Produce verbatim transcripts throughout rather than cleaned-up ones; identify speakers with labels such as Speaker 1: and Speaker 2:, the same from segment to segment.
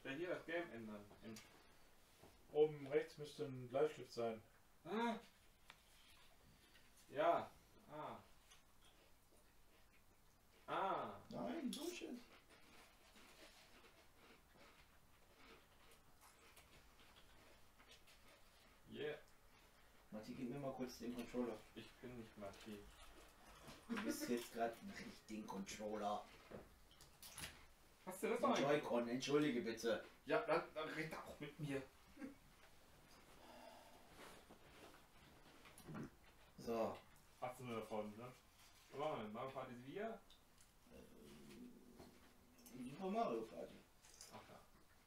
Speaker 1: Ja, hier das Game ändern. In
Speaker 2: Oben rechts müsste ein Bleistift sein.
Speaker 1: ah. Ja. Ah. Ah.
Speaker 3: Nein, Dusche.
Speaker 1: Yeah.
Speaker 3: Matti, gib mir mal kurz den Controller.
Speaker 1: Ich bin nicht Matti.
Speaker 3: Du bist jetzt gerade ein richtigen Controller.
Speaker 1: Hast du das
Speaker 3: Den
Speaker 1: noch eingebaut?
Speaker 3: Joy-Con, entschuldige bitte.
Speaker 1: Ja, dann, dann red auch mit mir.
Speaker 3: So.
Speaker 1: Hast du nur davon, ne? Was machen wir denn? Mario Party wieder?
Speaker 3: Super Mario Party.
Speaker 1: Ach ja.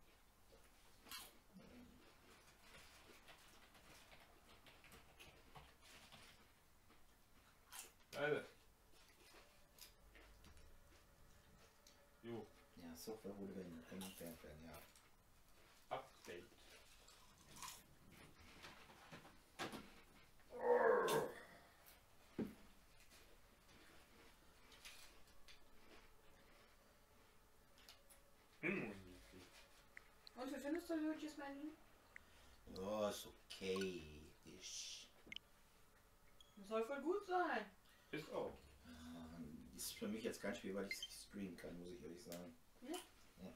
Speaker 1: Leute. Jo.
Speaker 3: Ja, Software wurde beendet, kann entfernt werden, ja.
Speaker 1: Update. Hm.
Speaker 4: Und wie findest du Luigi's Mansion?
Speaker 3: Ja, ist okay. Ich,
Speaker 4: Das soll voll gut sein.
Speaker 1: Ist auch.
Speaker 3: ähm, ist für mich jetzt kein Spiel, weil ich es nicht streamen kann, muss ich ehrlich sagen.
Speaker 4: Ja.
Speaker 3: Ja.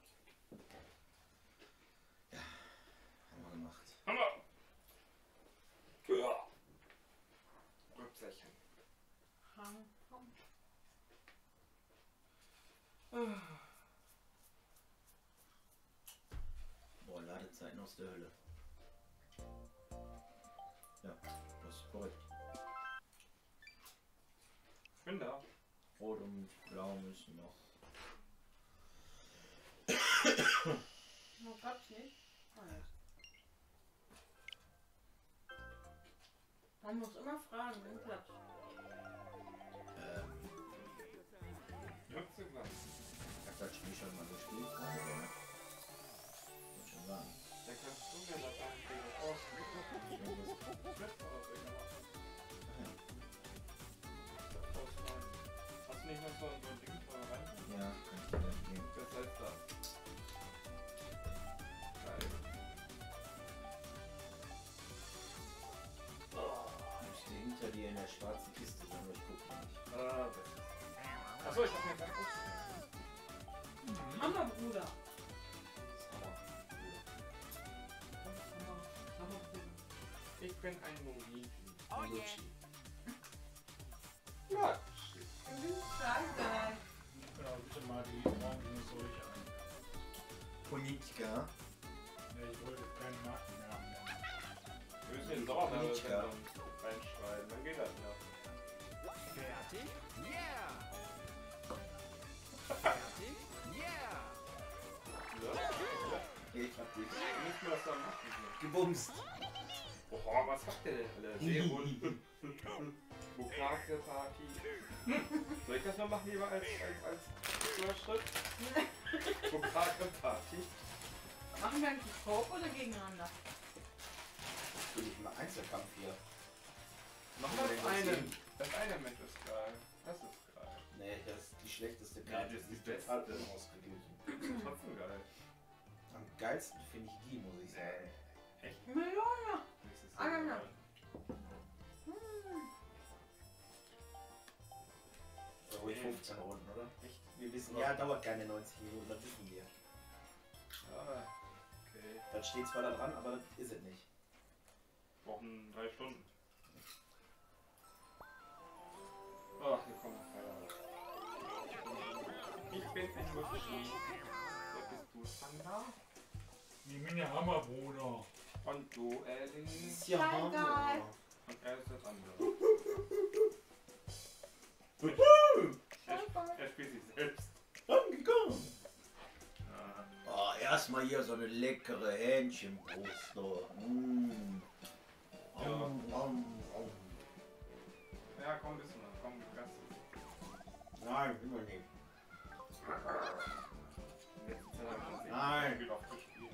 Speaker 3: Ja, haben wir gemacht.
Speaker 1: Hammer! Ja. Rücksichern.
Speaker 4: Ham, ham.
Speaker 3: Boah, Ladezeiten aus der Hölle. Ja, das ist korrekt.
Speaker 1: Ich bin da.
Speaker 3: Rot und Blau müssen noch.
Speaker 4: No, gab's nicht. Ah, ja. Man muss immer fragen, den Platz.
Speaker 3: Ähm,
Speaker 1: Nutze gleich.
Speaker 3: hat das Spiel schon mal gespielt? Oder? Muss schon sagen.
Speaker 1: Da kannst du mir das einstellen. Oh, Fest oder so gemacht. Ausmalen. Hast du nicht noch so ein so ein Ding da rein?
Speaker 3: Ja, kann ich dir geben.
Speaker 1: Was heißt das? Geil.
Speaker 3: Ich stehe hinter dir in der schwarzen Kiste, aber ich gucke nicht.
Speaker 1: Ah, das ist. Achso, ich hab mir gerade aus.
Speaker 4: Hammer, Bruder.
Speaker 3: Hammer.
Speaker 4: Hammer, Hammer, Bruder.
Speaker 1: Ich bin ein Luigi.
Speaker 3: Oh yeah.
Speaker 1: Ja.
Speaker 4: Du bist geil.
Speaker 2: Genau, bitte mal die orangene Seuche ein.
Speaker 3: Ponitka.
Speaker 2: Ne, ich wollte keine Marken mehr haben.
Speaker 1: Wir müssen den Sauerteig
Speaker 3: Ponitka.
Speaker 1: reinschreiben, dann geht das ja.
Speaker 5: Fertig? Yeah! Fertig? Yeah!
Speaker 1: Ja?
Speaker 3: Ich hab dich
Speaker 1: Nicht mehr was da machen.
Speaker 3: gebumst.
Speaker 1: Boah, was habt ihr denn alle? Seehund. Bukake Party. Soll ich das mal machen lieber als, als, als Überschrift? Bukake Party.
Speaker 4: Machen wir eigentlich Coop oder gegeneinander?
Speaker 3: Bin ich mal Einzelkampf hier.
Speaker 1: Machen
Speaker 3: wir
Speaker 1: wir
Speaker 3: das
Speaker 1: das eine.
Speaker 3: eben?
Speaker 1: Das eine Match ist geil. Das ist geil.
Speaker 3: Nee, das ist die schlechteste
Speaker 1: Nee,
Speaker 3: Karte,
Speaker 1: das ist
Speaker 3: die
Speaker 1: die
Speaker 3: ich
Speaker 1: beste.
Speaker 3: hatte ausgeglichen.
Speaker 1: Trotzdem geil.
Speaker 3: Am geilsten finde ich die, muss ich sagen.
Speaker 1: Echt?
Speaker 4: Melone.
Speaker 1: Das ist
Speaker 4: Ah, ja, ja.
Speaker 1: geil.
Speaker 4: Hm.
Speaker 3: Da ruhig fünfzehn Runden, oder?
Speaker 1: Echt?
Speaker 3: Wir wissen, ja, dauert keine neunzig Minuten, das wissen wir.
Speaker 1: Ah, okay.
Speaker 3: Das steht zwar da dran, aber das ist es nicht.
Speaker 1: Brauchen drei Stunden. Ach, hier kommt noch keiner. Ich bin ein Luigi. Wer bist du, Sandra?
Speaker 2: Die Mini-Hammer, Bruder.
Speaker 1: Und du, Ellie.
Speaker 3: Ist ja
Speaker 4: Geil,
Speaker 3: Hammer.
Speaker 4: geil.
Speaker 1: Und er ist das andere. Er, er spielt sich selbst.
Speaker 3: Angekommen.
Speaker 1: Ah,
Speaker 3: Oh, erstmal hier so eine leckere Hähnchenbrust. Oh. Mm.
Speaker 1: Ja.
Speaker 3: Om, om, om.
Speaker 1: ja, komm, bist du noch. Komm, gefressen.
Speaker 3: Nein, immer nicht.
Speaker 1: Letzte Zeit habe ich das
Speaker 3: Nein.
Speaker 1: Spiel oft gespielt.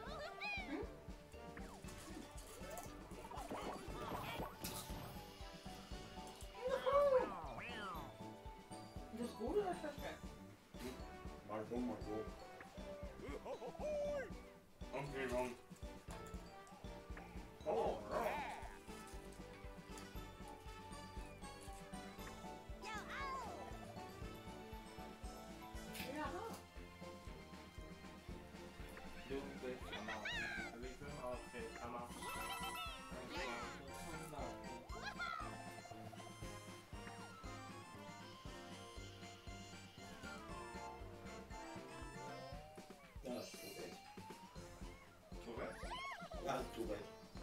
Speaker 4: Das ist gut oder ist das schlecht?
Speaker 3: Mal so, mal so.
Speaker 1: Umgebung. Oh, ja.
Speaker 4: Ja.
Speaker 1: Liebe Kammer. Liebe auf der Kammer.
Speaker 3: Ja, das ist Tourette.
Speaker 1: Tourette?
Speaker 3: Ja, das ist Tourette.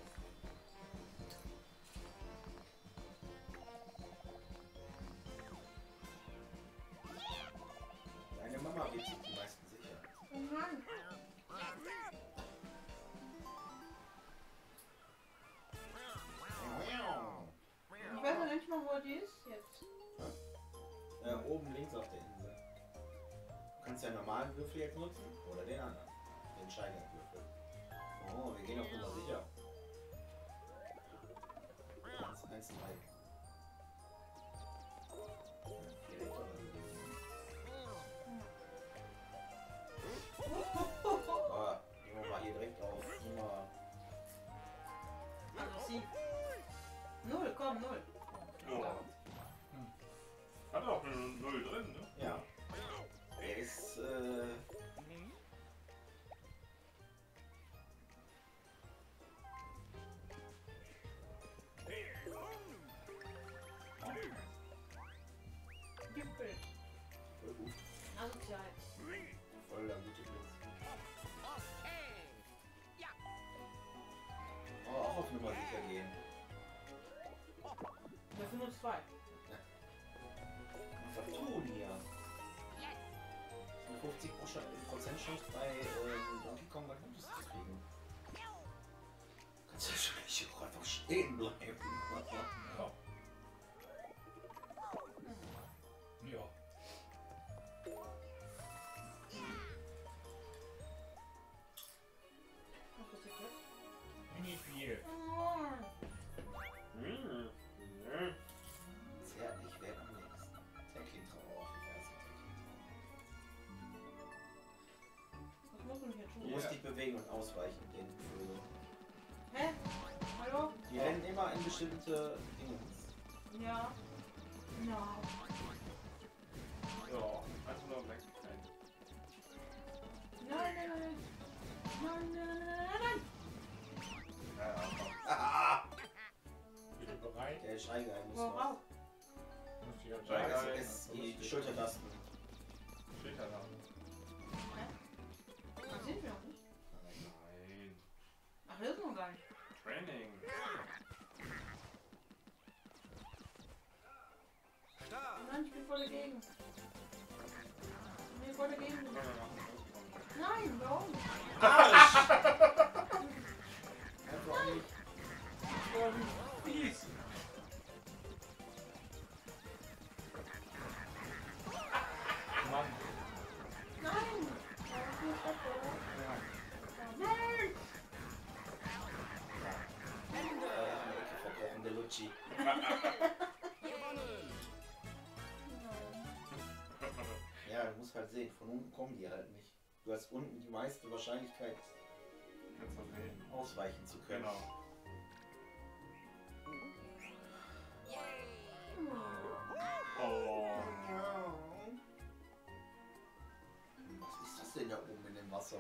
Speaker 3: Deine Mama wird sich die meisten sicher.
Speaker 4: Oh Mann. Ich weiß noch nicht mal, wo die ist jetzt.
Speaker 3: Äh, oben links auf der Insel. Du kannst ja einen normalen Würfel jetzt nutzen oder den anderen. Den Scheingewürfel. Oh, wir gehen auf Nummer sicher. eins, eins, drei. Direkt auf der Insel. Oh, gehen wir mal hier direkt auf Nummer.
Speaker 4: Aggressiv. Null, komm, null.
Speaker 1: Ja. Hat auch eine Null drin, ne?
Speaker 3: Ja. Er ist, äh.
Speaker 4: Gipfel.
Speaker 3: Voll gut.
Speaker 4: Asozial.
Speaker 3: Voll der gute Blitz. Oh, auch auf Nummer sicher gehen.
Speaker 4: Der fünfundzwanzig.
Speaker 3: Was tun hier? Eine fünfzig Prozent Chance bei äh, Donkey Kong was Gutes zu kriegen. Kannst du natürlich auch einfach stehen bleiben.
Speaker 2: Ja. Ja.
Speaker 4: Was ist das?
Speaker 2: Nicht viel.
Speaker 4: Oh.
Speaker 1: Hm.
Speaker 3: Zärtlich wäre am nächsten. Täglich traurig.
Speaker 4: Was muss man hier
Speaker 3: Du
Speaker 4: tun?
Speaker 3: musst dich bewegen und ausweichen, den Vögel.
Speaker 4: Hä? Hallo?
Speaker 3: Die rennen immer in bestimmte Dinge.
Speaker 4: Ja. Ja.
Speaker 1: Ja, also nur weg.
Speaker 4: Nein, nein, nein. Nein, nein, nein, nein, nein.
Speaker 1: Ja, ja.
Speaker 3: Ah!
Speaker 2: Bist du bereit?
Speaker 3: Der Schreigeil muss noch.
Speaker 4: Worauf?
Speaker 2: Muss ich ja
Speaker 1: Scheiße.
Speaker 3: Ja,
Speaker 2: sagen.
Speaker 3: es ist die Schultertasten.
Speaker 1: Steht da da.
Speaker 4: Das sind wir noch nicht.
Speaker 1: Nein.
Speaker 4: Ach, das ist noch gar nicht.
Speaker 1: Training.
Speaker 5: Start.
Speaker 4: Nein, ich bin voll dagegen. Ich bin voll dagegen.
Speaker 1: Können wir machen.
Speaker 4: Nein, warum?
Speaker 3: Arsch! Einfach nicht.
Speaker 1: Oh, wie fies.
Speaker 2: Mann.
Speaker 4: Nein! Nein!
Speaker 3: Äh, in der Ecke verkrochen, der Lutschi.
Speaker 5: Gewonnen.
Speaker 3: Ja, du musst halt sehen, von unten kommen die halt nicht. Du hast unten die meiste Wahrscheinlichkeit,
Speaker 1: Kannst du sehen.
Speaker 3: ausweichen zu können.
Speaker 1: Genau. Oh.
Speaker 3: Was ist das denn da oben in dem Wasser?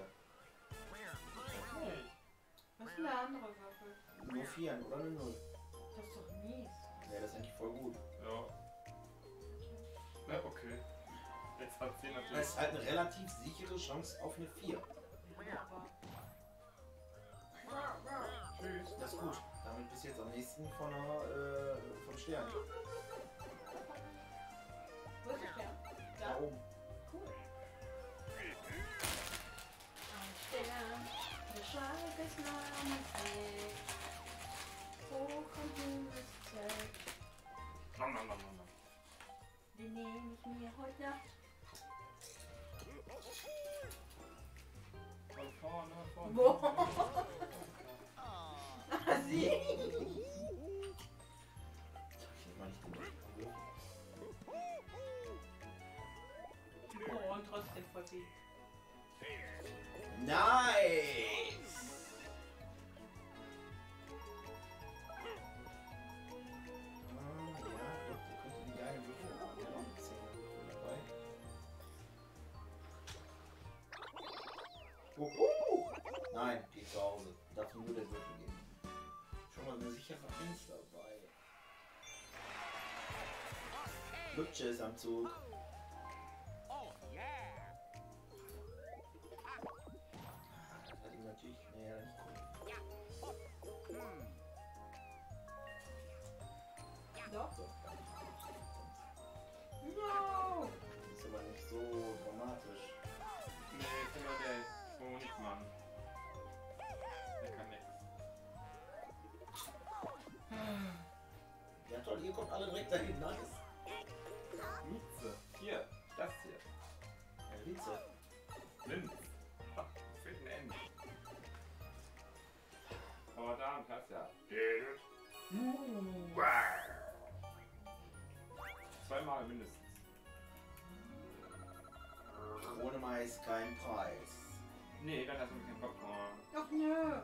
Speaker 4: Was ist denn der andere Würfel?
Speaker 3: Nur Vieren oder eine Null?
Speaker 4: Das ist doch mies.
Speaker 3: Ja, das ist eigentlich voll gut.
Speaker 1: Ja. Ja, okay. Jetzt hat sie
Speaker 3: Das
Speaker 1: natürlich.
Speaker 3: ist halt eine relativ sichere Chance auf eine vier.
Speaker 4: Ja, aber.
Speaker 3: Tschüss. Das ist gut. Damit bist du jetzt am nächsten von der, äh, vom Stern.
Speaker 4: Wo ist der Stern?
Speaker 3: Da
Speaker 4: Da?
Speaker 3: oben.
Speaker 4: Cool. Ein Stern, der Schalkes Namenszeit. Hoch am Himmelszeit.
Speaker 1: Nom, nom, nom, nom, nom.
Speaker 4: Den nehme ich mir heute Nacht.
Speaker 1: Von vorne, von
Speaker 4: Wo?
Speaker 1: vorne.
Speaker 4: Ah, sie?
Speaker 3: Sag ich mal nicht den Würfel.
Speaker 4: Oh, und trotzdem voll viel.
Speaker 3: Nice! Uh! Nein, geh zu Hause. Du darfst nur den Würfel geben. Schon mal eine sichere Eins dabei. Lütsche ist am Zug.
Speaker 5: Oh yeah.
Speaker 3: Das hat ihm natürlich. Nee, ja, nicht cool.
Speaker 5: Hm.
Speaker 4: Doch.
Speaker 3: So,
Speaker 4: No!
Speaker 3: das ist aber nicht so dramatisch.
Speaker 1: Nee, ist immer der Honigmann. Der kann nix.
Speaker 3: Ja toll, ihr kommt alle direkt dahin. Nice.
Speaker 1: Mieze. Hier, das hier.
Speaker 3: Ja, Witze.
Speaker 1: Linz. Ach, es fehlt ein Ende. Aber da und das ja. Zweimal mindestens.
Speaker 3: Ohne Mais kein Preis.
Speaker 1: Nee, dann hast du kein Popcorn.
Speaker 4: Ach nö.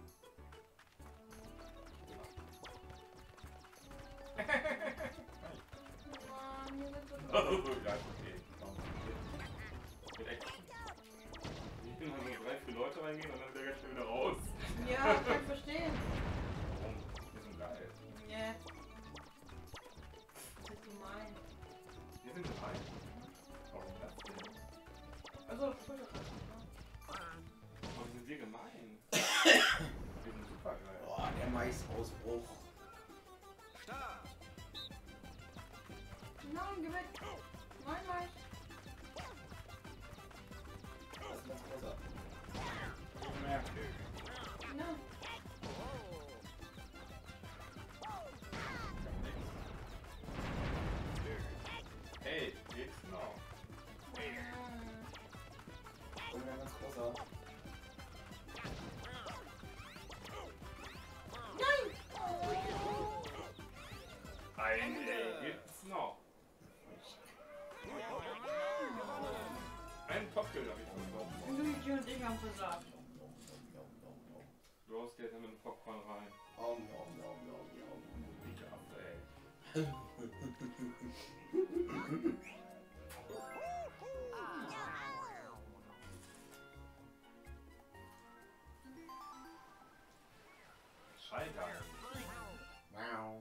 Speaker 4: Mann, hier sind so
Speaker 1: Oh, ja, okay. Mit Action. Ich bin halt so drei, vier Leute reingehen und dann ist der ganz schnell wieder raus.
Speaker 4: Ja, kann ich verstehen.
Speaker 1: Warum? Die sind geil.
Speaker 4: Nee. Das ist gemein.
Speaker 1: Die sind geil. Warum das denn?
Speaker 4: Also, ich wollte das.
Speaker 1: Warum sind wir gemein? Wir sind super geil.
Speaker 3: Boah, der Maisausbruch.
Speaker 5: Start.
Speaker 4: Nein, geh weg. Nein, nein.
Speaker 3: Das ist ganz großer.
Speaker 1: Mehr.
Speaker 4: Nein.
Speaker 1: Hey, geht's noch?
Speaker 3: Und ein ganz großer.
Speaker 1: Ein, ey, geht's noch? Ein Popkill hab ich versorgt.
Speaker 4: Luigi und ich haben versagt.
Speaker 1: Du haust jetzt mit dem Popcorn rein.
Speaker 3: Om, om, om, om, om.
Speaker 1: Dicke Affe, ey. Scheiße.
Speaker 3: Wow.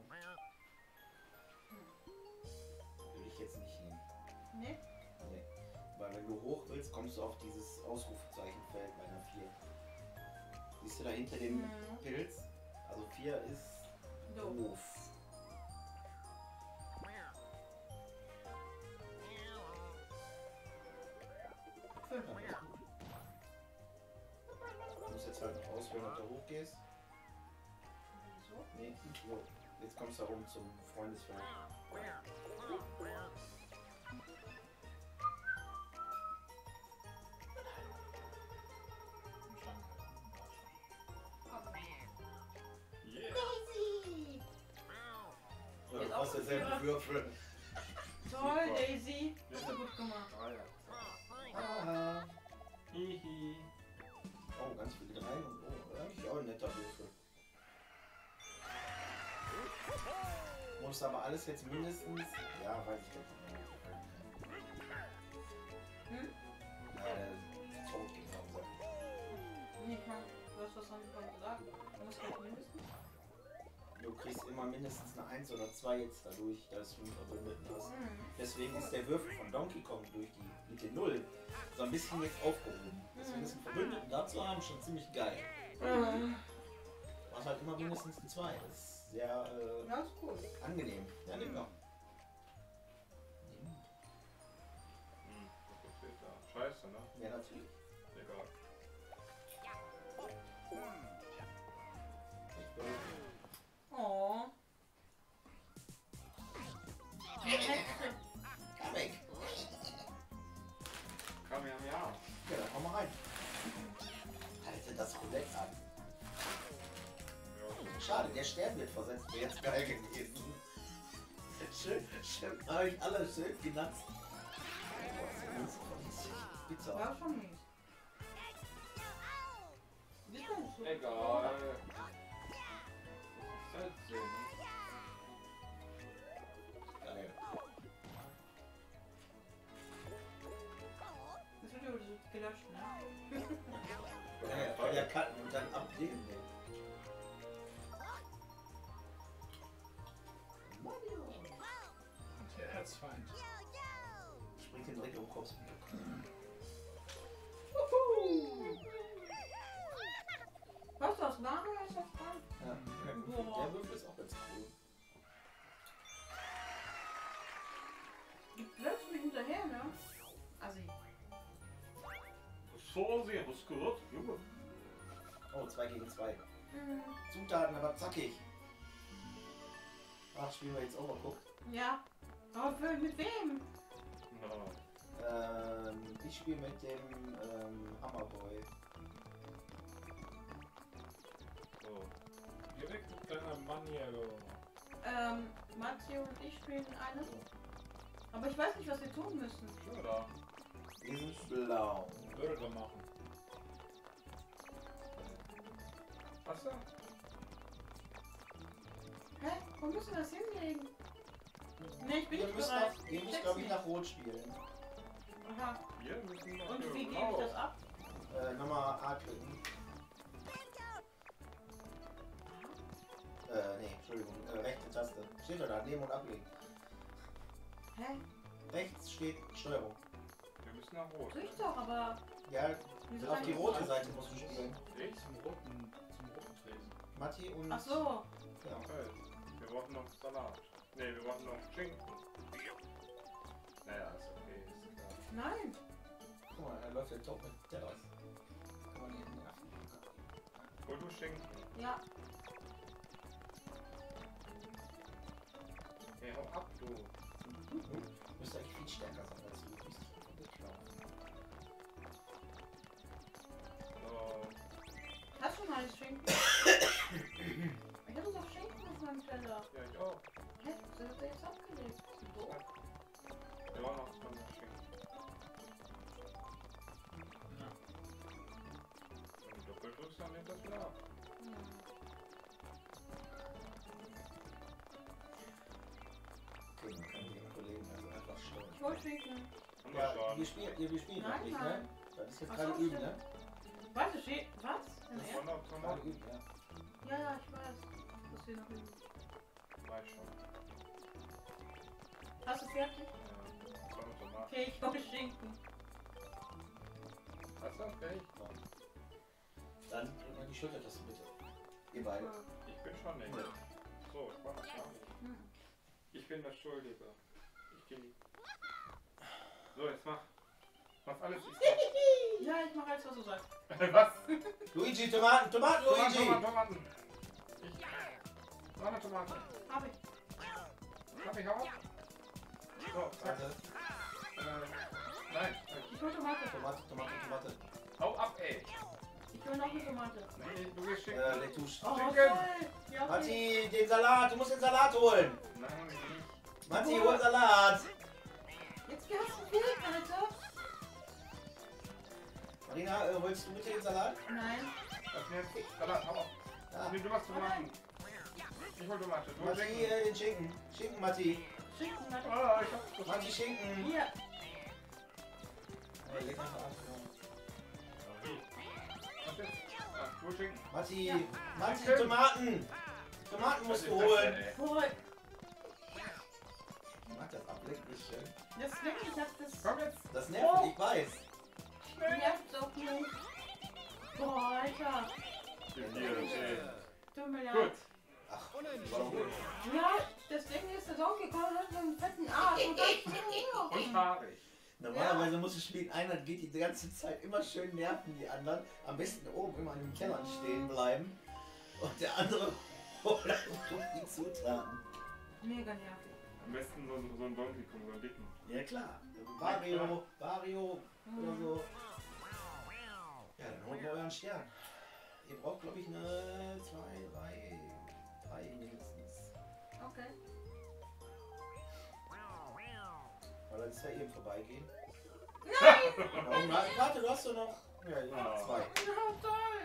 Speaker 3: Will ich jetzt nicht hin.
Speaker 4: Nee?
Speaker 3: Nee. Weil wenn du hoch willst, kommst du auf dieses Ausrufezeichenfeld bei einer vier. Siehst du da hinter dem
Speaker 4: Mhm.
Speaker 3: Pilz? Also vier ist
Speaker 4: Doof.
Speaker 3: doof.
Speaker 4: Fünf.
Speaker 3: Ja, ist gut. Du musst jetzt halt noch auswählen, ob du hochgehst.
Speaker 4: Wieso?
Speaker 3: Nee, so. Jetzt kommst du rum zum Freundesfeld.
Speaker 1: Yeah.
Speaker 4: Daisy!
Speaker 3: Ja,
Speaker 4: Jetzt
Speaker 3: du
Speaker 4: auch
Speaker 3: hast derselbe
Speaker 4: wieder.
Speaker 3: Würfel.
Speaker 4: Toll,
Speaker 1: Super.
Speaker 4: Daisy. Hast du gut gemacht.
Speaker 1: Dreier.
Speaker 3: Aha.
Speaker 1: Hihi.
Speaker 3: Oh, ganz viele Dreien und oh, eigentlich auch ein netter Würfel. Muss aber alles jetzt mindestens. Ja, weiß ich jetzt nicht.
Speaker 4: Hm?
Speaker 3: Ja, der ist tot gegangen.
Speaker 4: Nee, komm. Du hast was davon gesagt. Du musst halt mindestens.
Speaker 3: Du kriegst immer mindestens eine eins oder zwei jetzt dadurch, dass du einen Verbündeten hast.
Speaker 4: Hm.
Speaker 3: Deswegen ist der Würfel von Donkey Kong durch die mit den Null so ein bisschen jetzt aufgehoben. Deswegen ist ein Verbündeten dazu haben schon ziemlich geil.
Speaker 4: Mhm.
Speaker 3: Du hast halt immer mindestens ein zwei. Das ist sehr äh,
Speaker 4: Ja, ist cool.
Speaker 3: angenehm. Ja, nimm doch.
Speaker 1: Hm, was steht da? Scheiße, ne?
Speaker 3: Ja, natürlich.
Speaker 1: Egal.
Speaker 3: Ich will.
Speaker 4: Oh. Die Hexe.
Speaker 3: Geh weg!
Speaker 1: Komm, ja, ja.
Speaker 3: Ja, dann hau mal rein. Alter, das Roulette an. Schade, der Stern wird versetzt. Wäre jetzt geil gewesen. Schön, schön, hab ich alle schön genutzt. Boah, ist ja ganz Pizza.
Speaker 4: War schon mies. Wie ist das so?
Speaker 1: Egal. Was ist das denn?
Speaker 3: Geil.
Speaker 4: Das wird ja so gelöscht, ne?
Speaker 3: wieder cutten und dann abnehmen. Mario!
Speaker 2: Und der Erzfeind.
Speaker 3: Springt den direkt um den Kopf.
Speaker 4: Was, das Mario ist das dran?
Speaker 3: Ja, der Würfel, der Würfel ist auch ganz cool.
Speaker 4: Die blödst mich hinterher, ne? Assi.
Speaker 1: Vorsicht, was gehört? Junge.
Speaker 3: Oh, zwei gegen zwei.
Speaker 4: Mhm.
Speaker 3: Zutaten, aber zackig. Ach, spielen wir jetzt Overcooked.
Speaker 4: Ja. Aber für, mit wem?
Speaker 1: Na,
Speaker 3: Ähm, ich spiele mit dem ähm, Hammerboy.
Speaker 1: so.
Speaker 2: Direkt mit deiner Maniero.
Speaker 4: Ähm, Matteo und ich spielen eine. Aber ich weiß nicht, was wir tun müssen.
Speaker 1: Oder?
Speaker 3: Die sind blau.
Speaker 2: Burger machen.
Speaker 1: Hast du?
Speaker 4: Hä? Wo müssen wir das hinlegen? Ne, ich bin
Speaker 3: Ihr
Speaker 4: nicht
Speaker 3: müsst,
Speaker 4: bereit.
Speaker 3: nach, ihr müsst
Speaker 4: Check's
Speaker 3: glaube ich,
Speaker 4: nicht.
Speaker 3: nach Rot spielen.
Speaker 4: Aha.
Speaker 1: Wir müssen noch
Speaker 4: Und
Speaker 1: für
Speaker 4: wie gebe
Speaker 1: blau.
Speaker 4: ich das ab?
Speaker 3: Äh, nochmal A klicken. Äh, nee, Entschuldigung, äh, rechte Taste. Steht doch da, nehmen und ablegen.
Speaker 4: Hä?
Speaker 3: Rechts steht Steuerung.
Speaker 1: Wir müssen nach Rot.
Speaker 4: Tue ich doch, aber.
Speaker 3: Ja,
Speaker 4: Wieso
Speaker 3: auf
Speaker 4: kann
Speaker 3: die
Speaker 4: ich-
Speaker 3: rote Seite musst du spielen.
Speaker 2: Ich zum roten, zum roten Tresen.
Speaker 3: Matti und...
Speaker 4: Ach so.
Speaker 3: Ja.
Speaker 1: Okay. Wir brauchen noch Salat. Ne, wir brauchen noch Schinken. Naja, ist okay, ist klar.
Speaker 4: Nein.
Speaker 3: Guck mal, da läuft der Top mit der raus. Kann man hier nerven.
Speaker 1: Hol du Schinken.
Speaker 4: Ja.
Speaker 1: Hey, hau ab, du.
Speaker 3: Müsste eigentlich viel stärker sein als du. Du bist weglauen.
Speaker 1: So.
Speaker 4: Hast du schon alles Schinken? Ich hatte doch Schinken auf meinem Teller.
Speaker 1: Ja, ich auch.
Speaker 4: Hä? Das hat er jetzt abgelegt. So.
Speaker 1: Wir brauchen noch zwanzig Schinken.
Speaker 2: Ja.
Speaker 1: Und doppelt drückst, dann nimmt das wieder ab.
Speaker 3: Okay, man kann die Kollegen also einfach steuern.
Speaker 4: Ich wollte Schinken.
Speaker 1: Haben wir
Speaker 3: Ja,
Speaker 1: schon.
Speaker 3: wir spielen, wir spielen noch
Speaker 4: Nein,
Speaker 3: nicht,
Speaker 4: nein.
Speaker 3: ne? Das ist jetzt
Speaker 4: Ach
Speaker 3: gerade
Speaker 4: so,
Speaker 3: üben,
Speaker 4: stimmt.
Speaker 3: ne?
Speaker 4: Warte, steht. Was? Im
Speaker 1: Wir
Speaker 4: Ernst?
Speaker 1: wollen noch
Speaker 3: Gerade
Speaker 1: Tomaten.
Speaker 3: üben, ja.
Speaker 4: Ja, ja, ich weiß. Das wir noch üben.
Speaker 1: Weiß schon.
Speaker 4: Hast du fertig?
Speaker 1: Ja, zwei noch Tomaten.
Speaker 4: Okay, ich hole Schinken.
Speaker 1: Hast du okay?
Speaker 3: Dann drück mal die Schultertaste bitte. Ihr beide.
Speaker 1: Ich bin schon nicht. So, ich mach das gar nicht.
Speaker 4: Hm.
Speaker 1: Ich bin der Schuldige. Ich geh nicht. So, jetzt mach. Mach alles. Ich
Speaker 4: Ja, ich mache alles, was du sagst.
Speaker 1: Was?
Speaker 3: Luigi, Tomaten, Tomaten,
Speaker 1: Tomaten,
Speaker 3: Luigi!
Speaker 1: Tomaten, Tomaten. Ich. Noch eine Tomate.
Speaker 4: Hab ich.
Speaker 1: Hab ich auch? So, zack.
Speaker 3: Warte.
Speaker 1: Äh, nein.
Speaker 4: Ich hole Tomate.
Speaker 3: Tomate, Tomate, Tomate.
Speaker 1: Hau ab, ey.
Speaker 4: Ich hole noch eine Tomate.
Speaker 1: Nee, du gehst schicken.
Speaker 3: Äh, Letouche.
Speaker 4: Oh,
Speaker 1: Schinken.
Speaker 4: toll. Ja, okay.
Speaker 3: Matti, den Salat, du musst den Salat holen!
Speaker 1: Nein, nicht.
Speaker 3: Matti, hol Salat!
Speaker 4: Jetzt gehst du weg, Alter.
Speaker 3: Marina, äh, holst du bitte den Salat?
Speaker 4: Nein.
Speaker 1: Das mir jetzt. Salat, hau ab.
Speaker 3: Ja.
Speaker 1: Nee, du machst Tomaten. Ich hol Tomate. Du holst
Speaker 3: Matti,
Speaker 1: Schinken.
Speaker 3: äh, den Schinken. Schinken, Matti.
Speaker 4: Schinken, warte.
Speaker 1: Ah, ich hab das.
Speaker 3: Matti, Schinken.
Speaker 4: Hier.
Speaker 3: Ey, leg einfach ab.
Speaker 1: Was jetzt? Ah, du holst Schinken.
Speaker 3: Matti,
Speaker 4: Ja.
Speaker 3: Matti,
Speaker 1: Schinken.
Speaker 3: Tomaten! Tomaten musst
Speaker 1: Was
Speaker 3: du
Speaker 1: ist das
Speaker 3: holen!
Speaker 1: denn, ey?
Speaker 4: Hol.
Speaker 3: Ich mag das ablecken nicht schön.
Speaker 4: Das ist wirklich, ich hab das.
Speaker 1: Komm jetzt.
Speaker 3: Das nervt, ich weiß.
Speaker 4: Nervt auch nicht. Boah, Alter.
Speaker 1: Hier, okay.
Speaker 4: Tut mir leid.
Speaker 1: Gut.
Speaker 3: Ach, warum?
Speaker 4: Ja, das Ding ist, der Donkey Kong hat so einen fetten Arsch. Und dann
Speaker 1: Und fahrig.
Speaker 3: Normalerweise muss es spielen, einer geht die ganze Zeit immer schön nerven die anderen. Am besten oben immer an den Kellern stehen bleiben. Und der andere holt einfach die Zutaten.
Speaker 4: Mega nervig.
Speaker 1: Am besten so, so ein Donkey Kong, so einen dicken.
Speaker 3: Ja klar. Vario, Vario oder so. Ja, dann holt ihr euren Stern. Ihr braucht glaube ich eine, zwei, drei, drei mindestens.
Speaker 4: Okay.
Speaker 3: Weil das ist ja eben vorbeigehen.
Speaker 4: Nein!
Speaker 3: Ja, warte, du hast doch noch. Ja, ja, zwei.
Speaker 4: Ja, toll!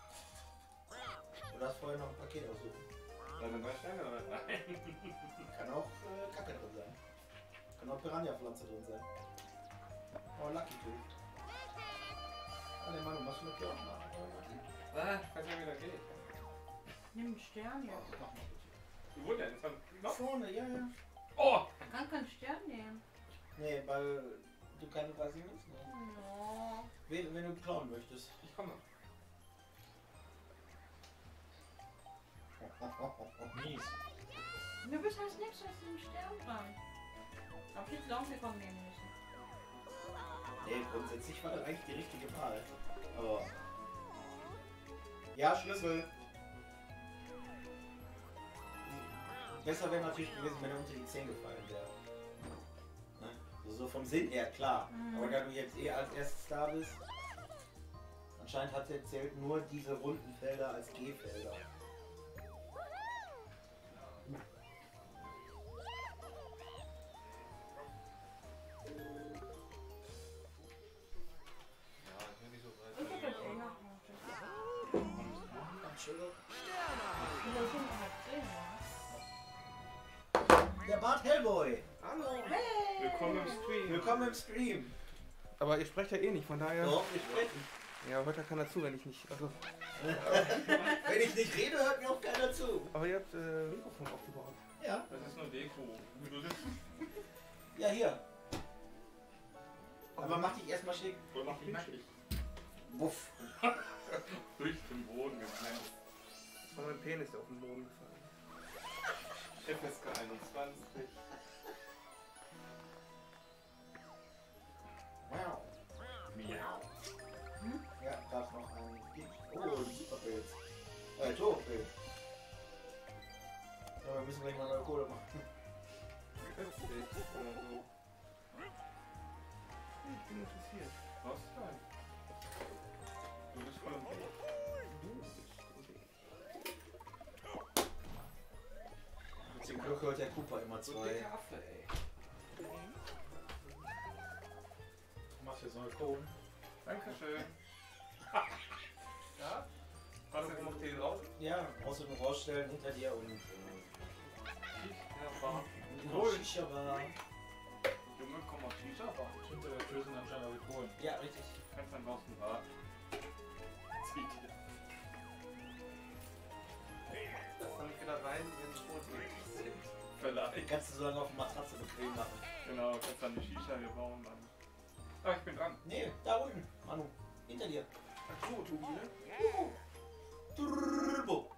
Speaker 3: Du darfst vorher noch ein Paket aussuchen.
Speaker 1: Da sind drei Sterne oder? Nein.
Speaker 3: Kann auch äh, Kacke drin sein. Kann auch Piranha-Pflanze drin sein. Oh, Lucky Tooth. Ah, der Mann, machst du mit dir auch mal.
Speaker 1: Ah, ich weiß ja, wie das geht.
Speaker 4: Nimm einen Stern
Speaker 3: Ja,
Speaker 4: jetzt.
Speaker 3: mach mal bitte.
Speaker 1: Wo denn? Ist das noch?
Speaker 3: Vorne, ja, ja.
Speaker 1: Oh!
Speaker 4: Man kann keinen Stern nehmen.
Speaker 3: Nee, weil du keine dreißig Münzen hast.
Speaker 4: Oh.
Speaker 3: Wenn, wenn du klauen möchtest.
Speaker 1: Ich komme.
Speaker 2: Mies.
Speaker 4: Du bist als nächstes einen Stern dran. Hab ich jetzt Donkey Kong nehmen müssen.
Speaker 3: Nee, grundsätzlich war das eigentlich die richtige Wahl. Aber. Ja, Schlüssel. Besser wäre natürlich gewesen, wenn er unter die zehn gefallen wäre. Ne? So, so vom Sinn her, klar.
Speaker 4: Mhm.
Speaker 3: Aber da du jetzt eh als erstes da bist, anscheinend hat er zählt nur diese runden Felder als G-Felder.
Speaker 1: Ja, ich bin nicht so weit.
Speaker 4: Ich hab jetzt eh noch
Speaker 3: Entschuldigung.
Speaker 4: Sterne.
Speaker 3: Der Bart Hellboy!
Speaker 1: Hallo!
Speaker 4: Hey!
Speaker 1: Willkommen im Stream.
Speaker 3: Willkommen im Stream!
Speaker 6: Aber ihr sprecht ja eh nicht, von daher.
Speaker 3: Doch, wir sprechen.
Speaker 6: Ja, heute kann er zu, wenn ich nicht. Also,
Speaker 3: Wenn ich nicht rede, hört mir auch keiner zu.
Speaker 6: aber ihr habt äh, Mikrofon aufgebaut.
Speaker 3: Ja.
Speaker 1: Das ist nur Deko. Du sitzt
Speaker 3: Ja, hier. Aber mach dich erstmal schick.
Speaker 1: voll nach nackig.
Speaker 3: Wuff.
Speaker 1: Durch den Boden geflammt.
Speaker 6: Das war mein Penis, der auf den Boden gefallen.
Speaker 1: F S K einundzwanzig.
Speaker 3: Wow.
Speaker 1: Miau.
Speaker 3: Ja, darf noch ein Gift. Oh, ein Superpilz. Äh, Torpilz. Ja, wir müssen gleich mal neue Kohle machen.
Speaker 1: Heftig oder so.
Speaker 6: Ich bin interessiert.
Speaker 1: Was denn? Du bist voll im Bild.
Speaker 6: Du bist
Speaker 3: Zum Glück hört der Cooper immer
Speaker 1: So
Speaker 3: zwei.
Speaker 1: dicke Affe, ey.
Speaker 2: Du machst jetzt neue Kohlen.
Speaker 1: Dankeschön. Ja? Hast du jetzt noch Tee drauf?
Speaker 3: Ja, brauchst du nur rausstellen hinter dir und. Äh,
Speaker 1: Ja, war.
Speaker 3: Cool. Shisha Bar.
Speaker 1: Junge, komm auf Shisha-Bar.
Speaker 2: Hinter der Tür sind anscheinend alle Kohlen.
Speaker 3: Ja, richtig.
Speaker 1: Kannst dann raus und Bar. Zieh dir.
Speaker 6: Das kann ich wieder rein, wenn es rot ist.
Speaker 1: Vielleicht.
Speaker 3: Kannst du so lange auf der Matratze bequem machen.
Speaker 1: Genau, kannst dann die Shisha hier bauen dann. Ah, ich bin dran.
Speaker 3: Nee, da unten. Manu. Hinter dir.
Speaker 6: Ach so, Tobi, ne?
Speaker 3: Turbo.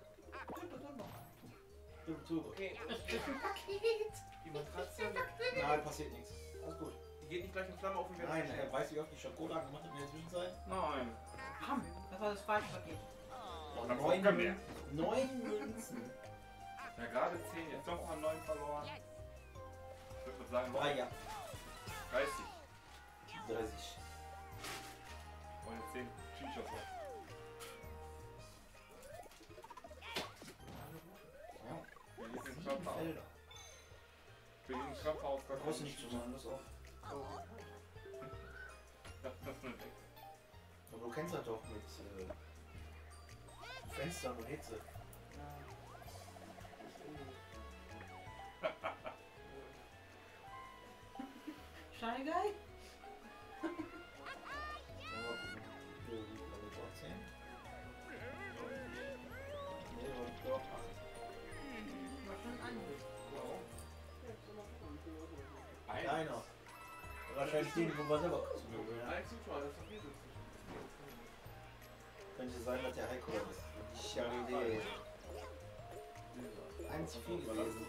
Speaker 3: Turbo, Turbo.
Speaker 6: Okay,
Speaker 4: Paket.
Speaker 6: die Matratze,
Speaker 3: Nein, passiert nichts. Alles gut.
Speaker 6: die geht nicht gleich in Flamme auf und wird
Speaker 3: Nein,
Speaker 6: schnell.
Speaker 3: er weiß, wie oft ich schon Cola gemacht habe in der Zwischenzeit.
Speaker 1: Nein.
Speaker 4: Ham. Das war das falsche Paket.
Speaker 3: Oh,
Speaker 1: Dann
Speaker 3: neun,
Speaker 1: komm her.
Speaker 3: neun Münzen.
Speaker 1: Ja, gerade zehn, jetzt noch mal neun verloren. Ich würde sagen, noch
Speaker 3: Ah ja,
Speaker 1: dreißig.
Speaker 3: dreißig.
Speaker 1: Und jetzt zehn Shisha vor.
Speaker 3: Ja.
Speaker 1: Wir liegen im
Speaker 3: Sieben
Speaker 1: Körper auf.
Speaker 3: Felder.
Speaker 1: Wir liegen im Körper auf.
Speaker 3: Da brauchst du nicht zu machen, das auch.
Speaker 1: Das ist nur weg.
Speaker 3: Aber du kennst das doch mit äh, Fenstern und Hitze.
Speaker 4: Shy Guy?
Speaker 3: Mal gucken. So, wie viel habe ich auch? zehn? Nee, aber ich glaube acht.
Speaker 4: War schon an.
Speaker 1: Eins.
Speaker 3: Einer. Wahrscheinlich den, wo wir selber kosten würden. Ja.
Speaker 6: Ein Zuschauer, das ist doch hier sitzen.
Speaker 3: Könnte sein, dass der Heiko ist. Die Idee. Ein zu viel gewesen.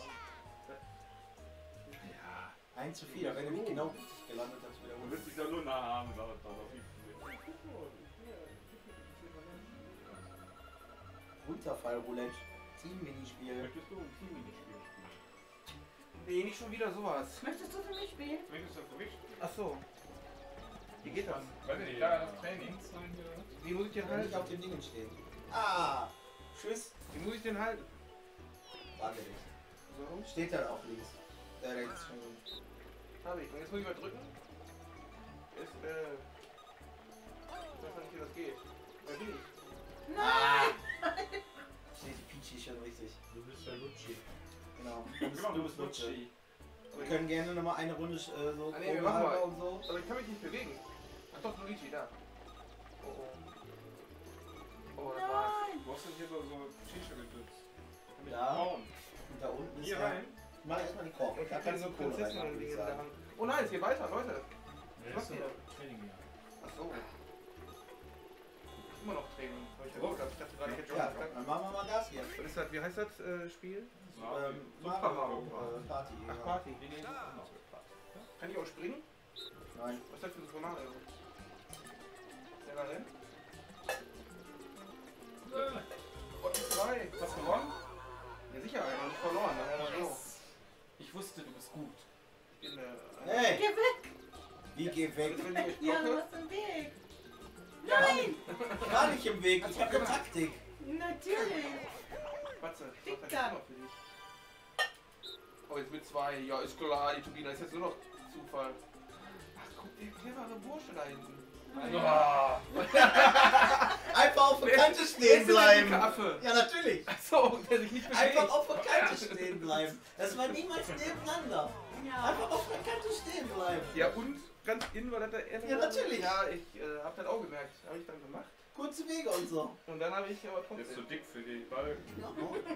Speaker 3: Ja, ein zu viel. Da wäre nämlich genau richtig gelandet, dass wir
Speaker 1: Du
Speaker 3: wieder
Speaker 1: willst dich doch nur nah haben, aber dann auf wie viel.
Speaker 3: Runterfall-Roulette. Team-Minispiel.
Speaker 1: Möchtest du ein Team-Minispiel spielen?
Speaker 6: Nee, nicht schon wieder sowas.
Speaker 4: Möchtest du für mich spielen?
Speaker 1: Möchtest du für mich spielen?
Speaker 6: Ach so. Wie geht das?
Speaker 1: Weiß ich nicht, da das Training.
Speaker 6: Wie muss ich den
Speaker 3: Wenn nicht
Speaker 6: halten?
Speaker 3: auf dem Ding stehen. Ah! Tschüss.
Speaker 6: Wie muss ich den halten?
Speaker 3: Warte nicht.
Speaker 6: So.
Speaker 3: Steht da auch links. Da rechts schon.
Speaker 6: Habe ich. Und jetzt muss ich mal drücken. Ist, äh. Ich weiß nicht, wie das geht. Da bin ich.
Speaker 3: Ah! Steht Peachy schon richtig.
Speaker 2: Du bist ja Lutschi.
Speaker 3: Genau. Du bist, du bist Lutsche.
Speaker 1: Lutschi.
Speaker 3: Wir können gerne nochmal eine Runde äh, so
Speaker 6: Ah, nee, wir
Speaker 3: Probe
Speaker 6: machen mal.
Speaker 3: halber und so.
Speaker 6: Aber ich kann mich nicht bewegen. Ach doch, Luigi, da. Oh, oh.
Speaker 1: Hier
Speaker 3: ja.
Speaker 1: rein.
Speaker 3: Ich mache erstmal die Korb.
Speaker 6: Ich
Speaker 3: Da
Speaker 6: hab
Speaker 3: kannst
Speaker 6: so
Speaker 3: du Kohle
Speaker 6: Prinzessinnen
Speaker 3: rein, würde ich
Speaker 6: in der
Speaker 3: sagen.
Speaker 6: Hand. Oh nein, es geht weiter, Leute.
Speaker 2: Nee,
Speaker 6: Was
Speaker 2: ist
Speaker 6: hier?
Speaker 2: aber Training hier.
Speaker 6: Achso. Immer noch Training. Hab ich ja gehört. Ich dachte gerade, ich hätte schon
Speaker 3: Ja,
Speaker 6: gesagt.
Speaker 3: dann machen wir mal Gas hier.
Speaker 6: Was ist das? Wie heißt das äh, Spiel?
Speaker 3: Ähm,
Speaker 1: Super
Speaker 3: Mario
Speaker 1: Mario
Speaker 3: äh, Party.
Speaker 6: Ach,
Speaker 3: ja.
Speaker 6: Party.
Speaker 1: Die nehmen auch noch mit Party.
Speaker 6: Kann ich auch springen?
Speaker 3: Nein.
Speaker 6: Was ist das für ein Mario? Der da rennt? Oh, die zwei.
Speaker 1: Hast du gewonnen?
Speaker 6: Ja, sicher, er hat nicht verloren. Dann haben wir so.
Speaker 1: Ich wusste, du bist gut.
Speaker 6: In, äh,
Speaker 3: Hey,
Speaker 4: Geh weg!
Speaker 3: wie geh weg?
Speaker 6: wenn ich jetzt
Speaker 4: Ja, du
Speaker 6: blocke,
Speaker 4: hast den Weg.
Speaker 3: Nein! Gar nicht im Weg, ich hab eine Taktik.
Speaker 4: Natürlich.
Speaker 6: Spatze, ich
Speaker 4: Dick
Speaker 6: mach das
Speaker 4: dann.
Speaker 6: immer für dich. Oh, jetzt mit zwei. Ja, ist klar, die Turbine ist jetzt nur noch Zufall. Ach, guck, der clevere Bursche da hinten.
Speaker 1: Ah.
Speaker 3: Einfach auf der
Speaker 6: Wer
Speaker 3: Kante
Speaker 6: ist-
Speaker 3: stehen
Speaker 6: wer ist denn der
Speaker 3: bleiben.
Speaker 6: dicke Affe?
Speaker 3: Ja, natürlich.
Speaker 6: Achso, der sich nicht bewegt.
Speaker 3: Einfach auf der Kante stehen bleiben. Das war niemals nebeneinander.
Speaker 4: Ja.
Speaker 3: Einfach auf der Kante stehen bleiben.
Speaker 6: Ja, und ganz innen war das der erste.
Speaker 3: Ja, natürlich.
Speaker 6: Ja, ich äh, hab das auch gemerkt. Habe ich dann gemacht.
Speaker 3: Kurze Wege und so.
Speaker 6: Und dann habe ich aber
Speaker 1: Der ist zu
Speaker 6: trotzdem.
Speaker 1: dick für die Balken.
Speaker 3: Ja.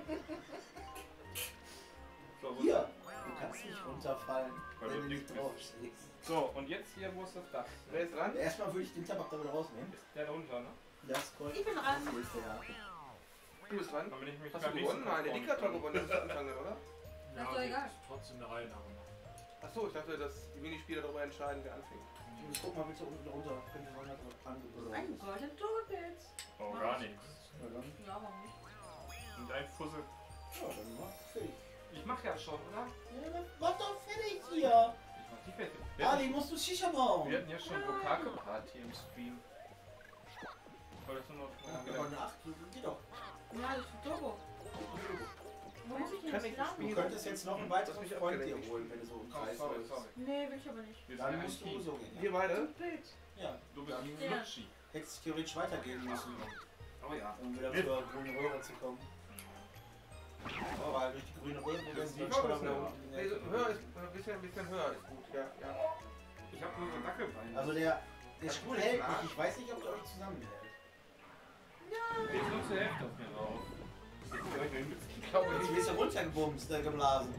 Speaker 1: So, wo-
Speaker 3: Hier, du kannst nicht runterfallen,
Speaker 1: Weil
Speaker 3: wenn
Speaker 1: du
Speaker 3: du
Speaker 1: dick
Speaker 3: nicht
Speaker 1: bist.
Speaker 3: drauf stehst.
Speaker 1: So, und jetzt hier, wo ist das Dach?
Speaker 6: Wer ist dran?
Speaker 3: Erstmal würde ich den Tabak da wieder rausnehmen.
Speaker 1: Ist der da runter, ne?
Speaker 3: Das korrekt.
Speaker 4: Ich bin dran.
Speaker 3: So ist der, ja.
Speaker 6: Du bist dran.
Speaker 1: Dann bin ich mich
Speaker 6: Hast
Speaker 1: beim
Speaker 6: du
Speaker 1: nächsten
Speaker 6: gewonnen? Nein, der
Speaker 1: Kampf
Speaker 6: Dicker hat
Speaker 1: freuen.
Speaker 6: gewonnen. Das ist anfangen, oder?
Speaker 4: Das ist doch egal.
Speaker 2: ist trotzdem eine Reihenhabe noch.
Speaker 6: Achso, ich dachte, dass die Minispieler darüber entscheiden, wer anfängt.
Speaker 3: Ich guck mal bitte unten runter. Könnte man das an oder
Speaker 4: Ein Golden Turtles.
Speaker 1: Oh, gar nichts.
Speaker 3: Ja, dann,
Speaker 4: Ja, warum nicht?
Speaker 1: Und ein Fussel.
Speaker 3: ja, dann mach fertig.
Speaker 1: Ich mach ja schon, oder?
Speaker 3: Ja, dann mach doch fertig hier.
Speaker 1: Ich mach die fertig. Wir
Speaker 3: Ali,
Speaker 1: hatten-
Speaker 3: musst du Shisha bauen.
Speaker 1: Wir hatten ja schon Bukake-Party im Stream. Weil das nur noch
Speaker 3: Ja, aber eine acht, geht doch.
Speaker 4: Ja, das ist Turbo. Wo muss ich denn
Speaker 6: Kann
Speaker 4: jetzt
Speaker 6: ich
Speaker 4: lang?
Speaker 6: spielen?
Speaker 3: Du könntest jetzt noch einen
Speaker 6: Das
Speaker 3: weiteren
Speaker 6: mich
Speaker 3: Freund dir
Speaker 6: abgelenkt.
Speaker 3: holen, wenn du so im
Speaker 1: Oh,
Speaker 3: Kreis
Speaker 1: sorry,
Speaker 3: läufst.
Speaker 1: sorry.
Speaker 4: Nee, will ich aber nicht.
Speaker 1: Wir sind
Speaker 3: Dann
Speaker 1: ja ein
Speaker 3: musst du
Speaker 1: Team.
Speaker 3: so gehen.
Speaker 6: Wir beide?
Speaker 4: Bild.
Speaker 3: Ja,
Speaker 1: Du bist ein
Speaker 4: Ja.
Speaker 1: Lutschi.
Speaker 3: hättest theoretisch weitergehen müssen,
Speaker 1: Oh ja.
Speaker 3: um wieder
Speaker 1: Mit.
Speaker 3: zur grünen Röhre zu kommen. Oh, weil durch die grüne Röhre
Speaker 1: Das
Speaker 3: werden
Speaker 1: ist
Speaker 3: die
Speaker 1: nicht
Speaker 3: schon
Speaker 1: höher.
Speaker 3: wieder unten in der
Speaker 6: Nee, so
Speaker 3: Ecke.
Speaker 6: höher ist, ein bisschen, ein bisschen höher ist gut, ja. ja.
Speaker 1: Ich hab nur so Dackelbeine.
Speaker 3: Also der, der
Speaker 6: Das
Speaker 3: Stuhl
Speaker 6: ist
Speaker 3: hält
Speaker 6: klar.
Speaker 3: nicht. Ich weiß nicht, ob der euch zusammenhält.
Speaker 1: Jetzt nur zur Hälfte auf mir drauf. Jetzt soll ich mit
Speaker 6: Ich glaube
Speaker 3: Jetzt
Speaker 6: nicht.
Speaker 3: wirst du runtergebumst, äh, geblasen.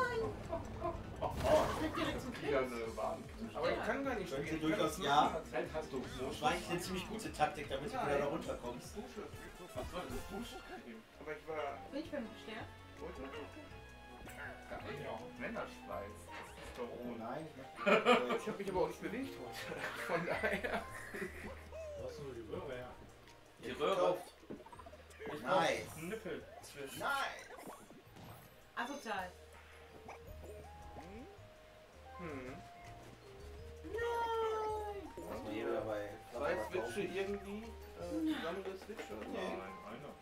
Speaker 1: Oh,
Speaker 4: Kriegt direkt zum
Speaker 1: wieder
Speaker 4: Pilz.
Speaker 1: eine Waden.
Speaker 6: Aber ich kann gar nicht
Speaker 3: Könnte
Speaker 6: spielen.
Speaker 3: durchaus,
Speaker 6: Ich
Speaker 3: ja.
Speaker 6: kann
Speaker 1: Zeit hast du.
Speaker 3: Das war eigentlich eine ziemlich gute Taktik, damit du wieder da runterkommst.
Speaker 6: Dusche.
Speaker 1: Was soll das Duschcreme?
Speaker 6: Aber ich war.
Speaker 4: Bin ich beim Stern?
Speaker 6: Heute?
Speaker 1: Geil. Männerschweiß. Das ist doch
Speaker 3: Oh
Speaker 1: ohne.
Speaker 3: nein, ich möchte
Speaker 6: Ich habe mich aber auch nicht bewegt heute. Von daher.
Speaker 2: Du hast nur die Röhre, ja.
Speaker 1: Die Röhre. Ich brauch
Speaker 3: Nice.
Speaker 1: einen Nippel-Twist.
Speaker 3: Nein!
Speaker 4: Asozial.
Speaker 6: Hm.
Speaker 4: Nein.
Speaker 3: Was wir hier wieder bei
Speaker 6: Zwei Switche irgendwie. Äh, zusammengeswitcht oder so.
Speaker 3: Nee.
Speaker 1: Nein, einer.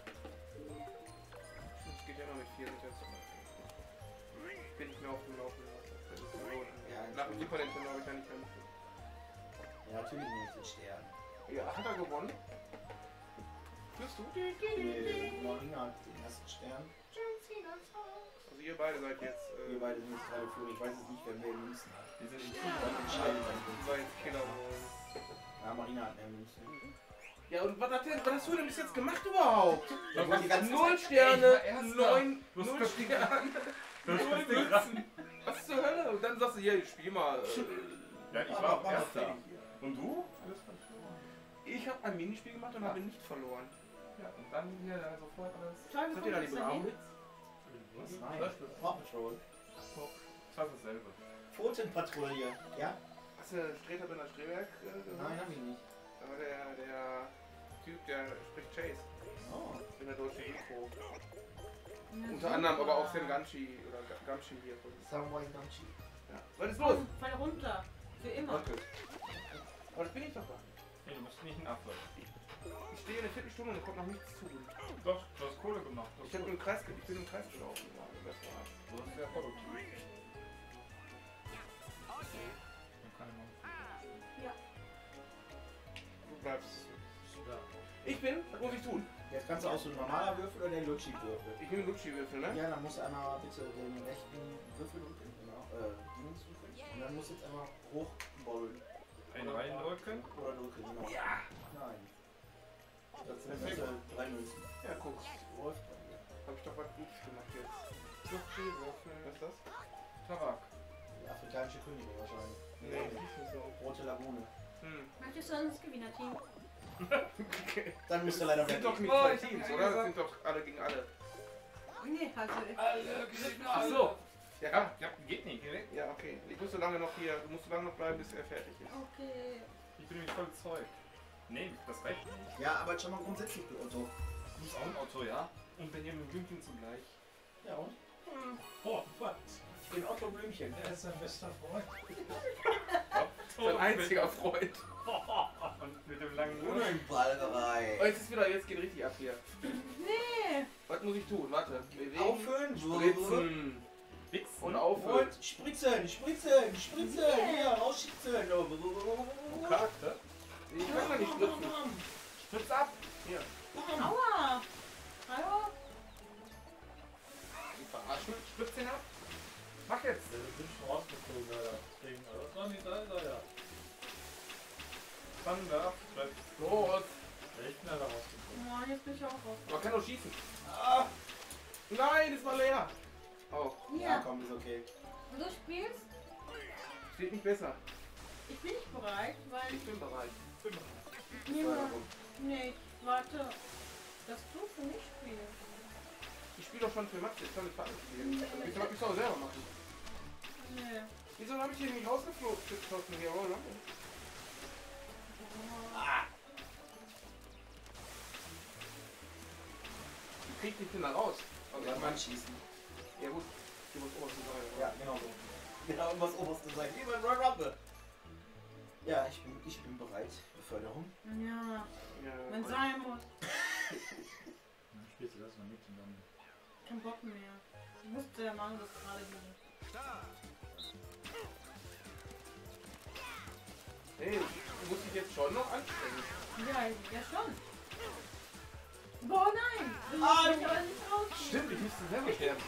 Speaker 6: Das geht ja noch mit vier Metern zu machen. Bin ich mir auf dem Laufenden. Das ist so.
Speaker 3: Ja,
Speaker 6: Nach dem Super Nintendo habe ich da nicht mehr mit.
Speaker 3: Ja, natürlich nicht den Stern.
Speaker 6: Ja, hat er gewonnen? Führst du?
Speaker 3: Nee, Marina hat den ersten Stern.
Speaker 6: Also ihr beide seid jetzt.
Speaker 3: Wir
Speaker 6: Äh,
Speaker 3: beide sind jetzt gerade führen. Ich weiß jetzt nicht, wer mehr Münzen hat.
Speaker 1: Die sind in
Speaker 3: Dann entscheiden dann
Speaker 6: die war jetzt Killer geworden.
Speaker 3: Ja, Marina hat mehr Münzen.
Speaker 6: Ja, und was, hat denn, was hast du denn bis jetzt gemacht überhaupt?
Speaker 3: Ja, die ganze
Speaker 6: Null
Speaker 3: Zeit-
Speaker 6: Sterne,
Speaker 1: Ey, ich war Erster.
Speaker 6: neun,
Speaker 1: Du hast
Speaker 6: null
Speaker 1: das
Speaker 6: Sterne,
Speaker 1: Du hast
Speaker 6: null
Speaker 1: das Ding
Speaker 6: Münzen. Was zur Hölle? Und dann sagst du, hier, ich spiel mal. Äh,
Speaker 1: Ja, ich
Speaker 3: Aber-
Speaker 1: war
Speaker 3: aber
Speaker 1: Erster.
Speaker 3: fertig hier.
Speaker 1: Und du?
Speaker 6: ich habe ein Minispiel gemacht und habe nicht verloren.
Speaker 1: Ja, und dann hier äh, sofort alles.
Speaker 4: Schau,
Speaker 6: Seid ihr da die blauen Hits?
Speaker 3: Was? Nein. Paw Patrol.
Speaker 1: Fast dasselbe.
Speaker 3: Pfotenpatrouille. Ja?
Speaker 6: Hast du Streter bei der Streberg äh, gehört?
Speaker 3: Nein, hab ich nicht.
Speaker 6: Da war der, der Typ, der spricht Chase
Speaker 3: Oh.
Speaker 6: in der deutschen Intro.
Speaker 4: Ja,
Speaker 6: Unter
Speaker 4: super.
Speaker 6: anderem aber auch Senganshi oder Ga- Gamshi hier. von-
Speaker 3: Samurai Gamchi.
Speaker 6: Ja. Was ist los?
Speaker 4: Komm, fall runter. Für immer.
Speaker 6: Danke. Aber das bin ich doch gar nicht.
Speaker 1: Hey, du bist nicht ein Affe.
Speaker 6: Ich stehe eine Viertelstunde und ich konnte noch nichts tun.
Speaker 1: Doch, du hast Kohle gemacht. Das
Speaker 6: Ich, hab
Speaker 1: ist
Speaker 6: im
Speaker 1: gut.
Speaker 6: Kreis, ge- ich bin im Kreis gelaufen. Ja, das war's.
Speaker 1: Du bist sehr produktiv. Dann kann ich mal-
Speaker 6: Du bleibst.
Speaker 2: Ja.
Speaker 6: Ich bin, was muss ich tun?
Speaker 3: Jetzt kannst du auch so ein normaler Würfel oder der Lutschi-Würfel.
Speaker 6: Ich nehme Lutschi-Würfel, ne?
Speaker 3: Ja, dann musst du einmal bitte den rechten Würfel und den genau, äh, Dings drücken. Und dann musst du jetzt einmal hochbollen.
Speaker 1: Einen reindrücken.
Speaker 3: Oder drücken, genau.
Speaker 6: Ja!
Speaker 3: Nein. Das sind
Speaker 6: Perfekt.
Speaker 3: diese drei Münzen.
Speaker 6: Ja, guck.
Speaker 3: Läuft bei dir.
Speaker 6: Hab ich doch was Gutes gemacht jetzt.
Speaker 1: Würfel.
Speaker 6: Was ist das?
Speaker 1: Tabak.
Speaker 3: Die afrikanische Königin wahrscheinlich.
Speaker 6: Nee, nicht so.
Speaker 3: Rote Lagune.
Speaker 6: Hm.
Speaker 4: Möchtest du dann das Gewinnerteam?
Speaker 6: Okay.
Speaker 3: Dann müsst ihr leider
Speaker 6: Das sind doch
Speaker 3: weggehen.
Speaker 6: nicht
Speaker 1: Oh,
Speaker 6: zwei
Speaker 1: ich hab
Speaker 6: Teams,
Speaker 1: nicht
Speaker 6: oder? Das
Speaker 1: gesagt.
Speaker 6: sind doch alle gegen alle.
Speaker 4: Nee, also ich.
Speaker 2: Alle gegen
Speaker 1: Ach
Speaker 2: alle.
Speaker 1: so.
Speaker 6: Ja,
Speaker 1: Ja, ja, geht nicht, geh weg.
Speaker 6: ja, okay. Ich muss so lange noch hier, du musst so lange noch bleiben, bis er fertig ist.
Speaker 4: Okay.
Speaker 1: Ich bin nämlich voll Zeug. Nee, das reicht nicht.
Speaker 3: Ja, aber schon mal grundsätzlich, du Otto.
Speaker 1: Du bist auch ein Otto, ja? Und Benjamin Blümchen zugleich.
Speaker 3: Ja, und?
Speaker 2: Oh, was?
Speaker 3: Ich bin Otto Blümchen.
Speaker 2: Er ist sein bester Freund.
Speaker 6: Sein einziger Freund.
Speaker 1: Und mit dem langen Mund.
Speaker 3: Unballerei.
Speaker 6: Oh, jetzt ist wieder, jetzt geht richtig ab hier.
Speaker 4: Nee.
Speaker 6: Was muss ich tun? Warte. Bewegen.
Speaker 3: Aufhören.
Speaker 6: Spritzen.
Speaker 1: Wichsen.
Speaker 6: Und aufhören.
Speaker 3: Und spritzen, spritzen, spritzen. Hier, rausschießen.
Speaker 1: Charakter.
Speaker 6: Ich kann doch nicht spritzen. Spritz ab. Hier.
Speaker 4: Aua. Hallo?
Speaker 6: Die verarschen. Spritz den ab. Mach jetzt.
Speaker 2: Der ist schon rausgeflogen, Alter. Deswegen, aber das war nicht da, ist er ja.
Speaker 1: Thunder.
Speaker 6: Los.
Speaker 2: Ich bin da rausgeflogen.
Speaker 4: Oh, jetzt bin ich auch raus.
Speaker 6: Man kann doch schießen. Ah. Nein, das war leer. Oh,
Speaker 3: Ja,
Speaker 4: Hier.
Speaker 3: komm, ist okay.
Speaker 4: Und du spielst?
Speaker 6: steht nicht besser.
Speaker 4: Ich bin nicht bereit, weil
Speaker 6: Ich bin bereit.
Speaker 4: ich nehme. Nee, ich warte, dass du für mich spielst.
Speaker 6: Ich spiele doch schon für Max, ich kann nicht für alle spielen. Ich soll ich auch selber machen.
Speaker 4: Nee.
Speaker 6: Wieso habe ich hier nicht rausgeflogen? Geschossen hier, oder? Wie krieg ich den da raus? Also,
Speaker 3: Ja,
Speaker 6: ich
Speaker 3: Mann
Speaker 6: mein,
Speaker 3: schießen.
Speaker 6: ja gut, hier muss oberste sein.
Speaker 3: Ja, genau so. Genau, irgendwas oberste sein. Wie beim Royal Rumble. Ja, ich bin, ich bin bereit. Beförderung.
Speaker 4: Ja,
Speaker 6: Ja,
Speaker 4: wenn es sein muss.
Speaker 2: Dann spielst du das mal mit und dann.
Speaker 4: Kein Bock mehr. Ich musste der Mann das gerade gehen.
Speaker 6: hey, du musst dich jetzt schon noch anstrengen.
Speaker 4: Ja, ja schon. Boah, nein! Du
Speaker 3: Ah,
Speaker 4: musst mich aber nicht rausziehen.
Speaker 6: Stimmt, ich müsste selber sterben.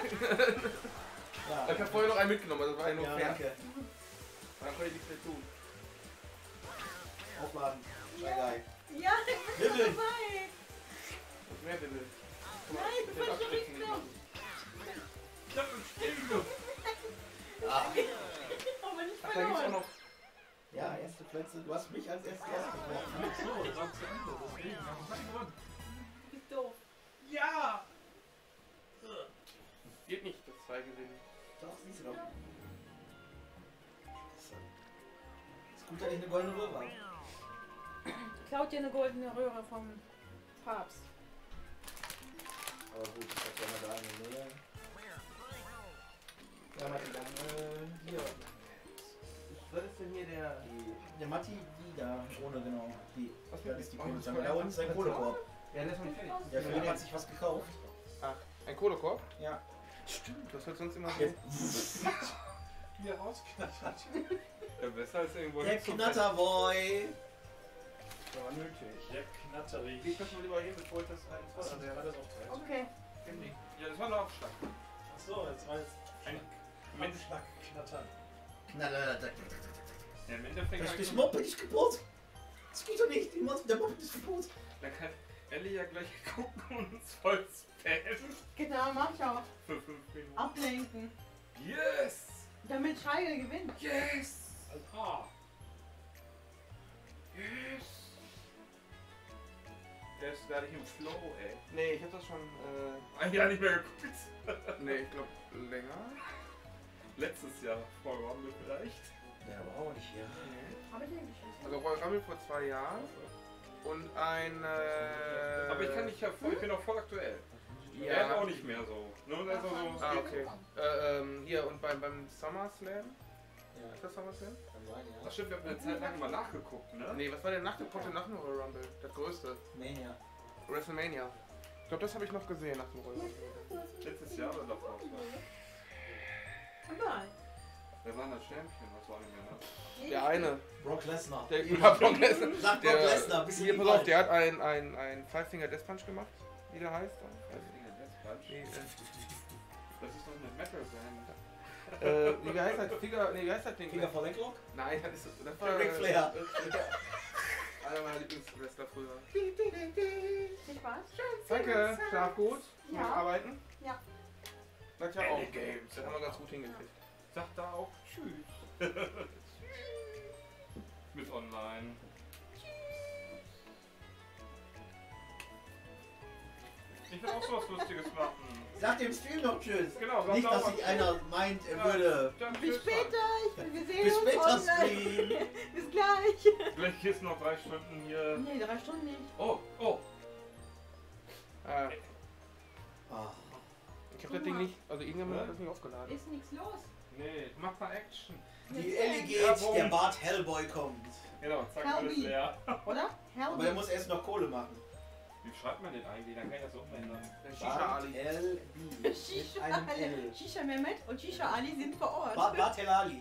Speaker 3: Ja,
Speaker 6: Ich habe vorher noch einen mitgenommen, also das war ja nur
Speaker 3: ja
Speaker 6: fair.
Speaker 3: danke.
Speaker 6: Dann konnte ich nichts mehr tun.
Speaker 3: Aufladen. Shy Guy.
Speaker 4: Ja, ich bin schon
Speaker 3: Nibbeln.
Speaker 4: dabei.
Speaker 6: Was mehr bitte?
Speaker 4: Nein, du
Speaker 6: Den
Speaker 4: bist schon
Speaker 6: Abstrichen
Speaker 4: nicht
Speaker 6: nicht
Speaker 4: noch.
Speaker 6: machen.
Speaker 2: Ja, stehen du!
Speaker 3: Ah.
Speaker 4: Aber nicht
Speaker 6: Ach, da gibt's auch
Speaker 4: verloren.
Speaker 6: noch.
Speaker 3: Ja, erste Plätze. Du hast mich als erstes ausgebrochen.
Speaker 2: So, das war zu Ende. Deswegen habe ich mal gewonnen.
Speaker 4: Du bist doof.
Speaker 2: Ja!
Speaker 6: Geht nicht, das zwei gewinnen.
Speaker 3: Doch, siehst du doch. Ist gut, dass ich eine goldene Röhre habe.
Speaker 4: Klaut dir eine goldene Röhre vom Papst.
Speaker 3: Aber gut, ich hab ja mal da eine Nähe. Ja, Matti, dann, äh, hier.
Speaker 6: Was ist denn hier der...
Speaker 3: Die, der Matti, die da, ohne genau. Die,
Speaker 6: Was
Speaker 3: das ist die
Speaker 6: Oh,
Speaker 3: Kohlestange. Da unten ist ein Kohlekorb.
Speaker 6: Ja, der ist noch nicht fertig.
Speaker 3: Der für den hat sich was gekauft.
Speaker 6: Ach, ein Kohlekorb?
Speaker 3: Ja.
Speaker 6: Stimmt, das wird sonst immer so...
Speaker 3: Jetzt.
Speaker 2: Wie er rausknattert.
Speaker 1: Ja, besser als irgendwo
Speaker 3: Der
Speaker 1: hinzufahren.
Speaker 3: Knatterboy.
Speaker 1: Das war nötig.
Speaker 2: Der knatterig.
Speaker 6: Ich das mal lieber hin, bevor ich das eins
Speaker 2: Was
Speaker 6: was
Speaker 2: ist das alles auf drei?
Speaker 4: Okay.
Speaker 1: Ja, das war ein Aufschlag.
Speaker 2: Achso, jetzt war jetzt
Speaker 1: Ein
Speaker 2: ein Schlag knattern.
Speaker 3: Knatter.
Speaker 1: Ja, im Endeffekt.
Speaker 3: Das
Speaker 1: hab
Speaker 3: ist
Speaker 1: ich-
Speaker 3: Moped ist kaputt. Das geht doch nicht. Die Moped- Der Moped ist kaputt.
Speaker 1: Dann kann Ellie ja gleich gucken und uns voll spammen.
Speaker 4: Genau, mach ich auch.
Speaker 1: Für fünf Minuten.
Speaker 4: Ablenken.
Speaker 1: Yes!
Speaker 4: Damit Scheigel gewinnt.
Speaker 1: Yes!
Speaker 2: Ah!
Speaker 1: Yes! Der ist gar nicht im Flow, ey.
Speaker 6: Nee, ich hab das schon... Äh,
Speaker 1: Ein Jahr nicht mehr geguckt.
Speaker 6: nee, ich glaube länger.
Speaker 1: Letztes Jahr vor Rumble vielleicht.
Speaker 3: Ja, aber auch nicht hier.
Speaker 4: Hab ich den geschissen?
Speaker 6: Also Royal Rumble vor zwei Jahren. Und ein... Äh,
Speaker 1: Aber ich kann nicht ja voll, ich bin auch voll aktuell.
Speaker 6: Ja.
Speaker 1: Er hat auch nicht mehr so. Ne? Also so
Speaker 6: Ah, okay. Äh, ähm, hier und beim, beim SummerSlam?
Speaker 3: Ja,
Speaker 6: Ist das SummerSlam?
Speaker 3: kann sein,
Speaker 1: Ach
Speaker 3: ja.
Speaker 1: stimmt, wir haben eine Zeit lang mal nachgeguckt, ne?
Speaker 6: Nee, was war der nach dem kommt denn nach dem Royal Rumble? Das größte.
Speaker 3: Mania.
Speaker 6: WrestleMania. Ich glaube, das habe ich noch gesehen nach dem Royal Rumble.
Speaker 1: Letztes Jahr oder davor?
Speaker 4: Egal.
Speaker 1: Wer war denn das Champion? Das war nicht mehr, ne?
Speaker 6: Der eine.
Speaker 3: Brock Lesnar.
Speaker 6: Der ja, Brock Lesnar.
Speaker 3: Sag Brock
Speaker 6: Der,
Speaker 3: Lesnar, bisschen
Speaker 6: hier,
Speaker 3: wie
Speaker 6: pass auf,
Speaker 3: bald.
Speaker 6: der hat ein, ein, ein Five Finger Death Punch gemacht. Wie der heißt. Nee,
Speaker 1: Das ist doch eine Metal-Band.
Speaker 6: äh, äh, wie heißt das? Finger, nee, wie heißt das Ding?
Speaker 3: Finger vor Lenklock?
Speaker 6: Nein, das ist das
Speaker 3: Der Ric Flair.
Speaker 6: Einer meiner Lieblingswrestler früher.
Speaker 4: Viel Spaß.
Speaker 6: Danke, schlaf gut.
Speaker 4: Ja.
Speaker 6: Muss arbeiten.
Speaker 4: Ja.
Speaker 6: Das ja auch Games. Das haben wir ganz gut hingekriegt.
Speaker 1: Sag da auch Tschüss. Mit online. Ich will auch sowas Lustiges machen.
Speaker 3: Sag dem Stream noch Tschüss.
Speaker 1: Genau, sag
Speaker 3: Nicht,
Speaker 1: da
Speaker 3: dass
Speaker 1: auch
Speaker 3: sich
Speaker 1: mal
Speaker 3: einer meint, er
Speaker 1: Ja.
Speaker 3: würde.
Speaker 1: Dann
Speaker 4: Bis
Speaker 1: tschüss,
Speaker 4: später, ich bin wir sehen
Speaker 3: Bis
Speaker 4: uns
Speaker 3: später
Speaker 4: online.
Speaker 3: Stream.
Speaker 4: Bis gleich.
Speaker 1: Mann. Vielleicht hier ist noch drei Stunden hier.
Speaker 4: Nee, drei Stunden nicht.
Speaker 1: Oh, oh.
Speaker 6: Ah,
Speaker 3: Ah,
Speaker 6: ich hab das Ding nicht, also irgendwann hat das nicht aufgeladen.
Speaker 4: Ist nichts los.
Speaker 1: Nee, mach mal Action.
Speaker 3: die Ellie geht,
Speaker 1: Ja, warum?
Speaker 3: der Bart Hellboy kommt.
Speaker 1: Genau, zack,
Speaker 4: Helby.
Speaker 1: alles leer.
Speaker 4: Oder?
Speaker 3: Aber er muss erst noch Kohle machen.
Speaker 1: Wie schreibt man den eigentlich? Dann kann ich das umändern.
Speaker 6: Der Shisha
Speaker 3: Bart
Speaker 6: Ali.
Speaker 3: L B mit
Speaker 4: Shisha
Speaker 3: einem
Speaker 4: Ali.
Speaker 3: L.
Speaker 4: Shisha Mehmet und Shisha Ali sind vor Ort.
Speaker 3: Bart, Bart Helali.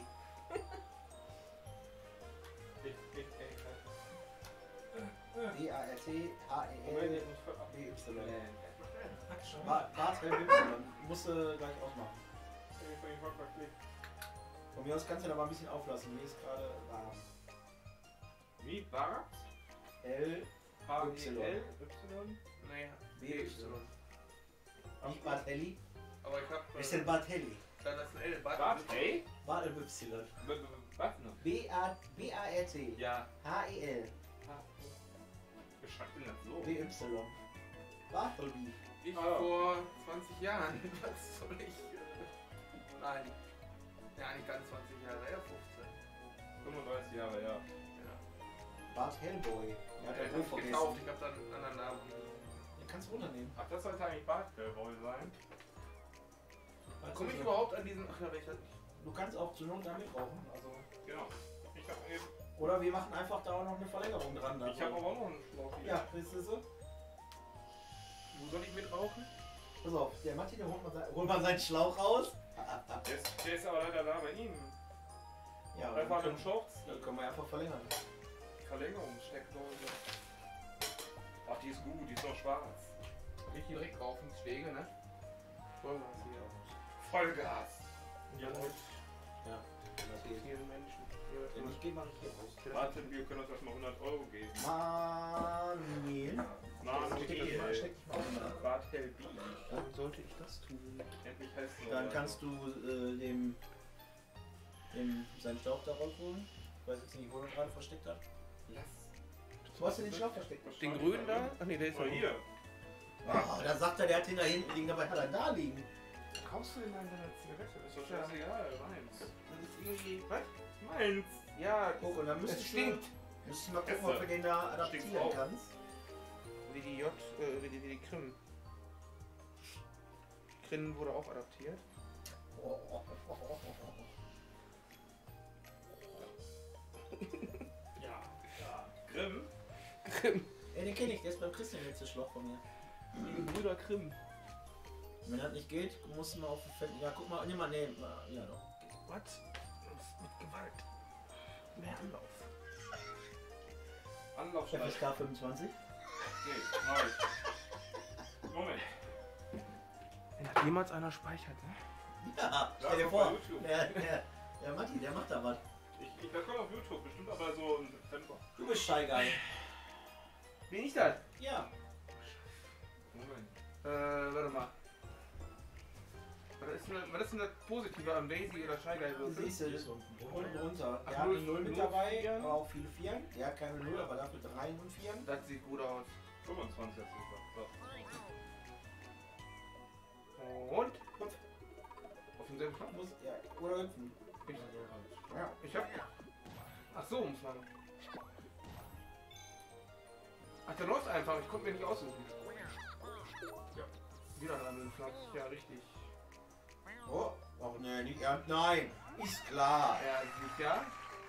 Speaker 3: B A R T H E
Speaker 1: Moment,
Speaker 3: L
Speaker 1: ich muss voll ab.
Speaker 3: B Y.
Speaker 1: Action.
Speaker 3: Bart Bart Helby. Musst du gleich ausmachen.
Speaker 1: Ich wollte mal klicken.
Speaker 3: Von mir aus kannst du da mal ein bisschen auflassen. Mir ist gerade warm.
Speaker 1: Wie? Bart?
Speaker 3: L
Speaker 1: H
Speaker 3: Y.
Speaker 1: E L Y?
Speaker 6: Nee,
Speaker 3: B
Speaker 6: B
Speaker 3: Y.
Speaker 6: Y.
Speaker 3: Nicht Bart Helly.
Speaker 6: Aber ich hab.
Speaker 3: Wer ist denn Bart Helly?
Speaker 6: Da das ist ein L. Bart.
Speaker 1: Bart? Hey?
Speaker 3: Bart Y.
Speaker 1: B- b- Was noch?
Speaker 3: B A B A R T
Speaker 1: Ja.
Speaker 3: H E L
Speaker 1: Wie schreibt denn das so?
Speaker 3: B Y. Bartleby.
Speaker 6: Ich
Speaker 1: Ah.
Speaker 6: vor zwanzig Jahren. Was soll ich. Äh, nein. Ja, nicht ganz zwanzig Jahre, ja, fünfzehn.
Speaker 1: fünfunddreißig Jahre, ja.
Speaker 6: Ja.
Speaker 3: Bart Hellboy.
Speaker 6: Ja,
Speaker 3: Ja, hat
Speaker 6: den
Speaker 3: er
Speaker 6: hab
Speaker 3: wohl
Speaker 6: ich gekauft,
Speaker 3: vergessen.
Speaker 6: ich hab dann einen anderen Namen.
Speaker 3: Den kannst du runternehmen.
Speaker 1: Ach, das sollte eigentlich Bartbellboy sein.
Speaker 6: Komme ich überhaupt an diesen. Ach ja, ich halt nicht.
Speaker 3: Du kannst auch zur Not damit rauchen. Also.
Speaker 1: Genau. Ich hab eben.
Speaker 3: Oder wir machen einfach da auch noch eine Verlängerung dran.
Speaker 1: Ich habe aber auch noch einen Schlauch hier.
Speaker 3: Ja, das ist so.
Speaker 6: Wo soll ich mit rauchen?
Speaker 3: Pass auf, der Matti, der holt mal, sein, holt mal seinen Schlauch raus.
Speaker 1: Der ist, der ist aber leider da bei ihm.
Speaker 3: Ja, und
Speaker 1: Einfach
Speaker 3: dann
Speaker 1: im
Speaker 3: können,
Speaker 1: Shorts.
Speaker 3: dann können wir einfach verlängern.
Speaker 1: Verlängerungssteckdose. Ach, die ist gut, die ist noch schwarz.
Speaker 6: Ich hier direkt rauchen, Schläge, ne? Vollgas hier.
Speaker 1: Vollgas.
Speaker 3: Ja, gut. Ja, das geht.
Speaker 6: Hier Menschen.
Speaker 3: Wenn ich gehe, mache ich hier raus.
Speaker 1: Warte, wir können uns erstmal hundert Euro geben.
Speaker 3: Manuel.
Speaker 1: Manuel.
Speaker 3: Steck dich mal, steck dich mal auf.
Speaker 1: Bart Helby.
Speaker 6: Warum sollte ich das tun?
Speaker 1: Endlich heißt es
Speaker 3: Dann
Speaker 1: noch
Speaker 3: kannst du äh, dem, dem seinen Schlauch da rausholen. Ich weiß jetzt nicht, wo er gerade versteckt hat.
Speaker 1: Lass.
Speaker 3: Wo hast du den Schlauch versteckt?
Speaker 6: Den grünen da? Ach nee, der ist
Speaker 1: Oh,
Speaker 6: ja
Speaker 1: hier.
Speaker 3: Oh, da sagt er, der hat den da hinten liegen, dabei hat er da liegen.
Speaker 1: Kaufst du denn mal deine Zigarette? Ist doch scheißegal, meins.
Speaker 6: Das ist irgendwie. Was?
Speaker 1: Meins.
Speaker 6: Ja,
Speaker 3: Guck, und dann
Speaker 6: es
Speaker 3: müsstest du,
Speaker 6: stinkt.
Speaker 3: müsstest du mal gucken, ob du den da
Speaker 1: Stinkt's
Speaker 3: adaptieren
Speaker 1: auch.
Speaker 3: kannst.
Speaker 6: Wie die J, äh, wie die, wie die Krim. Krim wurde auch adaptiert.
Speaker 3: Oh, oh, oh, oh,
Speaker 1: Ja. Ja. Grimm.
Speaker 6: Krim.
Speaker 3: Ey, den kenn ich, der ist beim Christian jetzt der Schlauch von mir.
Speaker 6: Die Brüder Krim.
Speaker 3: Wenn das nicht geht, musst du mal auf den Fett. Ja, guck mal, nimm mal, nee, mal- ja doch.
Speaker 6: Was? Das ist mit Gewalt. Mehr Anlauf.
Speaker 3: F
Speaker 1: Anlaufschlag.
Speaker 3: S K fünfundzwanzig.
Speaker 1: Nee, neu. Moment.
Speaker 6: Wenn das jemals einer speichert, ne?
Speaker 3: Ja, stell
Speaker 1: Ja,
Speaker 3: dir
Speaker 1: guck
Speaker 3: vor.
Speaker 1: bei YouTube.
Speaker 3: Der, der, der Matti, der macht da was.
Speaker 1: Ich, ich, das kommt auf YouTube, bestimmt aber so im September.
Speaker 3: Du bist Shy Guy.
Speaker 6: Bin ich das?
Speaker 3: Ja.
Speaker 1: Moment.
Speaker 6: Äh, warte mal. Was ist denn, was ist denn das Positive am Daisy oder Shy Guy
Speaker 3: Du
Speaker 6: Würfel?
Speaker 3: siehst es unten runter.
Speaker 6: Ach,
Speaker 3: Der hat
Speaker 6: null,
Speaker 3: eine null mit
Speaker 6: null,
Speaker 3: dabei,
Speaker 6: Vieren?
Speaker 3: aber auch viele Vieren. Der hat keine null, aber dafür drei und Vieren.
Speaker 6: Das sieht gut aus.
Speaker 1: fünfundzwanzig hast du gesagt. So.
Speaker 6: Und? Auf demselben Knopf?
Speaker 3: Muss, ja, oder hüpfen.
Speaker 6: Ich,
Speaker 3: Ja.
Speaker 6: ich hab. Ach so, muss man. Ach, der läuft einfach. Ich konnte mir nicht aussuchen. Ja. Wieder dran mit dem Platz. Ja, richtig.
Speaker 3: Oh, ach nee, nicht ernst. Nein, ist klar.
Speaker 6: Ja, sieht ja.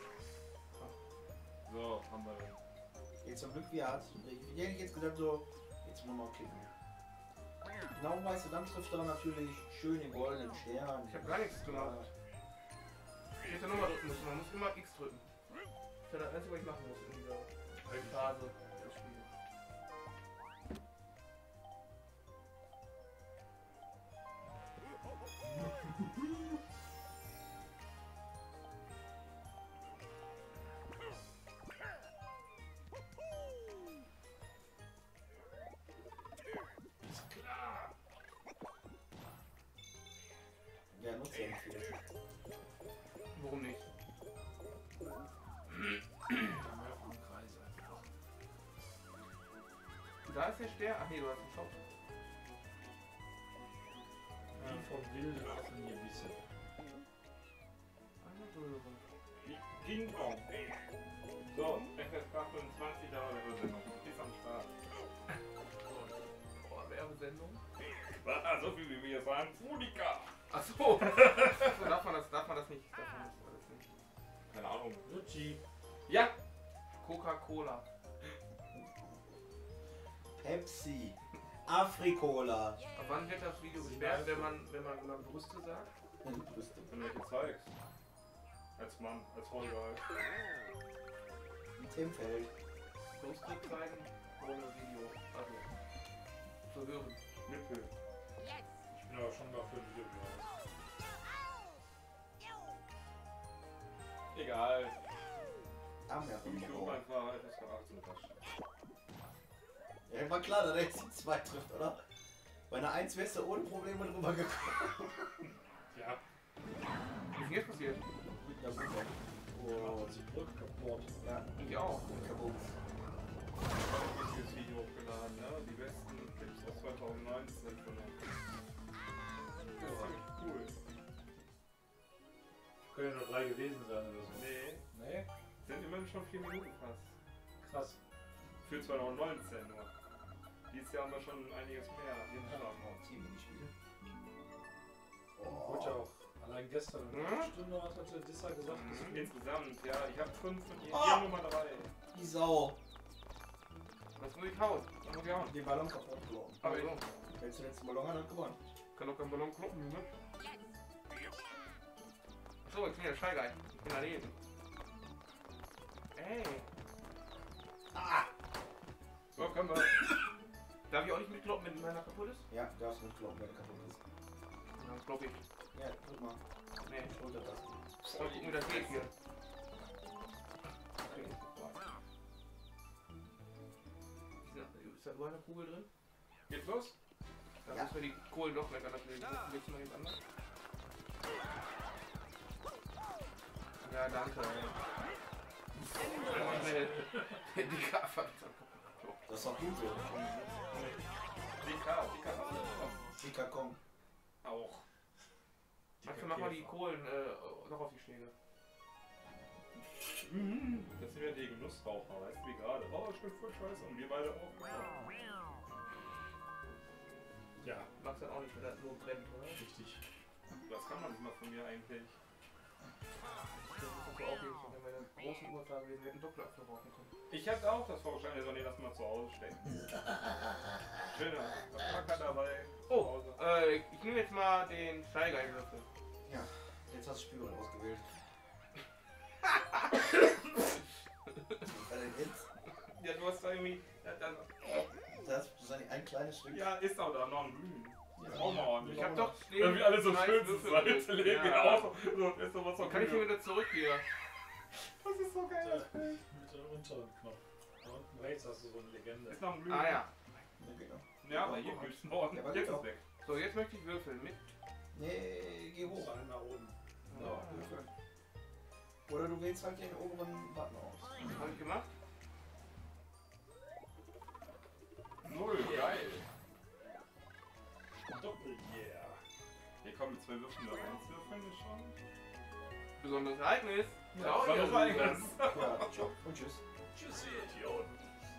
Speaker 1: So, haben wir den.
Speaker 3: Jetzt zum Glück, wie er hat. Ich hätte jetzt gesagt, so, jetzt muss man mal klicken. Genau weißt du, dann trifft er natürlich schön den goldenen Stern.
Speaker 6: Ich habe gar nichts gemacht. Ich hätte nochmal drücken müssen. Man muss immer X drücken. Das ist ja das Einzige, was ich machen muss in dieser Phase des Spiels.
Speaker 3: benutze ja nicht viel.
Speaker 6: Warum nicht? Da ist der Stern. Ach nee, du hast einen Shop.
Speaker 2: Die vom Wilden lassen hier ein bisschen.
Speaker 6: Eine Röhre.
Speaker 1: Ding Dong. So, F S K fünfundzwanzig, da war der Sendung. Ist am Start.
Speaker 6: Boah, Werbesendung.
Speaker 1: Ah, so viel wie wir sagen. Fudika.
Speaker 6: Achso. darf, man das, darf man das nicht? Darf man das alles nicht?
Speaker 1: Keine Ahnung.
Speaker 2: Lutschi.
Speaker 6: Ja! Coca-Cola.
Speaker 3: Pepsi. Afrikola.
Speaker 6: Ab wann wird das Video gesperrt, wenn man, wenn man, wenn man Brüste sagt?
Speaker 3: Brüste.
Speaker 1: Wenn du welche zeigst. Als Mann, als Frau egal.
Speaker 3: Themenfeld.
Speaker 6: Brüste zeigen ohne Video. Also, zu hören.
Speaker 1: Nippel.
Speaker 2: Ich bin aber schon mal für ein Video raus.
Speaker 1: Egal.
Speaker 3: Haben wir
Speaker 1: YouTube
Speaker 3: schon.
Speaker 1: einfach F S K achtzehn das.
Speaker 3: Ja, war klar, dass er jetzt die zwei trifft, oder? Bei einer eins wärst du ohne Probleme drüber gekommen.
Speaker 2: Ja.
Speaker 6: Was ist jetzt passiert?
Speaker 3: Mit einer Brücke.
Speaker 2: Oh, die Brücke kaputt.
Speaker 3: Ja,
Speaker 6: Ich auch.
Speaker 3: kaputt.
Speaker 1: Ich habe dieses Video hochgeladen, ne? Die besten Clips aus zweitausendneunzehn von uns. Das ist ziemlich cool.
Speaker 2: Können ja nur drei gewesen sein oder so.
Speaker 1: Nee,
Speaker 2: Nee?
Speaker 1: sind immerhin schon vier Minuten fast.
Speaker 2: Krass.
Speaker 1: Für zweitausendneunzehn nur. Dieses Jahr haben wir schon einiges mehr. Jeden Tag noch.
Speaker 3: Team die Spiele.
Speaker 2: Wurde ja auch allein gestern in
Speaker 6: Hm?
Speaker 2: einer Stunde was hat der Dissa gesagt.
Speaker 1: Mhm,
Speaker 2: Das
Speaker 1: Insgesamt, ja. Ich habe fünf und ihr
Speaker 3: Oh!
Speaker 1: ihr Nummer drei.
Speaker 3: Die Sau.
Speaker 6: Was muss ich hauen? Was muss ich hauen?
Speaker 3: Den Ballon kaputt gelaufen.
Speaker 6: Aber so.
Speaker 3: Wenn du jetzt den Ballon hat, dann gewonnen.
Speaker 6: Kann doch kein Ballon kloppen, ne? Achso, ich bin ja Scheigeil. Ich bin daneben. Ey.
Speaker 3: Ah!
Speaker 6: So, können wir. Darf ich auch nicht mitkloppen, wenn meiner kaputt ist?
Speaker 3: Ja, du darfst nicht kloppen, wenn er kaputt ist.
Speaker 6: Dann klopp ich.
Speaker 3: Ja, guck mal.
Speaker 6: Nee.
Speaker 3: Schultertasten.
Speaker 6: Mal gucken, wie das geht hier. Okay. Ist da überall eine Kugel drin?
Speaker 1: Geht's los?
Speaker 6: Dann
Speaker 3: Ja.
Speaker 6: müssen wir die Kohlen doch weg an das legen. Willst du noch jemand anders? Ja, danke. Die Kaffer.
Speaker 3: Das ist doch gut so.
Speaker 1: D K, D K.
Speaker 3: Sika komm.
Speaker 1: Auch.
Speaker 6: Manchmal machen wir die Kohlen äh, noch auf die Schläge.
Speaker 1: Das sind ja die Genussraucher, weißt du, wie gerade. Oh, ich bin voll scheiße und wir beide auch.
Speaker 2: Ja,
Speaker 6: Magst du dann auch nicht, wenn das nur brennt, oder?
Speaker 2: richtig.
Speaker 1: Das kann man nicht mal von mir eigentlich.
Speaker 6: Das ist doch auch nicht so, wenn wir eine große Uhr da gewesen wären, einen Doppelapfel rauchen können.
Speaker 1: Ich hatte auch das vorgestellt, wir sollen das mal zu Hause stecken. Schöner Packer dabei.
Speaker 6: Oh,
Speaker 1: zu Hause.
Speaker 6: äh, ich nehme jetzt mal den Steigeilwürfel.
Speaker 3: Ja, jetzt hast du Spüren ausgewählt. Was war denn jetzt?
Speaker 1: Ja, du hast da irgendwie. Ja, dann,
Speaker 3: Das ist ein, ein kleines Stück.
Speaker 1: ja ist auch da noch ein Glühen.
Speaker 3: Ja.
Speaker 1: Ist auch mal ordentlich.
Speaker 6: Ich hab doch den
Speaker 1: Irgendwie alle so
Speaker 6: drei
Speaker 1: schön zur
Speaker 6: Würfel
Speaker 1: Seite
Speaker 6: gedrückt.
Speaker 1: legen.
Speaker 6: Ja.
Speaker 1: Ja. Auch so, so, ist sowas so
Speaker 6: Kann ich
Speaker 1: Glühen.
Speaker 6: hier wieder zurück hier?
Speaker 1: Das ist so geil.
Speaker 2: Mit dem unteren Knopf. Da unten rechts hast du so eine Legende.
Speaker 1: Ist noch ein Glühen.
Speaker 6: Ah ja.
Speaker 3: Ja, genau.
Speaker 1: Ja, aber hier glüht es noch.
Speaker 3: Ja, aber
Speaker 1: Jetzt
Speaker 3: geht
Speaker 1: ist
Speaker 3: auch.
Speaker 1: weg.
Speaker 6: So, jetzt möchte ich würfeln mit.
Speaker 3: Nee, geh hoch.
Speaker 2: Sein nach oben.
Speaker 3: Ja, würfeln. Oder du wählst halt den oberen Button aus.
Speaker 6: Hab ich gemacht?
Speaker 1: Null, geil.
Speaker 2: Doppel, yeah.
Speaker 1: Hier kommen mit zwei Würfeln oder eins Würfeln ist schon.
Speaker 6: Besonderes Ereignis.
Speaker 1: Ja,
Speaker 6: auch
Speaker 1: das
Speaker 6: wieder
Speaker 1: war
Speaker 6: so.
Speaker 1: eines.
Speaker 3: Ja, ciao und tschüss.
Speaker 2: Tschüss, ihr Idioten.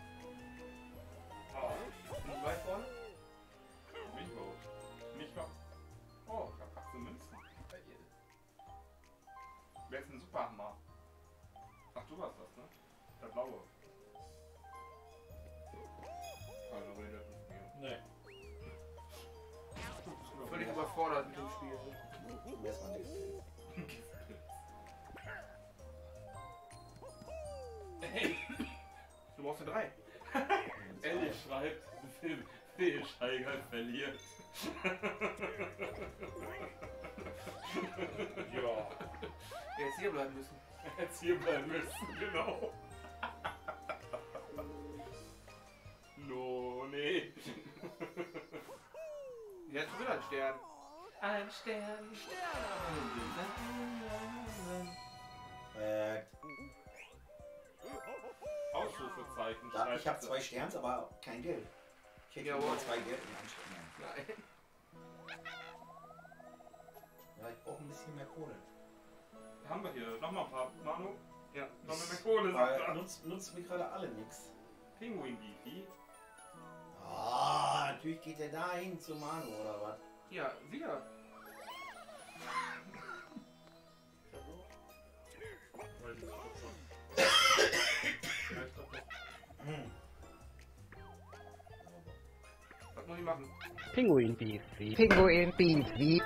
Speaker 1: Oh,
Speaker 6: Nicht weit vorne?
Speaker 1: nicht mal. Nicht mal. Oh, ich hab achtzehn Münzen. Wer ist ein Superhammer? Ach, du warst das, ne? Der blaue. Keiner redet mit mir.
Speaker 2: Nee.
Speaker 6: Völlig überfordert mit dem Spiel.
Speaker 3: Du wärst mal nicht.
Speaker 6: Hey! Du brauchst eine drei.
Speaker 1: Ellie schreibt, Phil Scheiger verliert.
Speaker 2: Ja.
Speaker 6: Der jetzt hier bleiben müssen.
Speaker 1: Jetzt hier bleiben müssen, genau. No, nee.
Speaker 6: Der hat schon wieder einen Stern. Ein Stern.
Speaker 3: Äh,
Speaker 1: Ausrufezeichen.
Speaker 3: da,
Speaker 1: schreibt
Speaker 3: ich habe
Speaker 1: sie.
Speaker 3: zwei Sterns, aber kein Geld. Ich hätte
Speaker 6: Jawohl.
Speaker 3: nur zwei Geld in Anstrengung.
Speaker 6: Nein.
Speaker 3: Ja, ich brauche ein bisschen mehr Kohle.
Speaker 1: Haben wir hier noch mal ein paar, Manu?
Speaker 6: Ja.
Speaker 1: Noch mehr Kohle,
Speaker 3: Weil
Speaker 1: sagt er.
Speaker 3: nutzt, nutzt mir gerade alle nix.
Speaker 1: Pinguin-Beefy.
Speaker 3: Ah, natürlich geht der da hin zu Manu, oder was?
Speaker 6: Ja, sicher.
Speaker 2: Weil ich doch schon. Ja, ich glaub doch.
Speaker 3: Hm.
Speaker 6: Was muss ich machen?
Speaker 7: Pinguin Beefy. Pinguin Beefy.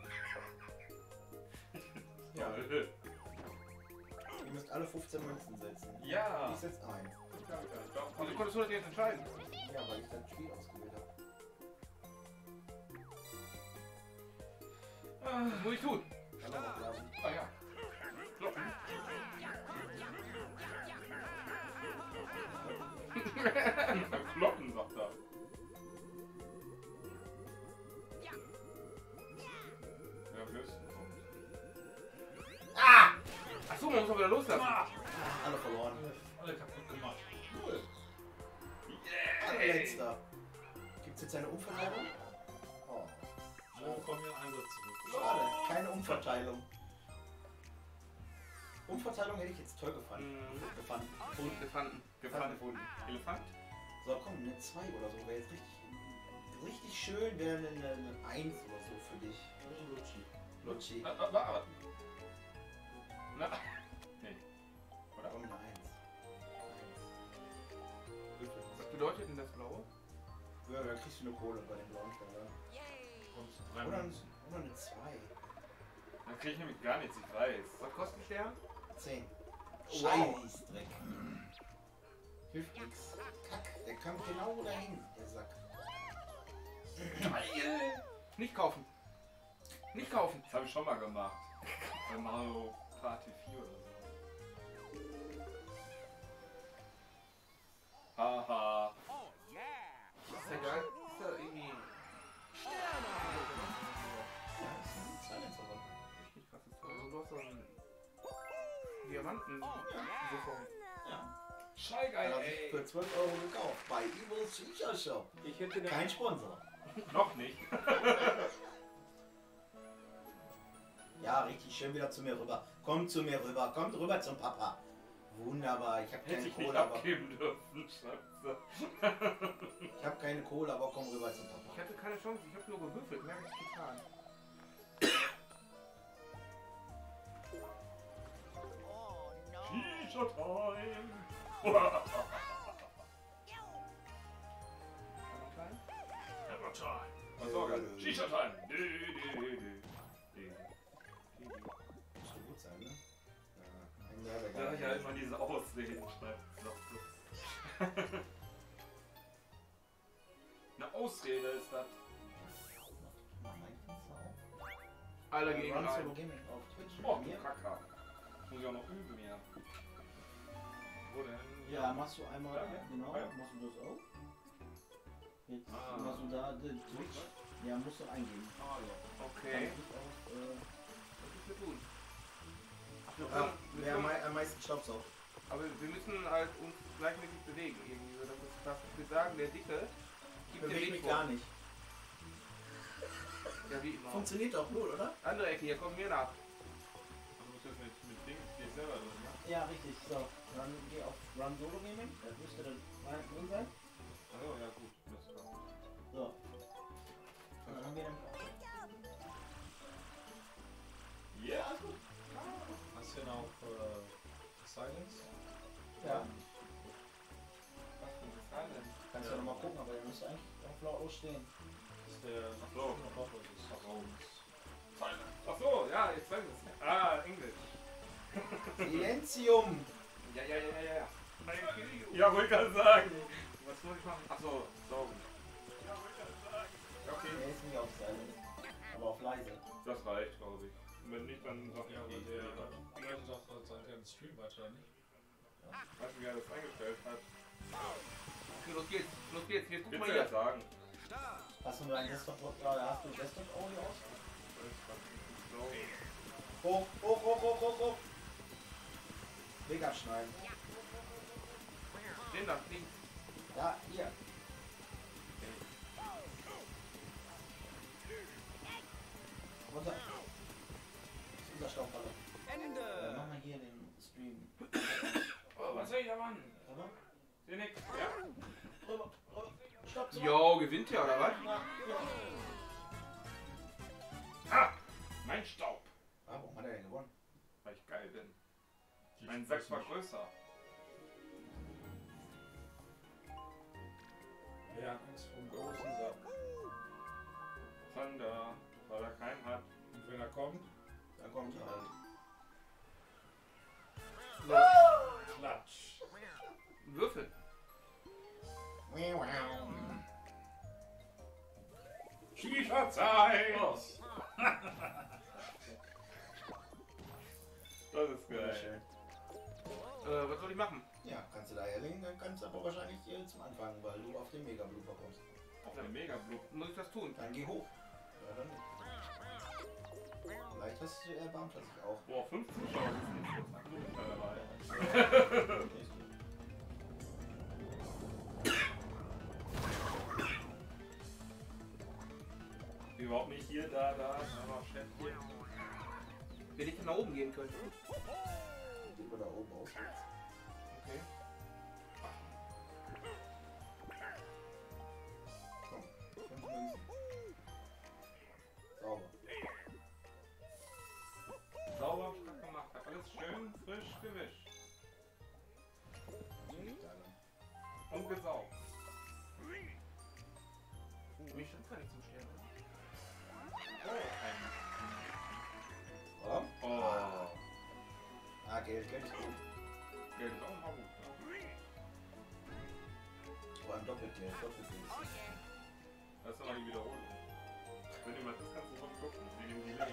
Speaker 3: Ja,
Speaker 1: Äh,
Speaker 3: ihr müsst alle fünfzehn Münzen setzen.
Speaker 1: Ja.
Speaker 3: Ich setze ein.
Speaker 6: Wieso konntest du das jetzt entscheiden?
Speaker 3: Ja, weil ich das Spiel ausgewählt habe.
Speaker 6: Was muss ich tun?
Speaker 3: Kann man auch lassen.
Speaker 6: Ah ja. Kloppen.
Speaker 1: Kloppen, sagt er. Ja, höchstens.
Speaker 6: Achso, man muss aber wieder loslassen.
Speaker 3: Ah, alle verloren.
Speaker 2: Alle kaputt gemacht.
Speaker 3: Cool.
Speaker 1: Yay.
Speaker 3: Letzter. Gibt es jetzt eine Umverteilung? Oh,
Speaker 2: Alle bekommen ihren Einsatz zurück.
Speaker 3: schade. Keine Umverteilung. Umverteilung hätte ich jetzt toll gefunden.
Speaker 6: Mhm.
Speaker 3: Gefunden.
Speaker 6: Gefunden. Gefunden.
Speaker 3: Gefunden. Gefunden.
Speaker 1: Elefant?
Speaker 3: So, komm, eine zwei oder so. Wäre jetzt richtig, richtig schön, wäre eine, eine, eine eins oder so für dich.
Speaker 2: Lutschi.
Speaker 3: Lutschi.
Speaker 1: Ah, ah, ah. Na. Nee. Oder?
Speaker 3: Komm, eine eins.
Speaker 6: Was bedeutet denn das Blaue?
Speaker 3: Ja, dann kriegst du eine Kohle bei dem blauen Stern.
Speaker 2: Und drei
Speaker 3: Oder,
Speaker 2: Münzen.
Speaker 3: oder eine zwei.
Speaker 1: Dann krieg ich nämlich gar nichts, ich weiß.
Speaker 6: Was kostet ein Stern?
Speaker 3: zehn.
Speaker 6: Wow.
Speaker 3: Scheißdreck. Hilft nix. Kack, der kam genau dahin, der Sack.
Speaker 6: Geil! Nicht kaufen. Nicht kaufen.
Speaker 1: Das habe ich schon mal gemacht. Bei Mario Party vier oder so. Haha.
Speaker 5: Oh yeah!
Speaker 6: Das ist ja geil. Das ist ja irgendwie
Speaker 3: Ja, das ist ein Silencer.
Speaker 6: richtig krasses Zeug. Also du hast so einen Diamanten diese Form.
Speaker 3: Ja.
Speaker 1: Scheigeil,
Speaker 3: Hat er sich
Speaker 1: ey.
Speaker 3: für zwölf Euro gekauft. Bei Evil Shisha Shop.
Speaker 6: Ich hätte den
Speaker 3: Kein Sponsor.
Speaker 1: Noch nicht.
Speaker 3: Ja, richtig schön wieder zu mir rüber. Kommt zu mir rüber. Kommt rüber zum Papa. Wunderbar. Ich habe
Speaker 1: Hätte
Speaker 3: keine
Speaker 1: ich nicht
Speaker 3: Kohle, aber
Speaker 1: abgeben dürfen, Scheiße.
Speaker 3: ich habe keine Kohle, aber komm rüber zum
Speaker 6: Ich
Speaker 3: Papa.
Speaker 6: hatte keine Chance, ich habe nur gewürfelt, mehr habe ich nicht getan.
Speaker 5: Oh no!
Speaker 1: Shisha-Time.
Speaker 6: Klein?
Speaker 2: Hammer Time.
Speaker 1: Was war das? Shisha-Time. Dü, dü, dü, dü.
Speaker 3: Muss so gut sein, ne? Ja, ein Jahr
Speaker 1: Da ich ja immer diese Ausreden schreibt. Eine Ausrede ist das.
Speaker 6: Alle gegen
Speaker 3: Run Solo
Speaker 6: rein.
Speaker 3: Gaming auf Twitch
Speaker 1: Oh,
Speaker 3: mit
Speaker 1: du
Speaker 3: mir.
Speaker 1: Kacker. Muss ich auch noch üben hier. Wo denn?
Speaker 3: Ja, machst du einmal,
Speaker 1: Da.
Speaker 3: genau,
Speaker 1: Ah, ja.
Speaker 3: machst du das auch. Jetzt
Speaker 1: Ah.
Speaker 3: machst du da den Twitch. Ja, musst du eingeben.
Speaker 1: Ah, ja.
Speaker 6: Okay.
Speaker 3: Kann ich auf, äh,
Speaker 6: Was müssen wir tun? Wir
Speaker 3: ja,
Speaker 6: können, wir
Speaker 3: wer am
Speaker 6: können,
Speaker 3: mei- am meisten Staubsaugt.
Speaker 6: aber wir müssen halt uns gleichmäßig bewegen. Irgendwie. Das ist das, wir sagen, der Dicke gibt den
Speaker 3: Beweg
Speaker 6: Weg
Speaker 3: mich
Speaker 6: vor.
Speaker 3: gar nicht.
Speaker 6: Ja, wie immer.
Speaker 3: Funktioniert doch gut, oder?
Speaker 6: Andere Ecke, hier, komm mir nach.
Speaker 1: Du musst jetzt mit, mit Ding, dir selber drin, ne?
Speaker 3: Ja, richtig. So, dann geh auf Run Solo Gaming. Das müsste dann rein drin sein.
Speaker 1: Achso, ja gut. Das ist klar.
Speaker 3: So. Dann haben wir dann.
Speaker 1: Ja, ist gut.
Speaker 2: Hast du denn auch äh, Silence?
Speaker 3: Ja.
Speaker 1: Was für ein Silent.
Speaker 3: Kannst du ja nochmal gucken, aber der müsste eigentlich auf laut stehen.
Speaker 2: Das ist der
Speaker 1: Ach so.
Speaker 2: noch was ist.
Speaker 1: Achso. Silent. Achso, ja, jetzt weiß ich es. Ah, Englisch.
Speaker 3: Silenzium!
Speaker 6: Ja, ja, ja, ja, ja.
Speaker 1: Ja, wollte ich gerade sagen.
Speaker 6: Was muss ich machen?
Speaker 1: Achso, saugen. Ja, wollte ich gerade sagen. Okay,
Speaker 3: Der ist nicht auf Silent, aber auf leise.
Speaker 1: das reicht, glaube ich. Und wenn nicht, dann sag
Speaker 2: Ja, aber
Speaker 1: ich
Speaker 2: der
Speaker 1: eh.
Speaker 2: begleitet auch seinen ganzen Stream wahrscheinlich.
Speaker 1: Weißt du, wie er das eingestellt hat?
Speaker 6: Okay, los geht's, los geht's. Jetzt guck
Speaker 1: Willst
Speaker 6: mal
Speaker 1: du
Speaker 6: hier.
Speaker 1: das sagen?
Speaker 3: Hast du nur ein Desktop, äh, hast du Desktop Audio aus? Hoch, hoch, hoch, hoch, hoch, hoch. Weg abschneiden.
Speaker 6: Den da, links.
Speaker 3: Ja, hier. Runter. Das ist unser Staubballer.
Speaker 5: Ende.
Speaker 3: Dann machen wir hier den Stream.
Speaker 1: Oh, was soll ich da machen?
Speaker 3: Rüber,
Speaker 1: Seh nix. Ja.
Speaker 3: rüber, rüber. Stopp, zurück.
Speaker 6: Jo, gewinnt ja, oder was?
Speaker 3: Ja, ja.
Speaker 1: Ah! Mein Staub!
Speaker 3: Ah, warum hat er denn gewonnen?
Speaker 1: Weil ich geil bin. Mein Sack war größer.
Speaker 2: Wer hat Angst vom großen Sack?
Speaker 1: Thunder, weil er keinen hat.
Speaker 2: Und wenn er kommt,
Speaker 3: Dann kommt er halt.
Speaker 2: klatsch.
Speaker 6: Würfel.
Speaker 2: Schieferzeit!
Speaker 1: Oh. Das ist geil.
Speaker 3: Wunderschön.
Speaker 6: Äh, was soll ich machen?
Speaker 3: Ja, kannst du da herlegen, dann kannst du aber wahrscheinlich hier zum Anfang, weil du auf den Mega-Blooper kommst.
Speaker 1: Auf der Mega-Blue.
Speaker 6: Muss ich das tun?
Speaker 3: Dann geh hoch. Ja, dann nicht. Vielleicht hast du erbarmt er sich auch.
Speaker 1: Boah, fünf Zuschauer sind jetzt nach Blut dabei. Überhaupt nicht hier, da, da, aber Chef hier.
Speaker 6: Wenn ich nach oben gehen könnte.
Speaker 3: Gehen wir da oben aus jetzt.
Speaker 6: Okay.
Speaker 3: Komm, fünf Münzen. Sauber.
Speaker 1: Sauber, stark gemacht. Hab alles schön frisch gewischt. Und gesaugt.
Speaker 6: Mich schon gar nicht zum Sterben.
Speaker 3: Warum?
Speaker 1: Oh.
Speaker 3: Ah, Geld, Geld ist gut.
Speaker 1: Geld ist auch mal gut.
Speaker 3: Vor allem Doppelgeld, Doppelgeld.
Speaker 1: Das ist nochmal die Wiederholung. Wenn jemand das kannst du so gucken. Wegen dem Delay.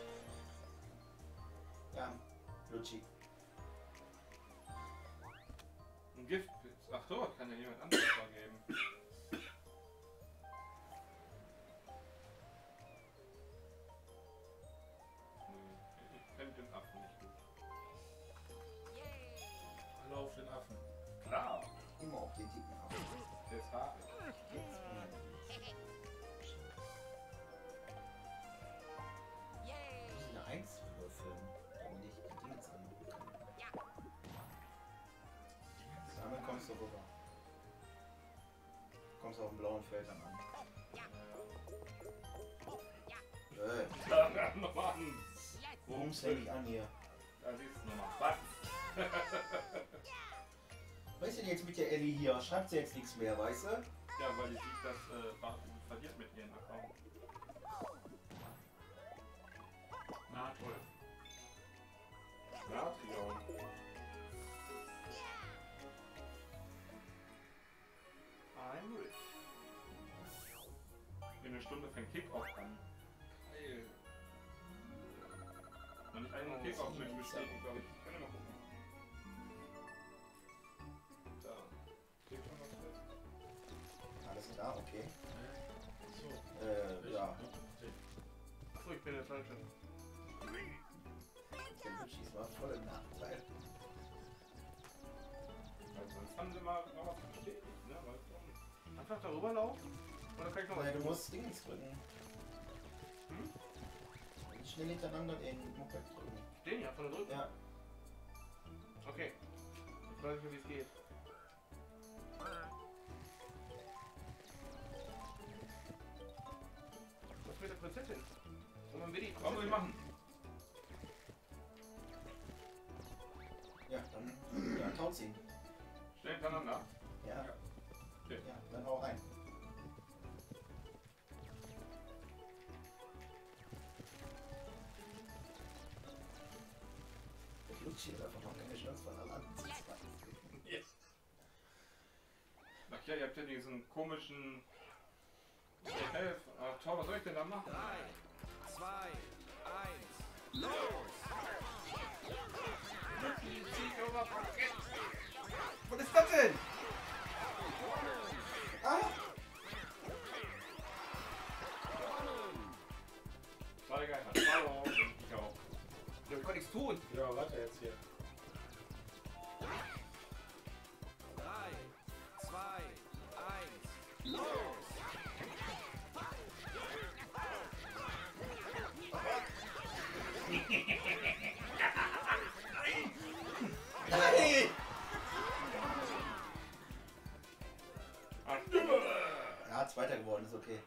Speaker 3: Ja, Lutschi.
Speaker 1: Ein Giftpilz. Ach so, kann ja jemand anderes vergeben. Ich kenn den Affen nicht gut.
Speaker 2: Alle auf den Affen.
Speaker 1: Klar,
Speaker 3: Immer auf den dicken Arm.
Speaker 1: der ist haarig.
Speaker 3: Jetzt. Ich muss eine Eins würfeln, damit ich die Dinge anmachen kann. Damit kommst du rüber. Kommst auf dem blauen Feld dann an. Äh,
Speaker 1: Ja, nochmal an.
Speaker 3: Bums häng ich an hier.
Speaker 1: Da siehst du nochmal. Was?
Speaker 3: Was ist denn jetzt mit der Ellie hier? Schreibt sie jetzt nichts mehr, weißt du?
Speaker 1: Ja, weil die sieht, dass äh, Bartel verliert mit ihren Account.
Speaker 2: Na toll.
Speaker 1: Natrium. I'm rich. In einer Stunde fängt Kickoff an. Geil. Noch nicht einen Kickoff durch bestätigt, glaube ich. Ich kann ja mal gucken. Da. Steht schon was fest.
Speaker 3: Alles klar, okay.
Speaker 2: So.
Speaker 3: Äh, ja.
Speaker 6: Achso, ich bin der Falsche.
Speaker 3: Der Lutschis war voll im Nachteil.
Speaker 1: Also sonst haben sie mal, mal was bestätigt, ne? Weißt du?
Speaker 6: Einfach darüber laufen? Oder kann ich noch was
Speaker 3: Nein, du
Speaker 6: tun?
Speaker 3: musst Dings drücken.
Speaker 6: Hm?
Speaker 3: Schnell hintereinander den Moped drücken.
Speaker 6: Den ja, von der Drücke?
Speaker 3: Ja.
Speaker 6: Okay. Ich weiß nicht, wie es geht. Was mit der Prinzessin? Und dann will die
Speaker 1: Was soll ich machen?
Speaker 3: Ja, dann ja, taut ihn.
Speaker 1: Schnell hintereinander.
Speaker 3: Ja.
Speaker 1: Okay.
Speaker 3: Ja, dann auch rein. Der Lutschi hat einfach noch keine Chance von allein zu zweiten.
Speaker 1: Yes. Ach ja, ihr habt ja diesen komischen. Helf. Ach toll, was soll ich denn da machen?
Speaker 5: drei, zwei, eins, los!
Speaker 6: Was ist das denn?
Speaker 3: Ah!
Speaker 1: Voll geil.
Speaker 6: tun.
Speaker 2: Ja, warte jetzt hier.
Speaker 5: drei, zwei, eins, los!
Speaker 3: Nein!
Speaker 1: Ach,
Speaker 3: Ja, Zweiter geworden, ist okay.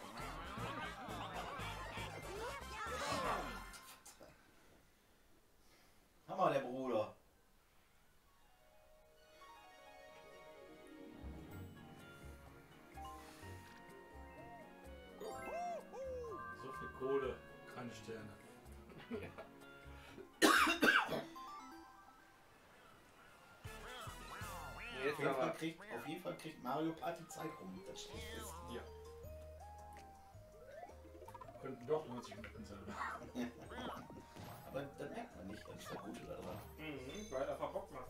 Speaker 3: Hammer, der Bruder.
Speaker 2: So viel Kohle, keine Sterne.
Speaker 6: Jetzt
Speaker 3: Auf jeden, Fall
Speaker 6: aber.
Speaker 3: kriegt, auf jeden Fall kriegt Mario Party Zeit rum. Das steht fest.
Speaker 1: ja.
Speaker 2: Könnten doch neunzig Minuten sein.
Speaker 3: Aber das merkt man nicht. Das ist der Gute daran.
Speaker 1: Mhm, weil einfach Bock macht.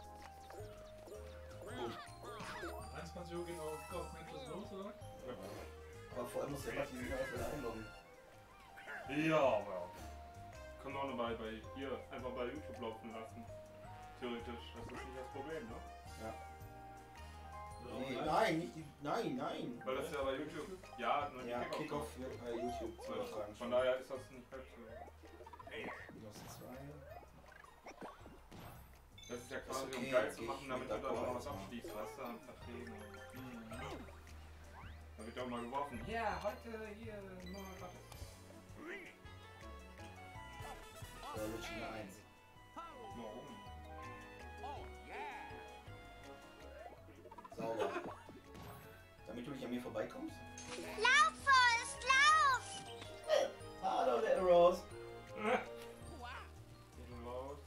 Speaker 2: einundzwanzig Uhr gehen auch auf Matches los, oder?
Speaker 3: Aber vor allem muss der Martin wieder erst wieder einloggen.
Speaker 1: Ja, aber. Kann man auch noch bei, bei hier einfach bei YouTube laufen lassen. Theoretisch. Das ist nicht das Problem, ne?
Speaker 3: Nee, nein, nicht die, nein, nein.
Speaker 1: Weil das ja bei YouTube. Ja, nur die
Speaker 3: Ja,
Speaker 1: Kickoff.
Speaker 3: Kickoff wird bei YouTube übertragen.
Speaker 1: Von daher ist das nicht falsch.
Speaker 3: Minus zwei.
Speaker 1: Das ist ja quasi
Speaker 3: Ist okay,
Speaker 1: um geil
Speaker 3: jetzt
Speaker 1: zu
Speaker 3: geh
Speaker 1: machen,
Speaker 3: ich
Speaker 1: damit
Speaker 3: mit
Speaker 1: du da noch
Speaker 3: d'accord
Speaker 1: was
Speaker 3: jetzt mal.
Speaker 1: abschließt, weißt du, an Verträgen. Da wird ja auch mal geworfen. Ja, heute hier nur gratis.
Speaker 3: Da wird schon eine eins.
Speaker 1: Warum?
Speaker 3: Sauber. Damit du nicht an mir vorbeikommst?
Speaker 8: Lauf, Forrest, lauf!
Speaker 3: Hallo, der Arrows.
Speaker 1: Lauf.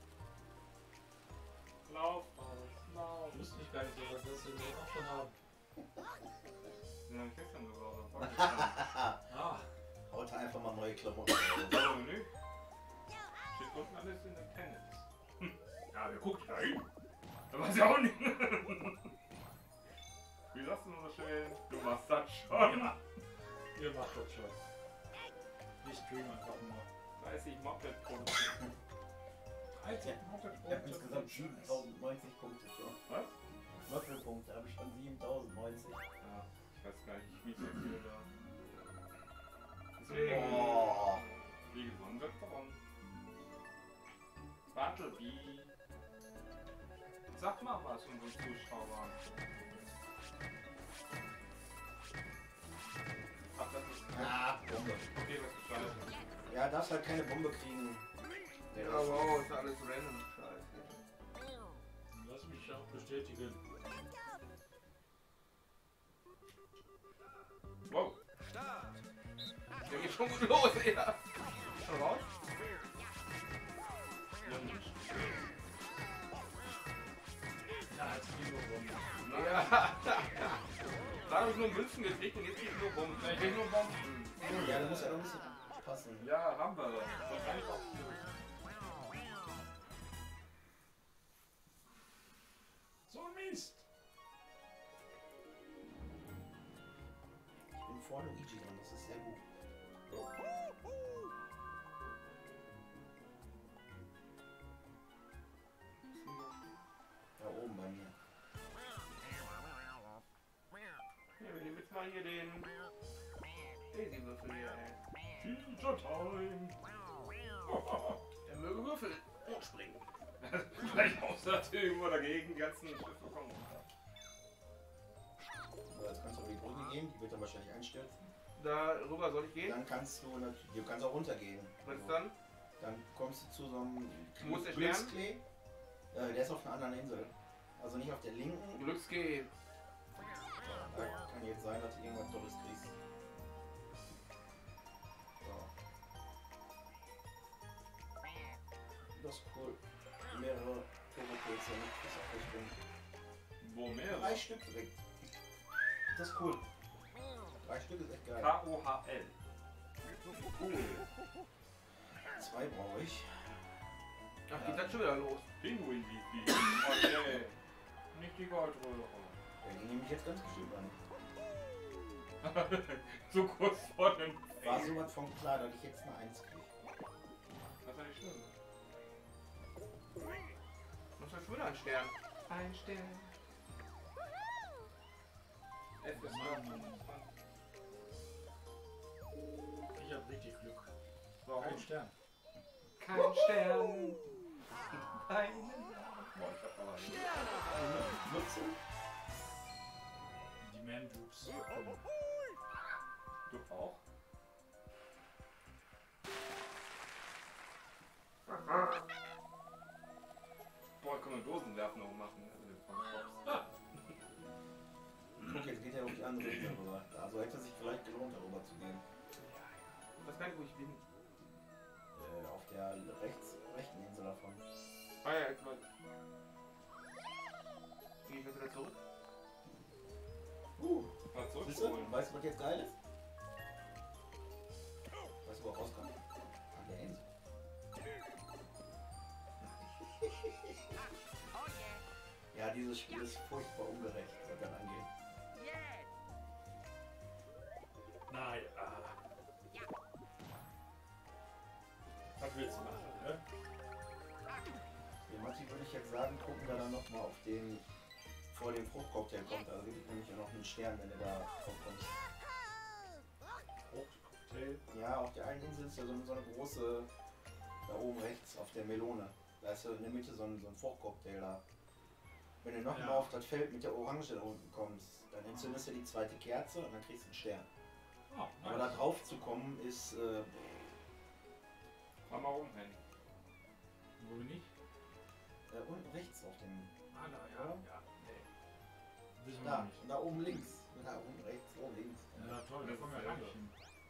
Speaker 1: Lauf, alles. Lauf.
Speaker 2: Ich wusste nicht gar nicht, was das denn auch schon haben.
Speaker 1: Den hab ich gestern gebaut. am Vorgestern.
Speaker 2: Ah,
Speaker 3: Haut einfach mal neue Klamotten raus.
Speaker 1: So, Menü. Steht unten alles in der Tennis. Ja, wer guckt rein? Da weiß ich auch nicht. Wie sagst du noch so schön? Du machst das schon.
Speaker 2: ihr macht das schon. Ich stream einfach nur.
Speaker 1: dreißig Moped-Punkte.
Speaker 2: dreißig
Speaker 3: Ich habe insgesamt siebentausendneunzig Punkte schon.
Speaker 1: Was?
Speaker 3: Würfelpunkte habe ich schon siebentausendneunzig.
Speaker 1: Ja, ich weiß gar nicht, wie so viele da. Deswegen,
Speaker 3: Boah.
Speaker 1: wie gewonnen wird gewonnen. Bartleby. Sag mal was unseren Zuschauern. Ach, das ist.
Speaker 3: Ah, Bombe.
Speaker 1: Okay, was ist scheiße.
Speaker 3: Ja, darfst halt keine Bombe kriegen.
Speaker 6: Ja, wow, ist alles random. Scheiße.
Speaker 2: Lass mich auch bestätigen.
Speaker 1: Wow.
Speaker 5: Start!
Speaker 6: Der geht schon gut los, ja. Schon raus?
Speaker 1: Ja, nicht.
Speaker 2: Ja, jetzt die nur rum.
Speaker 1: Ja. Da habe ich nur Münzen gekriegt und jetzt krieg ich nur Bomben. Ich krieg nur Bomben.
Speaker 3: Ja, da muss ja noch ein bisschen passen.
Speaker 1: Ja, haben wir. Wahrscheinlich auch.
Speaker 2: So Mist!
Speaker 3: Ich bin vor Luigi dran, das ist sehr gut. Da oben bei mir.
Speaker 1: Ja, wir nehmen jetzt mal hier den Daisy-Würfel hier, ey.
Speaker 2: Teacher Time!
Speaker 6: Er möge Würfel hochspringen.
Speaker 1: Vielleicht außer irgendwo dagegen, die ganzen Schiffe kommen runter.
Speaker 3: So, jetzt kannst du über die Brücke gehen, die wird dann wahrscheinlich einstürzen.
Speaker 6: Da rüber soll ich gehen?
Speaker 3: Dann kannst du, nat- du kannst auch runtergehen.
Speaker 6: Was ist dann?
Speaker 3: Dann kommst du zu so einem
Speaker 6: Wo ist der
Speaker 3: Glücksklee. Äh, der ist auf einer anderen Insel. Also nicht auf der linken.
Speaker 6: Glücksgeh.
Speaker 3: Da kann jetzt sein, dass du irgendwas Tolles kriegst. So. Das ist cool. Mehrere Turbokekse mit Wasserrichtung.
Speaker 1: Wo mehr?
Speaker 3: Drei Stück direkt. Das ist cool. Drei Stück ist echt geil.
Speaker 1: K O H L.
Speaker 3: Cool. Zwei brauche ich.
Speaker 6: Ach, geht das schon wieder los?
Speaker 1: Pinguin wie viel? Oh nee. Nicht die Goldröhre.
Speaker 3: Ja, die nehme ich jetzt ganz bestimmt an.
Speaker 1: So kurz vor dem
Speaker 3: War sowas von klar, dass ich jetzt eine Eins kriege.
Speaker 1: Das ist ja nicht schlimm.
Speaker 6: Was ist schon wieder ein Stern? Ein Stern.
Speaker 1: F ist
Speaker 2: Mann. Ich hab richtig Glück.
Speaker 1: Warum?
Speaker 2: Kein Stern.
Speaker 6: Kein Stern. Kein
Speaker 1: Boah, ich hab aber nicht.
Speaker 3: Nutze.
Speaker 2: Die Man-Dupes.
Speaker 1: Du auch? Boah, kann man Dosenwerfen noch machen. Also von Cops.
Speaker 3: Guck, jetzt geht er auf die andere Insel rüber. Also hätte es sich vielleicht gelohnt, darüber zu gehen.
Speaker 6: Ich weiß gar nicht, wo ich bin.
Speaker 3: Äh, auf der rechts, rechten Insel davon.
Speaker 6: Ah ja, ich weiß. Gehe ich jetzt wieder zurück?
Speaker 3: Uh,
Speaker 1: Mal
Speaker 3: siehst du?
Speaker 1: zurückspulen.
Speaker 3: Weißt du, was jetzt geil ist? Weißt du, wo er rauskommt? An der Insel. Ja, dieses Spiel ist furchtbar ungerecht, was das angeht.
Speaker 2: Nein. Ah. Was willst du machen, ne?
Speaker 3: Den Matti würde ich jetzt sagen, gucken wir dann nochmal auf den, vor dem Fruchtcocktail kommt. Also gibt es nämlich noch einen Stern, wenn du da drauf kommst.
Speaker 2: Fruchtcocktail.
Speaker 3: Ja, auf der einen Insel ist ja so, so eine große, da oben rechts, auf der Melone. Da ist ja in der Mitte so ein, so ein Fruchtcocktail da. Wenn du nochmal
Speaker 2: Ja.
Speaker 3: auf das Feld mit der Orange da unten kommst, dann entzündest du die zweite Kerze und dann kriegst du einen Stern.
Speaker 2: Oh,
Speaker 3: Aber da drauf zu kommen ist, äh,
Speaker 1: Fahr mal rum hin.
Speaker 2: Wo bin ich?
Speaker 3: da unten rechts auf dem,
Speaker 2: Ah, da, ja. Ja, nee. Wissen wir
Speaker 3: da,
Speaker 2: nicht.
Speaker 3: da oben links. Da unten rechts, oben links.
Speaker 2: Ja, toll, da kommen wir gar nicht hin.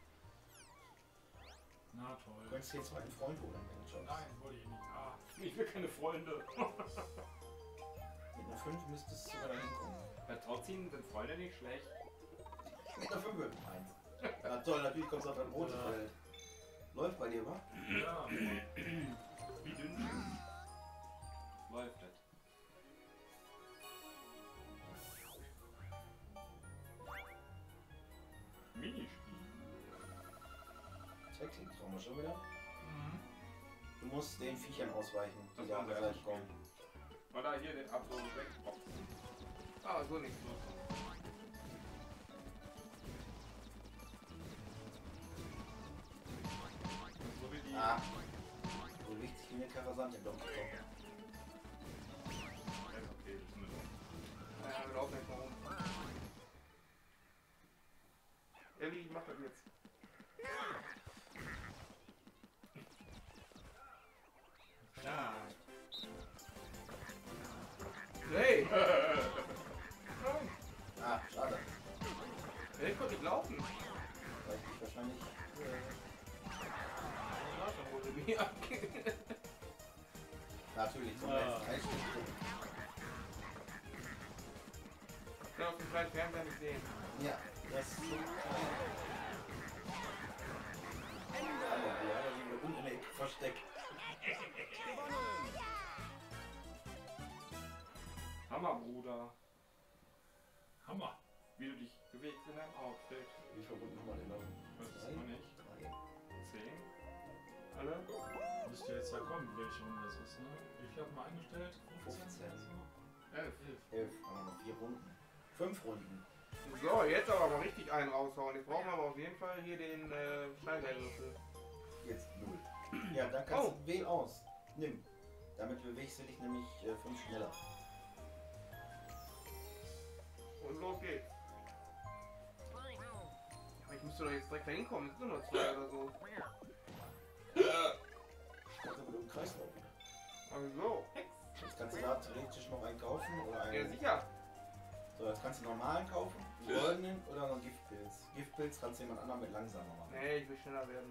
Speaker 2: Na
Speaker 3: Du
Speaker 2: toll.
Speaker 3: könntest hier zweiten Freund holen, wenn du schaust.
Speaker 2: Nein, wollte ich nicht. Ah,
Speaker 1: Ich will keine Freunde.
Speaker 3: Mit einer fünf müsstest du da hinkommen.
Speaker 1: Bei Tauziehen sind Freunde nicht schlecht.
Speaker 3: Mit einer fünf eins. Na toll, natürlich kommst du auf ein rotes
Speaker 2: Ja.
Speaker 3: Feld. Läuft bei dir, wa?
Speaker 2: ja.
Speaker 1: Wie dünn läuft das? Minispiel.
Speaker 3: Tackling Trauma schon wieder.
Speaker 2: Mhm.
Speaker 3: Du musst den Viechern ausweichen, die
Speaker 1: Das
Speaker 3: da
Speaker 1: war
Speaker 3: an der
Speaker 1: sehr
Speaker 3: Seite kommen.
Speaker 1: Oder hier den Absatz wegboxen.
Speaker 6: Ah, so nicht.
Speaker 1: So wie die.
Speaker 3: Ah. So wichtig wie eine Karasant im Donkey Kong.
Speaker 1: Ja, okay, das ist mit uns.
Speaker 6: Ja, wir laufen jetzt mal rum. Ellie, ich mach das jetzt.
Speaker 1: Ja.
Speaker 6: Hey!
Speaker 3: Ah, schade.
Speaker 6: Hey, ich konnte nicht laufen.
Speaker 3: Weil ich wahrscheinlich. Äh,
Speaker 6: Ja, dann wurde mir abge-
Speaker 3: natürlich zum
Speaker 2: Ah.
Speaker 3: letzten Einstieg.
Speaker 6: Ich kann auf dem kleinen Fernseher nicht sehen.
Speaker 3: Ja, das ist so klein. Aber ja, da sind wir unten in der Ecke versteckt.
Speaker 1: Hammer, Bruder.
Speaker 2: Hammer.
Speaker 1: Wie du dich bewegst in deinem Outfit.
Speaker 3: Wie verbunden nochmal den Laufen?
Speaker 1: Das ist noch nicht.
Speaker 3: Drei.
Speaker 1: Zehn.
Speaker 6: Alle?
Speaker 2: Müsste jetzt ja kommen, welche Runde das ist, ne? Wie viel hat man eingestellt?
Speaker 3: fünfzehn.
Speaker 2: oder so?
Speaker 6: Elf.
Speaker 3: Elf. Haben wir noch vier Runden. Fünf Runden.
Speaker 6: So, jetzt aber mal richtig einen raushauen. Jetzt brauchen wir aber auf jeden Fall hier den äh, Schneiderwürfel.
Speaker 3: Jetzt null. Ja, da kannst
Speaker 6: Oh.
Speaker 3: du wähl aus. Nimm. Damit bewegst du dich nämlich äh, fünf schneller.
Speaker 6: Und los geht's. Aber ich müsste doch jetzt direkt da hinkommen. Es sind nur noch zwei oder so.
Speaker 3: Also mit dem Kreislauf.
Speaker 6: Also,
Speaker 3: Jetzt kannst du da theoretisch noch einen kaufen oder
Speaker 6: ja
Speaker 3: einen.
Speaker 6: sicher.
Speaker 3: So, jetzt kannst du einen normalen kaufen, einen goldenen oder noch einen Giftpilz. Giftpilz kannst du jemand anderen mit langsamer machen.
Speaker 6: Nee, ich will schneller werden.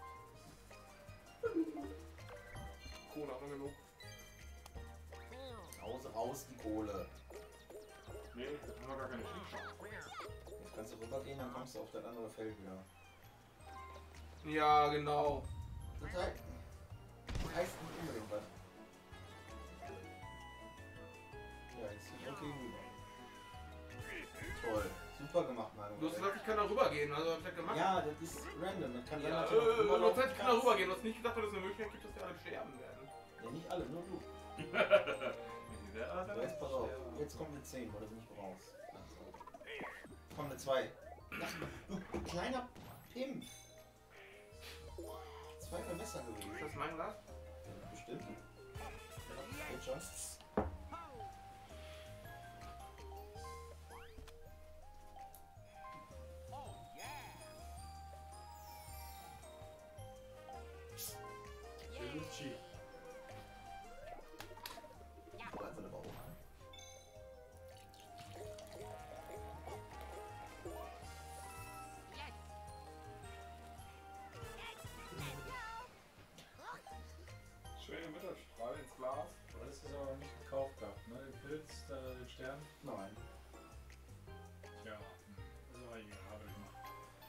Speaker 6: Kohle haben wir genug.
Speaker 3: Hause raus die Kohle.
Speaker 1: Nee, wir haben noch gar keine Schicksal.
Speaker 3: Jetzt kannst du rübergehen, dann kommst du auf das andere Feld wieder.
Speaker 6: Ja, genau.
Speaker 3: Das heißt, das heißt nicht unbedingt was. Ja, jetzt ist okay rüber. Toll. Super gemacht, Manu.
Speaker 6: Du hast gesagt, ich kann da rübergehen. Also, hab ich das gemacht.
Speaker 3: Ja, das ist random. Das kann
Speaker 6: Ja,
Speaker 3: sein, dass du noch
Speaker 6: äh, du hast
Speaker 3: rüberlaufen
Speaker 6: gesagt, ich kann da
Speaker 3: kannst.
Speaker 6: rübergehen. Du hast nicht gesagt, dass es eine Möglichkeit gibt, dass wir alle sterben werden.
Speaker 3: Ja, nicht alle, nur du. So, jetzt pass auf. Jetzt kommt eine zehn, weil du nicht brauchst. Kommt eine zwei. Ach, du kleiner Pimp. Zwei Vermesser gewesen.
Speaker 6: Ist das mein Glas?
Speaker 3: Bestimmt. Ja, geht schon.
Speaker 2: Luigi.
Speaker 3: Da sind aber auch ein.
Speaker 1: Schöne Mittelstrahl ins Glas.
Speaker 2: Du hast es aber nicht gekauft gehabt, ne? Den Pilz, äh, den Stern.
Speaker 3: Nein.
Speaker 2: Tja, hm. Das war egal, habe ich gemacht.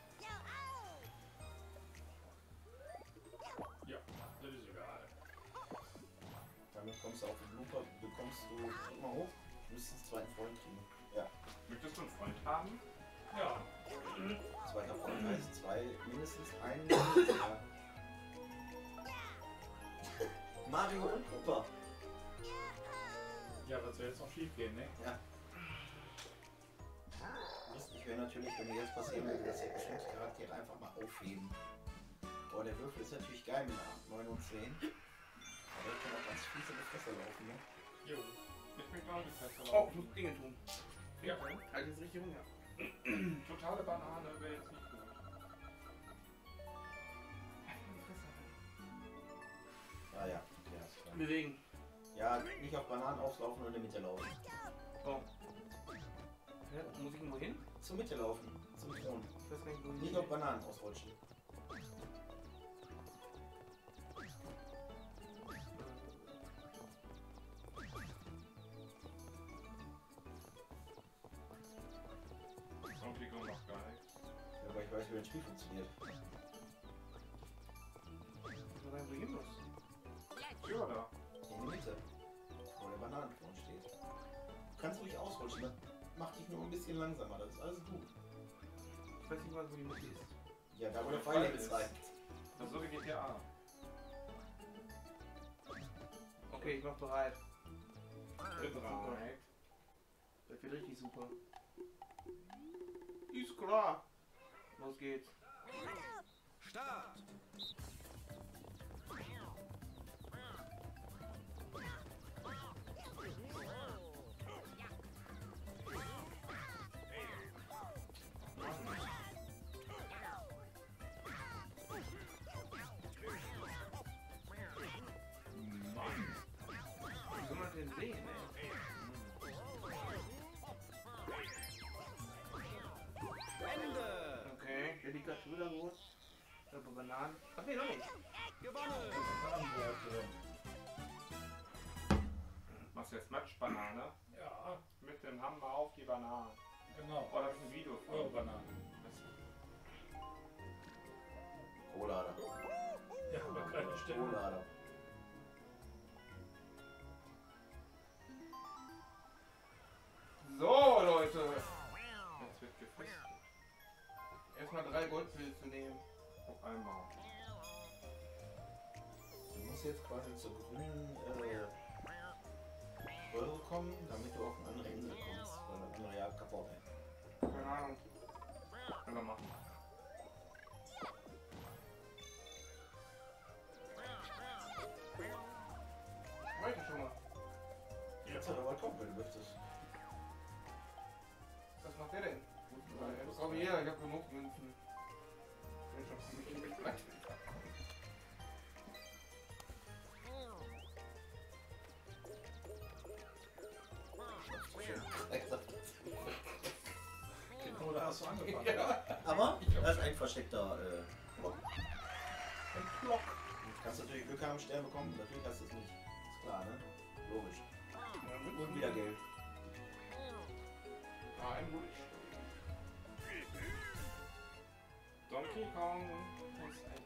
Speaker 2: Ja, das ist egal.
Speaker 3: Damit kommst du auf den Blooper, bekommst du, drück mal hoch, du müsstest einen zweiten Freund kriegen. Ja.
Speaker 1: Möchtest du einen Freund haben?
Speaker 2: Ja.
Speaker 3: Zweiter Freund heißt zwei, mindestens ein. Ja. Mario und Cooper.
Speaker 2: Ja, was soll jetzt noch schief gehen, ne?
Speaker 3: Ja. Lustig wäre natürlich, wenn mir jetzt passieren würde, dass die Charaktere einfach mal aufheben. Boah, der Würfel ist natürlich geil mit acht, neun und zehn. Aber ich kann auch ganz fiese Gefäße laufen, ne?
Speaker 2: Jo.
Speaker 1: Ich möchte auch die Feste
Speaker 6: Oh, ich muss Dinge tun.
Speaker 2: Ja.
Speaker 6: Halt jetzt richtig Hunger.
Speaker 1: Totale Banane wäre jetzt nicht gut.
Speaker 3: Ah ja, okay, hast klar.
Speaker 6: Bewegen.
Speaker 3: Ja, nicht auf Bananen auslaufen und in der Mitte laufen.
Speaker 6: Oh. Ja, muss ich irgendwo hin?
Speaker 3: Zur Mitte laufen, zum Thron.
Speaker 6: Ich weiß gar nicht, wo ich
Speaker 3: Nicht auf Bananen ausrutschen.
Speaker 1: Irgendwie kommt noch gar nichts.
Speaker 3: Ja, aber ich weiß, wie das Spiel funktioniert.
Speaker 6: Ich weiß gar nicht, wo ich hin muss.
Speaker 1: Tür da.
Speaker 3: In die Mitte. Wo der Bananenthron steht. Du kannst ruhig ausrutschen, das macht dich nur ein bisschen langsamer, das ist alles gut.
Speaker 6: Ich weiß nicht mal, wo die Mitte ist.
Speaker 3: Ja, da wo
Speaker 1: Wo
Speaker 3: der
Speaker 1: der
Speaker 3: Pfeil
Speaker 1: Pfeil
Speaker 3: jetzt
Speaker 1: ist.
Speaker 3: reicht.
Speaker 1: Das ist so wie G T A.
Speaker 6: Okay, ich mach bereit.
Speaker 1: Bin bereit.
Speaker 6: Das wird richtig super. Ist klar. Los geht's.
Speaker 5: Start!
Speaker 6: Wie soll man den sehen, ey?
Speaker 5: Ende!
Speaker 6: Okay, der liegt gerade wieder gut. Ich habe Bananen. Ach nee, noch nicht.
Speaker 5: Gewonnen!
Speaker 1: Machst du jetzt Matschbanane?
Speaker 2: Ja,
Speaker 1: Mit dem Hammer auf die Banane.
Speaker 2: genau.
Speaker 1: Oh, da hab ich ein Video
Speaker 2: Eure
Speaker 1: von.
Speaker 2: Bananen.
Speaker 3: Rohlader.
Speaker 2: Ja, aber keine Stimme.
Speaker 3: Rohlader.
Speaker 6: So, Leute. Jetzt wird gefischt. Erstmal drei Goldpilze nehmen.
Speaker 1: Auf einmal.
Speaker 3: Du musst jetzt quasi zur grünen äh, Röhre kommen, damit du auf eine andere Insel kommst. Weil eine andere ja kaputt ist.
Speaker 6: Keine Ahnung.
Speaker 1: Können wir machen.
Speaker 6: Weiter schon mal.
Speaker 3: Jetzt hat er aber kommen, wenn du möchtest.
Speaker 6: Was macht der denn? Oh ja, ich hab genug Münzen. Ich bin schon ziemlich bereit.
Speaker 2: Genau, da hast du angefangen.
Speaker 6: Ja.
Speaker 3: Aber das ist ein versteckter äh, Block.
Speaker 6: Ein Block.
Speaker 3: Du kannst natürlich Glück haben, Stern bekommen, natürlich hast du es nicht. Ist klar, ne? Logisch. Und wieder Geld.
Speaker 6: Ah, ein Wunsch.
Speaker 1: Donkey Kong ist ein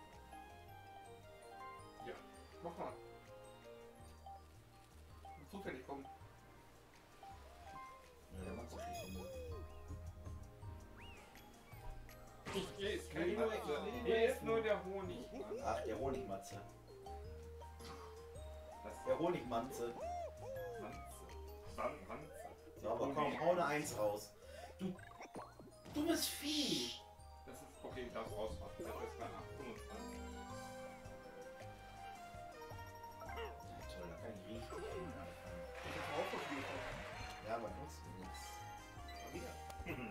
Speaker 6: Ja. Mach mal. Zufällig kommen.
Speaker 3: Ja, der macht so viel von mir.
Speaker 1: Hier ist
Speaker 3: kein
Speaker 1: kein
Speaker 3: Matze.
Speaker 1: Hier ist nur der Honig.
Speaker 3: Ach, der Honigmatze.
Speaker 1: Das
Speaker 3: Der Honigmanze.
Speaker 1: Ranze. Dann Ranze.
Speaker 3: So, aber komm, hau eine Eins raus. Du dummes Vieh.
Speaker 1: Das ist okay, ich darf rausmachen. Das ist bei fünfundzwanzig.
Speaker 3: Ja, toll, da kann ich riechen.
Speaker 6: Ich hab auch so viel gekocht.
Speaker 3: Ja, aber nutzt nichts.
Speaker 6: Mal wieder.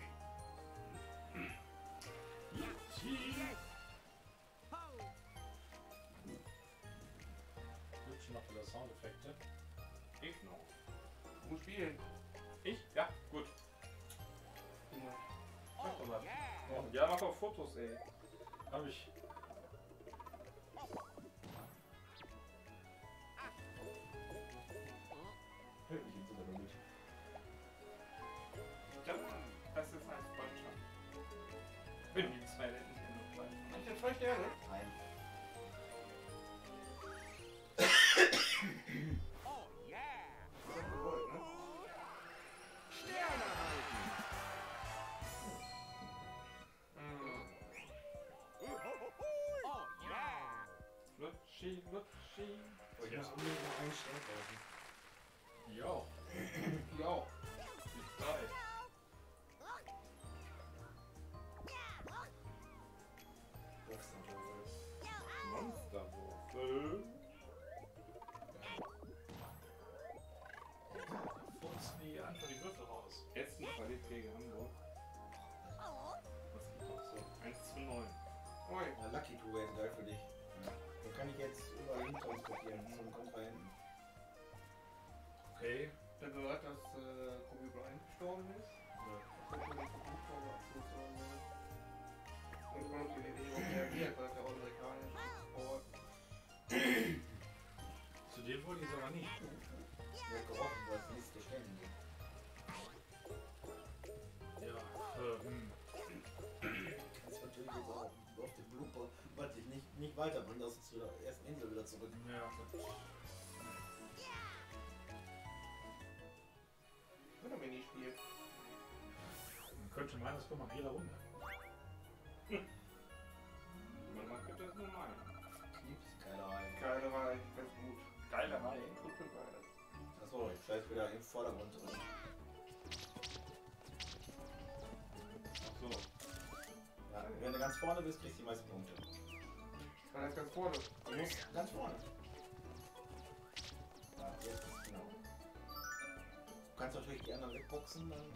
Speaker 2: Hübsch noch wieder Soundeffekte.
Speaker 1: Ich noch.
Speaker 6: Du musst spielen.
Speaker 1: Ich? Ja, gut.
Speaker 6: Immer.
Speaker 1: Mach doch mal. Ja, mach doch Fotos, ey.
Speaker 2: Hab ich.
Speaker 3: Ich bin sogar noch mit.
Speaker 1: Ja, das ist ein Freundschaft. Wenn die zwei Länder hier noch bleiben.
Speaker 6: Hab ich denn zwei Sterne?
Speaker 3: Nein.
Speaker 6: Das ist gewollt, ne?
Speaker 5: Sterne erhalten.
Speaker 6: Mhm.
Speaker 5: Oh yeah.
Speaker 1: Lutschi, Lutschi.
Speaker 3: Oh, ich muss unbedingt noch einen Stern kaufen.
Speaker 2: Ja.
Speaker 6: Du auch.
Speaker 1: Die drei. Monsterwurzel.
Speaker 2: Funzen die einfach die Würfel raus.
Speaker 1: Essen Qualität Hamburg. Was gibt auch so? eins zu neun.
Speaker 6: Ui.
Speaker 3: Ja, Lucky Two wäre geil für dich. Ja. Den kann ich jetzt überall hin transportieren zum Kontrahenten.
Speaker 2: Okay.
Speaker 6: Ich hab gehört, dass äh, Kobe Bryant gestorben ist.
Speaker 3: Ja.
Speaker 6: Das hat mir nicht gut vorgestellt. Und ich konnte die Idee auch reagiert, weil es ja auch amerikanisch Sport.
Speaker 2: Zu dem wollte ich es aber nicht.
Speaker 3: Wird gerochen, weil es nichts gestanden geht.
Speaker 2: Ja. Äh, hm.
Speaker 3: Das ist natürlich jetzt auch auf den Blooper, weil ich nicht, nicht weiterbringt, dass es zu der ersten Insel wieder zurück.
Speaker 2: Ja.
Speaker 6: Wenn er Minispiel.
Speaker 2: Man könnte meinen, das kommt nach jeder Runde.
Speaker 1: Man macht das nur mal.
Speaker 3: Liebst Keilerei.
Speaker 6: Geilerei, ganz gut.
Speaker 1: Geilerei.
Speaker 6: Gut für beide.
Speaker 3: Achso, ich gleich wieder im Vordergrund drin.
Speaker 1: Ach so.
Speaker 3: Ja, wenn du ganz vorne bist, kriegst du die meisten Punkte.
Speaker 6: Dann ist ganz vorne.
Speaker 3: Du musst ganz vorne. Ja, jetzt ist genau. Du kannst natürlich die anderen wegboxen dann.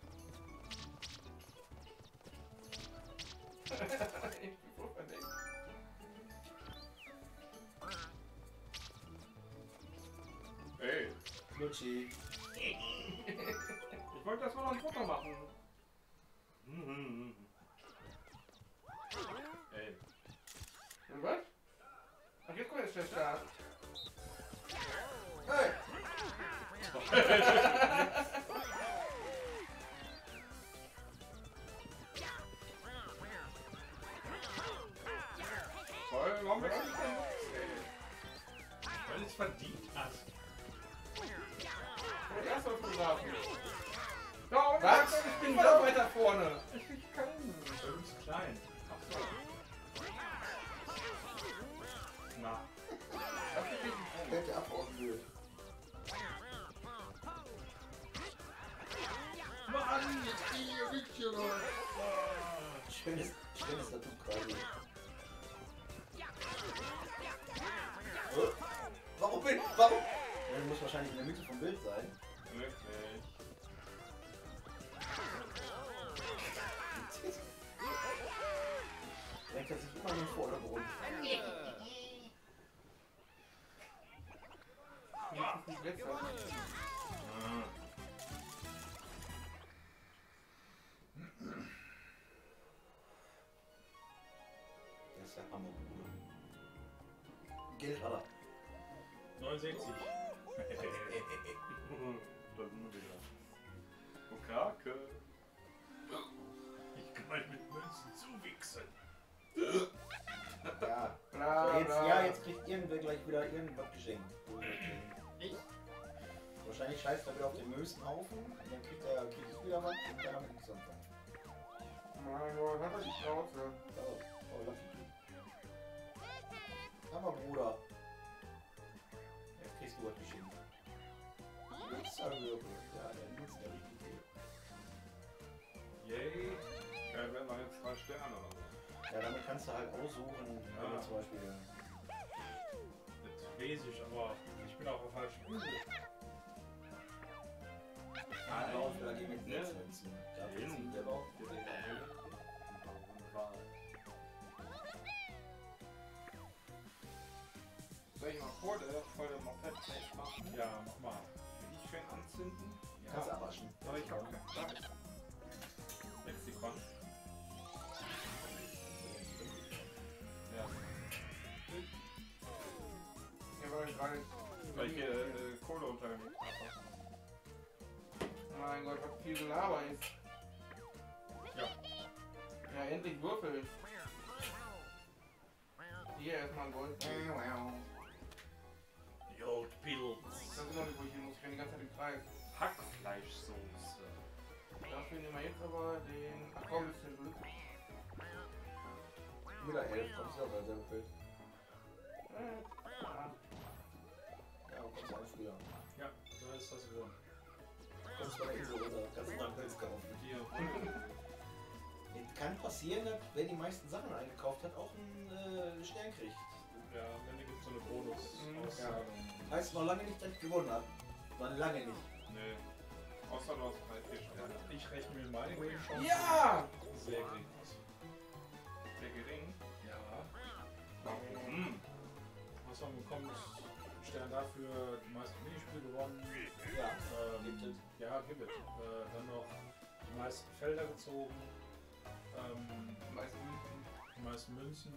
Speaker 6: Ich bin voll verdeckt.
Speaker 1: Ey.
Speaker 3: Lutschi.
Speaker 1: Ich wollte das mal noch ein Foto machen. Ey.
Speaker 6: Und was? Ach, jetzt kommt jetzt der Start.
Speaker 3: Hey!
Speaker 1: Voll, warum will ich denn?
Speaker 2: Weil du es verdient hast.
Speaker 6: Der erste Fotografen. Da, und
Speaker 3: Was?
Speaker 6: ich bin da weiter vorne.
Speaker 1: Ich krieg keinen.
Speaker 2: Bei uns klein.
Speaker 1: Ach so. Na.
Speaker 6: Das ist richtig.
Speaker 3: Fällt der Affe auf den Bild.
Speaker 2: Mann, jetzt krieg ich ihr Rückchen rein.
Speaker 3: Schönes, schönes Tattoo quasi. Oh, warum bin Warum? Ja, du musst wahrscheinlich in der Mitte vom Bild sein.
Speaker 1: Wirklich.
Speaker 3: Denkt er sich immer in den Vordergrund.
Speaker 5: Ende.
Speaker 6: Gewonnen.
Speaker 3: Das ist der Hammer. Geld hat er.
Speaker 2: neunundsechzig.
Speaker 1: Da sind wir wieder. Krake.
Speaker 2: Ich kann mal mit Münzen zuwichsen.
Speaker 3: Ja.
Speaker 6: Bla,
Speaker 3: So, jetzt,
Speaker 6: bla.
Speaker 3: ja, jetzt kriegt irgendwer gleich wieder irgendwas geschenkt.
Speaker 2: Ich?
Speaker 3: Wahrscheinlich scheißt er wieder auf den Mösenhaufen und dann kriegt er kriegt ich wieder was und kann damit nichts anfangen.
Speaker 6: Mein Gott, hat er die Schnauze.
Speaker 3: Oh, oh, Lucky. Hammer, Bruder.
Speaker 1: Er
Speaker 3: Tour geschehen. Nutzerwirbel. Ja, der nutzt der richtig viel.
Speaker 1: Yay. Ja, werden wir jetzt drei Sterne oder so.
Speaker 3: Ja, damit kannst du halt aussuchen, wenn du zum Beispiel.
Speaker 2: Das weiß ich, aber ich bin auch auf falschen Insel.
Speaker 3: Ah, Lauf, da gehen wir jetzt Münzen. Da
Speaker 1: Hin.
Speaker 3: der Lauf.
Speaker 1: Wir sehen da Höhle. Soll ich mal vor der Folge mal Pet machen?
Speaker 2: Ja, mach mal.
Speaker 1: Will ich schön anzünden?
Speaker 3: Kannst du abwaschen.
Speaker 1: Aber ich hab keinen. Da ist Lexikon. Ja.
Speaker 6: Ja, weil ich gerade.
Speaker 1: Weil ich hier äh, Kohle untergelegt habe.
Speaker 6: Mein Gott, was viel Gelaber ist.
Speaker 2: Ja.
Speaker 6: Ja, endlich Würfel. Hier erstmal Gold.
Speaker 2: Die Old Pills.
Speaker 6: Das ist noch nicht, wo ich hin muss. Ich renne die ganze Zeit im Kreis.
Speaker 1: Hackfleischsoße.
Speaker 6: Dafür nehmen wir jetzt aber den. Ach komm, ist der Glück.
Speaker 3: Mit der elf kommst du auch bei seinem Bild.
Speaker 6: Äh, ja.
Speaker 3: Ja, kommst du auch früher.
Speaker 2: Ja, da ist das gewonnen.
Speaker 3: Kommst bei der Insel runter. Kannst du nach Pilz kaufen.
Speaker 1: Hier.
Speaker 3: Es kann passieren, dass wer die meisten Sachen eingekauft hat, auch einen äh, Stern kriegt.
Speaker 2: Ja, am Ende gibt es so eine Bonus-Aussage.
Speaker 3: Heißt noch lange nicht, dass ich gewonnen habe. Noch lange nicht.
Speaker 1: Nee. Außer du hast drei, vier Sterne.
Speaker 2: Ich rechne mir meine Chancen
Speaker 6: Ja!
Speaker 2: sehr gering aus.
Speaker 1: Sehr gering.
Speaker 2: Ja.
Speaker 1: Warum?
Speaker 2: Was haben wir bekommen? Stern dafür, die meisten Minispiele gewonnen.
Speaker 3: Ja,
Speaker 2: Ähm,
Speaker 3: gibt es.
Speaker 2: ja, gibt es. Äh, dann noch die meisten Felder gezogen. Ähm,
Speaker 6: Die meisten Münzen.
Speaker 2: die meisten Münzen.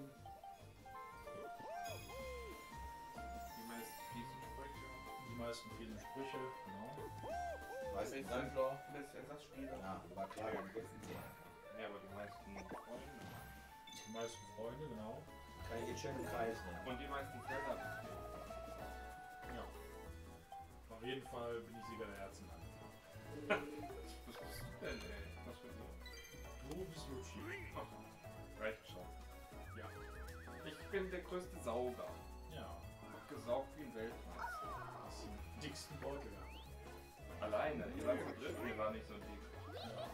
Speaker 1: Die meisten fiesen Sprüche.
Speaker 2: Die meisten vielen Sprüche. Genau.
Speaker 3: Meisten
Speaker 6: Beste-
Speaker 3: Sandler.
Speaker 6: Beste Ersatzspieler.
Speaker 3: Ja, war klar, dann wissen sie.
Speaker 1: Ja, aber die meisten Freunde.
Speaker 2: Die meisten Freunde, genau.
Speaker 3: Kann ich jetzt schön im Kreis nehmen.
Speaker 1: Und die meisten Felder.
Speaker 2: Ja. Auf jeden Fall bin ich Sieger der Herzen.
Speaker 1: Was bist du denn, ey? Was für dir?
Speaker 2: Du bist Lucci.
Speaker 1: Ach, reicht schon.
Speaker 2: Ja.
Speaker 1: Ich bin der größte Sauger.
Speaker 2: Ja.
Speaker 1: Hab gesaugt wie ein Weltmeister.
Speaker 2: Hast den dicksten Beutel gehabt.
Speaker 1: Alleine. Ihr seid zu dritt, mir war nicht so dick.
Speaker 2: Ja.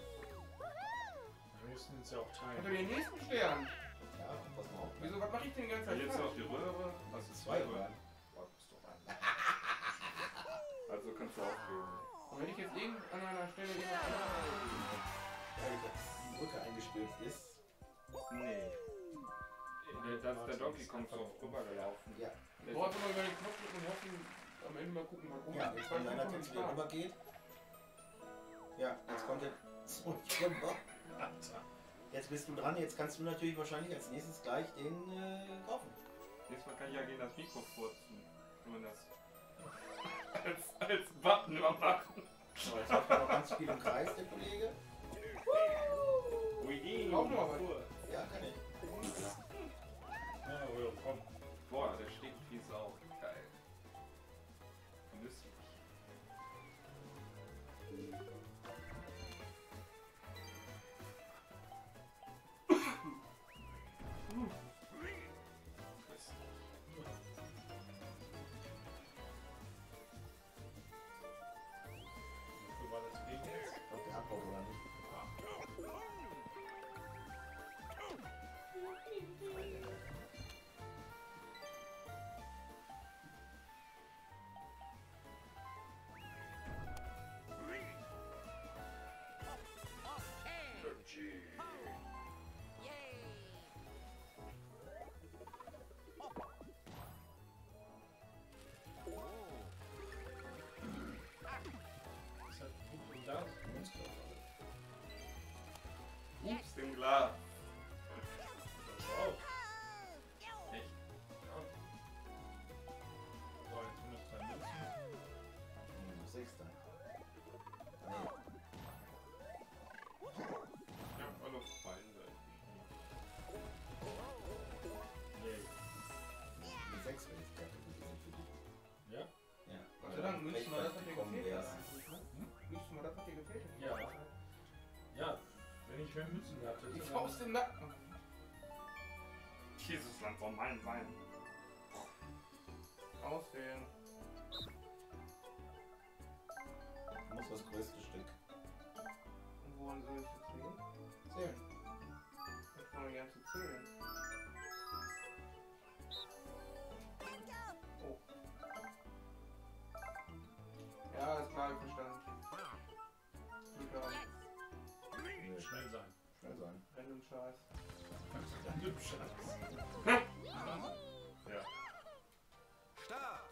Speaker 2: Wir müssen uns ja auch
Speaker 6: Unter
Speaker 2: teilen.
Speaker 6: den nächsten Stern.
Speaker 3: Ja, pass mal auf.
Speaker 6: Wieso, was mache ich denn die ganze Zeit?
Speaker 1: Jetzt
Speaker 6: falsch?
Speaker 1: auf die Röhre. Hast du
Speaker 3: Zwei
Speaker 1: zwei Röhren?
Speaker 3: Röhren.
Speaker 1: Boah, bist doch ein. Also kannst du aufgeben.
Speaker 6: Und wenn ich jetzt irgend an einer Stelle jemand
Speaker 3: Ja, die Brücke eingestürzt ist.
Speaker 1: Nee. Der, da ist der Donkey Kong so rübergelaufen.
Speaker 3: Ja.
Speaker 6: Ich brauche immer über den Knopf drücken und hoffen, am Ende mal gucken, warum.
Speaker 3: Ja, jetzt wenn einer jetzt wieder rüber geht. Ja, jetzt kommt der zurück rüber. Jetzt bist du dran, jetzt kannst du natürlich wahrscheinlich als nächstes gleich den äh, kaufen.
Speaker 1: Nächstes Mal kann ich ja gegen das Mikro furzen. Wenn man das als, als Button übermachen.
Speaker 3: So, jetzt hat er noch ganz viel im Kreis, der Kollege.
Speaker 1: Ui,
Speaker 6: Kauf noch was.
Speaker 3: Ja, kann ich.
Speaker 2: Ja, Röhre, komm.
Speaker 1: Boah, der stinkt wie Sau. Geil. Genüsslich.
Speaker 2: Wofür war das Ding jetzt?
Speaker 3: Ob der abbaut oder nicht.
Speaker 2: Was hat gut und das?
Speaker 1: Ups, im Glas.
Speaker 2: Wow.
Speaker 1: Echt?
Speaker 2: So, jetzt sind es drei Münzen.
Speaker 3: Hm, sechs dann.
Speaker 1: Ja, alle auf beiden Seiten.
Speaker 2: Yay.
Speaker 3: Die sechs wäre jetzt kacke gewesen für dich.
Speaker 2: Ja?
Speaker 3: Ja.
Speaker 6: Gott sei Dank, müssten wir das, was dir
Speaker 3: gekommen
Speaker 6: gefehlt
Speaker 3: wärst.
Speaker 6: hat. Müssten wir das, was dir gefehlt hat.
Speaker 2: Ja. Ja, wenn ich mehr Münzen gehabt hätte.
Speaker 6: Die
Speaker 2: dann-
Speaker 6: Faust im Nacken.
Speaker 1: Dieses Land soll mein sein.
Speaker 6: Auswählen.
Speaker 3: muss das größte Stück.
Speaker 6: Und wohin soll ich jetzt gehen?
Speaker 3: Zählen.
Speaker 6: Ich fange gerne zu zählen. Oh. Ja, ist klar, verstanden. Glück haben.
Speaker 3: Nö,
Speaker 2: Schnell sein.
Speaker 3: schnell sein.
Speaker 6: Random Scheiß.
Speaker 2: Random Scheiß. Ja.
Speaker 5: Start!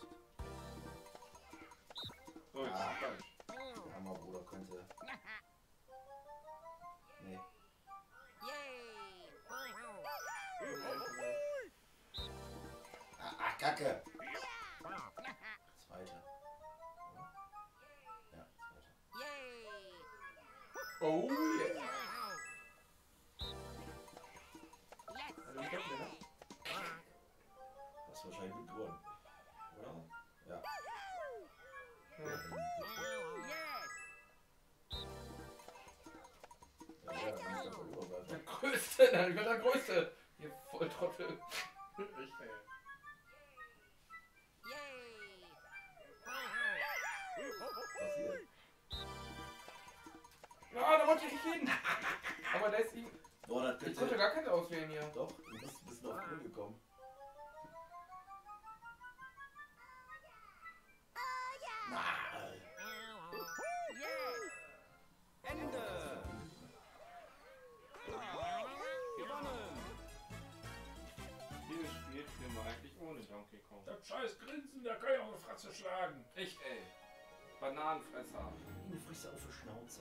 Speaker 1: So, jetzt
Speaker 3: Ah.
Speaker 1: ist falsch.
Speaker 3: Der Hammerbruder könnte. Nee. Ah, ah, Kacke! Zweite. Ja, zweite.
Speaker 6: Oh yeah. Also ich hab mir, ne?
Speaker 3: Das ist wahrscheinlich gut geworden. Oder? Ja.
Speaker 6: Ja.
Speaker 3: Ja, ja, dann ist das wohl
Speaker 6: Der
Speaker 3: Überwerfer.
Speaker 6: größte, nein, ich bin der größte. Ihr Volltrottel.
Speaker 2: Ich, ey.
Speaker 3: Passiert.
Speaker 6: Ja, da wollte ich nicht hin. Aber da ist ihm.
Speaker 3: Boah, das
Speaker 6: Ich konnte
Speaker 3: könnte.
Speaker 6: gar keins auswählen hier.
Speaker 3: Doch, du bist ein bisschen auf Null gekommen. Ah,
Speaker 5: Ende! Gewonnen!
Speaker 1: Dieses Spiel spielen wir eigentlich ohne Donkey Kong.
Speaker 2: Das scheiß Grinsen, da kann ich auch eine Fratze schlagen.
Speaker 1: Echt, ey. Bananenfresser.
Speaker 3: du frisst auf die Schnauze.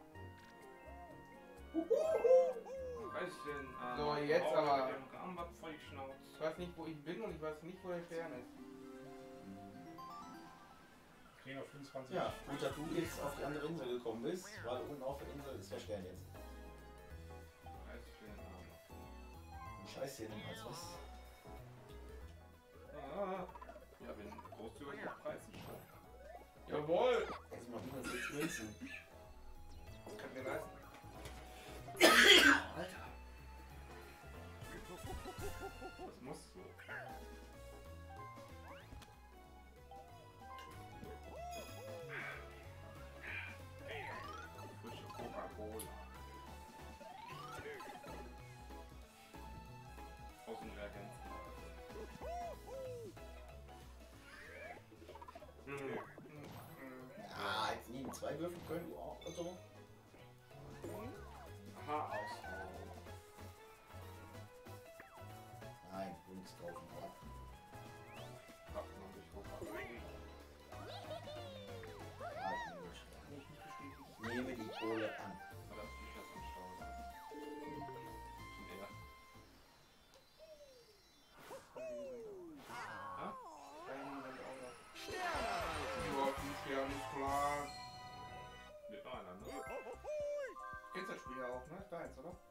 Speaker 1: Weiß ich denn? Äh,
Speaker 6: So, jetzt
Speaker 1: Frau
Speaker 6: aber.
Speaker 1: mit dem Armband voll die Schnauze.
Speaker 6: Ich weiß nicht, wo ich bin und ich weiß nicht, wo der Stern ist.
Speaker 2: Kriegen auf fünfundzwanzig.
Speaker 3: Ja, gut, dass du jetzt auf die andere Insel gekommen bist, weil unten auf der Insel ist der Stern jetzt.
Speaker 1: Weiß ich den Arm.
Speaker 3: Ein Scheißchen als was?
Speaker 1: Ah, ja, wenn großzügig der Preis ist.
Speaker 6: Jawohl!
Speaker 3: Jetzt mal hundertsechs Münzen.
Speaker 6: Das kann mir leisten.
Speaker 3: Alter.
Speaker 1: Das musst du. Frische Coca-Cola. Aus dem Reagenz. Mhm.
Speaker 3: Ah, jetzt nie zwei würfeln können, du auch. Also.
Speaker 1: Aha, aus.
Speaker 3: Nein, du nichts kaufen. Aber
Speaker 1: Hab noch nicht Coca-Cola.
Speaker 3: ja, ich nehme den Stern.
Speaker 6: Nicht bestätigt.
Speaker 3: Ich nehme die Kohle an.
Speaker 1: Aber das ist nicht das Anschauen. Zum ersten.
Speaker 6: Überhaupt nicht, ja, nicht klar.
Speaker 1: Mit einer, ne?
Speaker 6: Kennst das Spiel ja auch, ne? Ist deins, oder?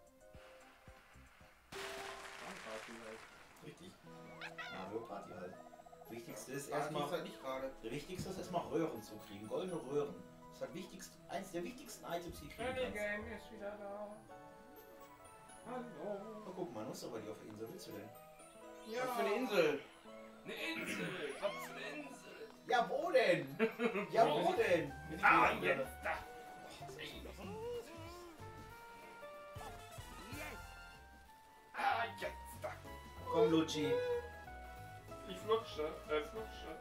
Speaker 1: Party halt.
Speaker 3: Richtig. Mario Party halt. Wichtigste ist
Speaker 6: Party
Speaker 3: erstmal.
Speaker 6: ist halt nicht gerade.
Speaker 3: Der wichtigste ist erstmal Röhren zu kriegen. Goldene Röhren. Das ist halt wichtigst, eins der wichtigsten Items, die ich kriegen kannst.
Speaker 6: Game ist wieder da. Hallo.
Speaker 3: Oh, guck mal, was ist aber die auf der Insel willst du denn?
Speaker 6: Ja. Was für eine Insel?
Speaker 1: Eine Insel! Was für eine Insel!
Speaker 3: Ja, wo denn? Ja, wo denn?
Speaker 1: Ah, jetzt! Da! Ah, jetzt! Da!
Speaker 3: Komm, Luigi.
Speaker 1: Ich flutsche, äh, flutsche.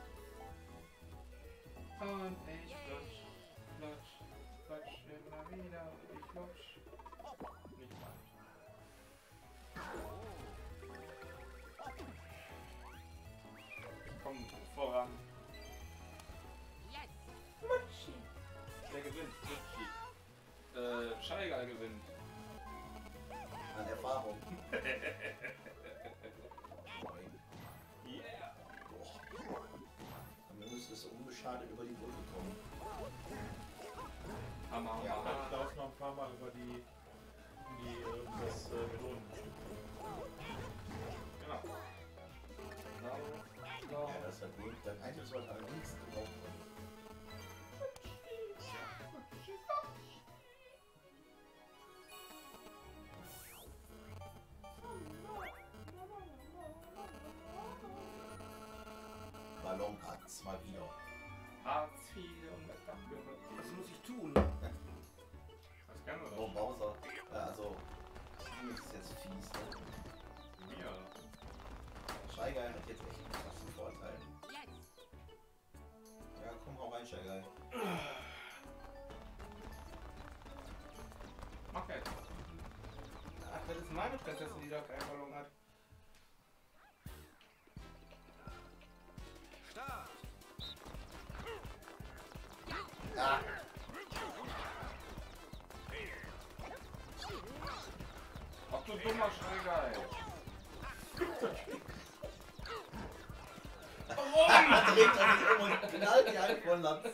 Speaker 1: Und ich flutsch, flutsch, flutsch immer wieder. Ich flutsch. Nicht weiter. Komm voran. Flutschi. Wer gewinnt? Flutschi. Äh, Scheiger gewinnt.
Speaker 3: An Erfahrung.
Speaker 1: Yeah!
Speaker 3: Boah. Dann müsstest du unbeschadet über die Brücke kommen.
Speaker 1: Hammer,
Speaker 3: Ja,
Speaker 1: Hammer.
Speaker 2: Ich laufe noch ein paar Mal über die, die äh, das äh, Melonen.
Speaker 1: Genau. Genau.
Speaker 3: Ja, das hat wenig. Dein Item sollte am wenigsten gebraucht werden. Ballonplatz mal wieder.
Speaker 1: Hartz vier und mit Dachgürtel.
Speaker 6: Was muss ich tun?
Speaker 1: Was kann man
Speaker 3: Oh,
Speaker 1: das?
Speaker 3: Bowser. Ja, also, das ist jetzt fies, ne?
Speaker 1: Ja.
Speaker 3: Shy Guy hat jetzt echt einen krassen Vorteil. Ja, komm, hau rein, Shy Guy.
Speaker 1: Mach jetzt.
Speaker 6: Ach, das ist meine Prinzessin, die da keinen Ballon hat.
Speaker 5: Start.
Speaker 3: Ah!
Speaker 1: Ach du dummer Schräger, ey.
Speaker 3: Er dreht er sich um und knallt die Hand von Latz.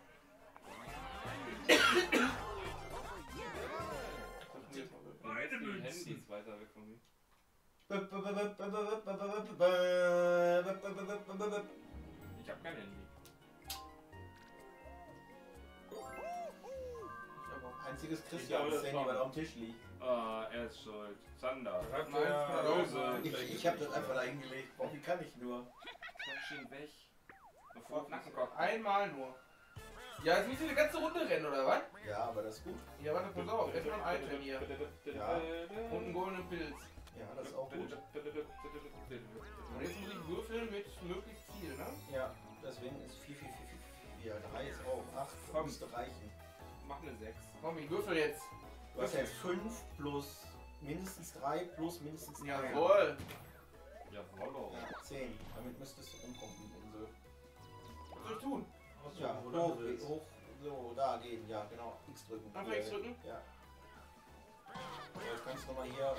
Speaker 1: Und jetzt die Handys weiter weg von mir. Ich hab kein Handy.
Speaker 3: Einziges
Speaker 1: Ich
Speaker 3: Christian
Speaker 1: glaube,
Speaker 3: das
Speaker 1: das
Speaker 3: Handy,
Speaker 1: war-
Speaker 3: weil er auf dem Tisch liegt.
Speaker 1: Ah, er ist schuld. Sander.
Speaker 2: Hat
Speaker 6: Nein,
Speaker 2: der
Speaker 1: Böse.
Speaker 3: Ich, ich hab das einfach da hingelegt. Boah, wie kann ich nur?
Speaker 1: Quatsch ihn weg. Sofort Nackenkopf.
Speaker 6: Einmal nur. Ja, jetzt müssen wir die ganze Runde rennen, oder was?
Speaker 3: Ja, aber das ist gut.
Speaker 6: Ja, warte, pass auf. Erstmal ein Item hier.
Speaker 3: Ja.
Speaker 6: Und einen goldenen Pilz.
Speaker 3: Ja, das ist auch gut.
Speaker 6: Und jetzt muss ich würfeln mit möglichst viel, ne?
Speaker 3: Ja, deswegen ist vier, vier, vier, vier, vier. drei ist auch. acht
Speaker 1: Komm.
Speaker 3: müsste reichen.
Speaker 1: Mach eine sechs.
Speaker 6: Komm, ich würfel jetzt.
Speaker 3: Du hast jetzt fünf plus mindestens drei plus mindestens drei.
Speaker 6: Jawohl.
Speaker 1: Jawoll.
Speaker 3: Ja, zehn. Damit müsstest du umkommen, Insel.
Speaker 6: Was soll ich tun?
Speaker 2: Achso,
Speaker 3: Ja,
Speaker 2: wo
Speaker 3: hoch,
Speaker 2: du willst.
Speaker 3: hoch, so, da gehen, ja, genau, X drücken.
Speaker 6: Einfach
Speaker 3: Äh,
Speaker 6: X drücken?
Speaker 3: Ja. So, jetzt kannst du nochmal hier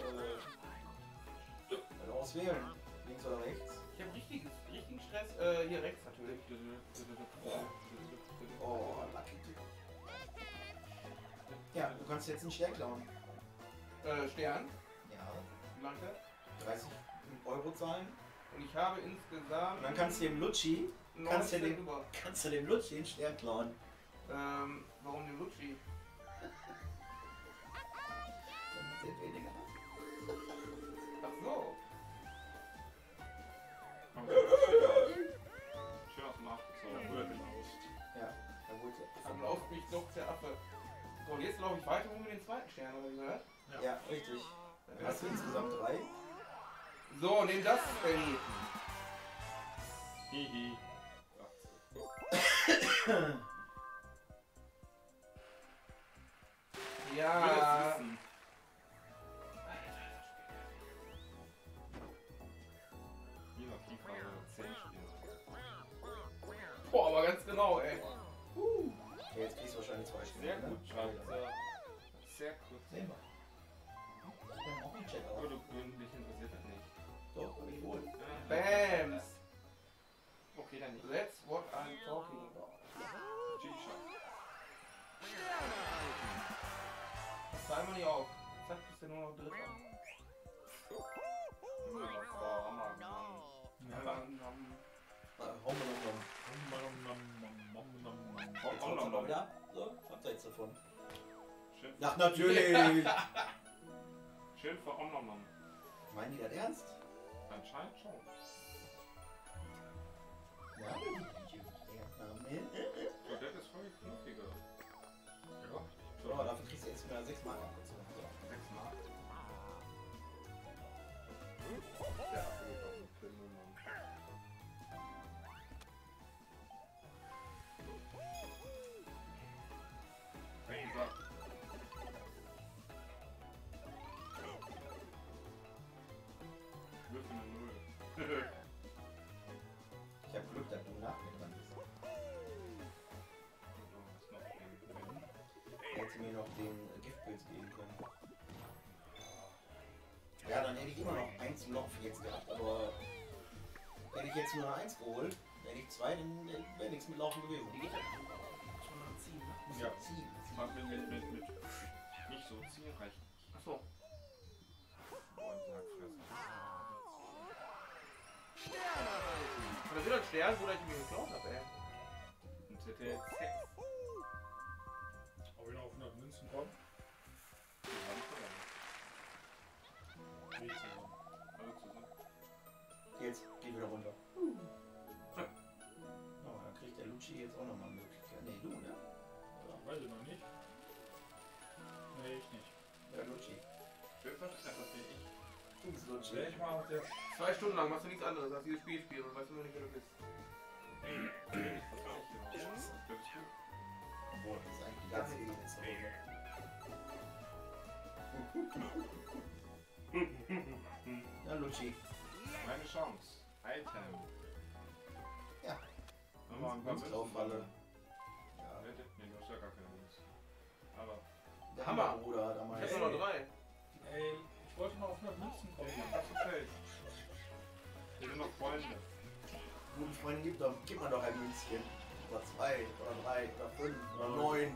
Speaker 3: äh, auswählen. Links oder rechts.
Speaker 6: Ich habe richtigen, richtigen Stress. Äh, hier rechts natürlich.
Speaker 3: Oh, lucky. Ja, du kannst jetzt einen Stern klauen.
Speaker 6: Äh, Stern.
Speaker 3: Ja,
Speaker 6: Wie lange?
Speaker 3: dreißig Euro zahlen.
Speaker 6: Und ich habe insgesamt.
Speaker 3: Und dann kannst du dem Lutschi, kannst du
Speaker 6: neunzehn
Speaker 3: dem,
Speaker 6: über.
Speaker 3: kannst du dem Lutschi einen Stern klauen.
Speaker 6: Ähm, warum den Lutschi?
Speaker 3: Damit der weniger.
Speaker 6: Ach so.
Speaker 1: Schön aus dem Arsch
Speaker 2: So,
Speaker 1: gezogen.
Speaker 2: rührt mich aus.
Speaker 3: Ja, da wollte
Speaker 6: Dann lauft mich doch der Affe. So, und jetzt laufe ich weiter um den zweiten Stern, oder wie gehört?
Speaker 3: Ja, richtig. Dann hast du insgesamt drei.
Speaker 6: So, nimm das, Benny.
Speaker 1: Hihi.
Speaker 6: Ja.
Speaker 1: Lieber FIFA zehn Spiele.
Speaker 6: Boah, aber ganz genau, ey.
Speaker 3: Ja, jetzt kriegst du wahrscheinlich zwei Sterne.
Speaker 1: Sehr
Speaker 3: ne?
Speaker 1: gut, schreibt er. Sehr gut.
Speaker 3: Sehen wir. Ich kann auch einen Chat
Speaker 1: Aber
Speaker 3: auf.
Speaker 1: du, mich interessiert das nicht.
Speaker 3: Doch, hab ich wohl.
Speaker 6: Bams.
Speaker 1: Okay, dann nicht.
Speaker 6: That's what I'm talking about.
Speaker 1: G-Shot.
Speaker 6: Das zahlen wir nicht auf. Zack, bist du nur noch Dritter.
Speaker 1: Immer noch Frau Hammer.
Speaker 3: Äh, Hom, hom, hom. Jetzt
Speaker 1: Hom,
Speaker 3: wird's
Speaker 1: hom,
Speaker 3: aber
Speaker 1: hom.
Speaker 3: wieder. So, was seid ihr davon?
Speaker 1: Schön,
Speaker 3: Ach, natürlich!
Speaker 1: schön für Omnomnom.
Speaker 3: Meinen die das ernst?
Speaker 1: Anscheinend schon.
Speaker 3: Ja,
Speaker 1: So, das ist voll knuffiger. Ja.
Speaker 3: so, dafür kriegst du jetzt mehr sechs Mark abgezogen. So.
Speaker 1: Sechs Mark. Ja, geht auf den Film, Mann. Wie gesagt. Würfel eine Null.
Speaker 3: Ich hab Glück, dass du nach mir dran bist. Hätte mir noch den äh, Giftpilz geben können. Ja, dann hätte ich immer noch eins im Lokf jetzt gehabt, aber hätte ich jetzt nur noch eins geholt, hätte ich zwei, dann wäre nichts mit Laufen gewesen.
Speaker 6: Wie geht das? Muss man noch ziehen, ne?
Speaker 2: Ja.
Speaker 3: Ziehen.
Speaker 1: Mach mit, mit, mit, mit. Nicht so ziehen reicht.
Speaker 6: Achso.
Speaker 1: Und Sackfressen.
Speaker 6: Oder wieder ein Stern, wo ich mir geklaut habe, ey.
Speaker 1: Ein Z T X sechs.
Speaker 2: Auch wieder auf hundert Münzen kommen. Nicht zusammen.
Speaker 1: Alle zusammen.
Speaker 3: Jetzt geht wieder runter. Oh, dann kriegt der Lucci jetzt auch nochmal
Speaker 2: Weiß ich noch nicht. Nee, ich nicht.
Speaker 3: Ja, Lutschi.
Speaker 1: Wird das einfach wie ich.
Speaker 3: Du bist Lutschi.
Speaker 2: Will ich mal auf der...
Speaker 6: Zwei Stunden lang machst du nichts anderes als dieses Spiel spielen und weißt immer nicht, wer du bist.
Speaker 3: Boah, das ist eigentlich die ganze Gegend zu Hause. Ja, Lutschi.
Speaker 1: Meine Chance. Item.
Speaker 3: Ja.
Speaker 1: Nochmal ein paar
Speaker 3: Münzlauffalle.
Speaker 1: Ja, wer tippt nicht? Du hast ja gar keine Münze. Aber.
Speaker 3: Der
Speaker 6: Hammer.
Speaker 3: Bruder
Speaker 6: Ich
Speaker 3: damals.
Speaker 6: hab nur noch drei.
Speaker 2: Ey, ich wollte mal auf eine Münzen kommen.
Speaker 1: das gefällt. Wir sind noch Freunde.
Speaker 3: Guten Freunden gibt doch, gib mal doch ein Münzchen. Oder zwei, oder drei, oder fünf, oder neun.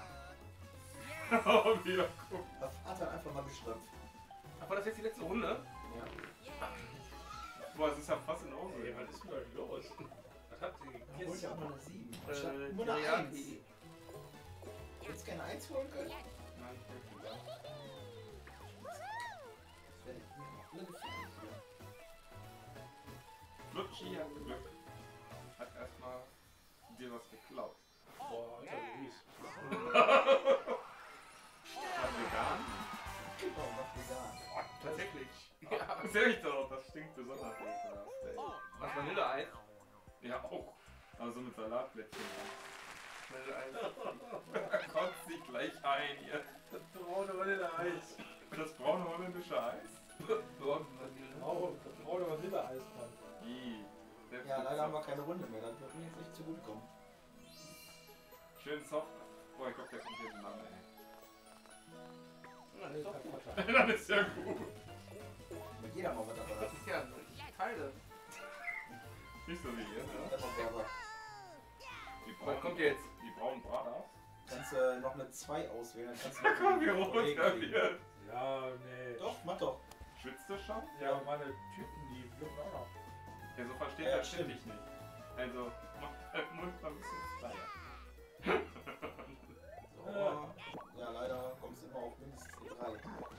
Speaker 1: Oh, wieder guck.
Speaker 3: Der Vater hat einfach mal geschröpft.
Speaker 6: Ach, war das jetzt die letzte Runde?
Speaker 3: Ja.
Speaker 1: Boah, es ist ja fast in Ordnung.
Speaker 2: Ey, was ist denn da los? Was hat die
Speaker 3: Da holt ja auch mal eine sieben.
Speaker 6: Äh,
Speaker 3: Statt nur
Speaker 6: ja,
Speaker 3: eine
Speaker 6: ja,
Speaker 3: eins.
Speaker 6: die-
Speaker 3: Jetzt keine eins holen können?
Speaker 1: Nein, ich will nicht.
Speaker 3: Das wäre mir noch alle gefährlich hier.
Speaker 1: Lutschi hat Glück. Hat erstmal dir was geklaut.
Speaker 2: Boah, Alter, Luis.
Speaker 1: War vegan?
Speaker 3: Genau, was vegan.
Speaker 6: Tatsächlich.
Speaker 1: Ja, sehe ich doch. Das stinkt besonders ekelhaft, ey.
Speaker 6: Was Vanilleeis?
Speaker 1: Ja, auch. Also mit Salatblättchen.
Speaker 6: Vanilleeis.
Speaker 1: Kotzt sich gleich ein hier.
Speaker 2: Das braune Vanilleeis.
Speaker 1: Das braune holländische Eis?
Speaker 6: Dort Vanille.
Speaker 2: Oh, das braune Vanilleeis, Mann.
Speaker 1: I.
Speaker 3: Ja, leider haben wir keine Runde mehr. Das wird mir jetzt nicht zugutekommen.
Speaker 1: Schön soft. Boah, ich glaube, der kommt hier Mann, ey.
Speaker 6: Ja, das ist doch gut.
Speaker 1: Das ist ja gut.
Speaker 3: Mit jeder mal was dabei.
Speaker 6: Das ist ja richtig Teile.
Speaker 1: Nicht so wie ihr, ne?
Speaker 3: Das war Burger.
Speaker 1: Die
Speaker 6: Was kommt jetzt?
Speaker 1: Die braunen Braters.
Speaker 3: Kannst du noch eine zwei auswählen, dann kannst du
Speaker 1: Guck mal, wie
Speaker 3: noch
Speaker 1: rot
Speaker 3: Kollegen
Speaker 1: er
Speaker 3: kriegen.
Speaker 1: wird.
Speaker 2: Ja, nee.
Speaker 3: Doch, mach doch.
Speaker 1: Schwitzt du schon?
Speaker 2: Ja, meine Typen, die wirken auch noch.
Speaker 1: Ja, so versteht
Speaker 3: Ja,
Speaker 1: das
Speaker 3: stimmt.
Speaker 1: ich nicht. Also, mach deinen Mund mal ein bisschen freier.
Speaker 3: So. Ja, leider kommst du immer auf mindestens die drei.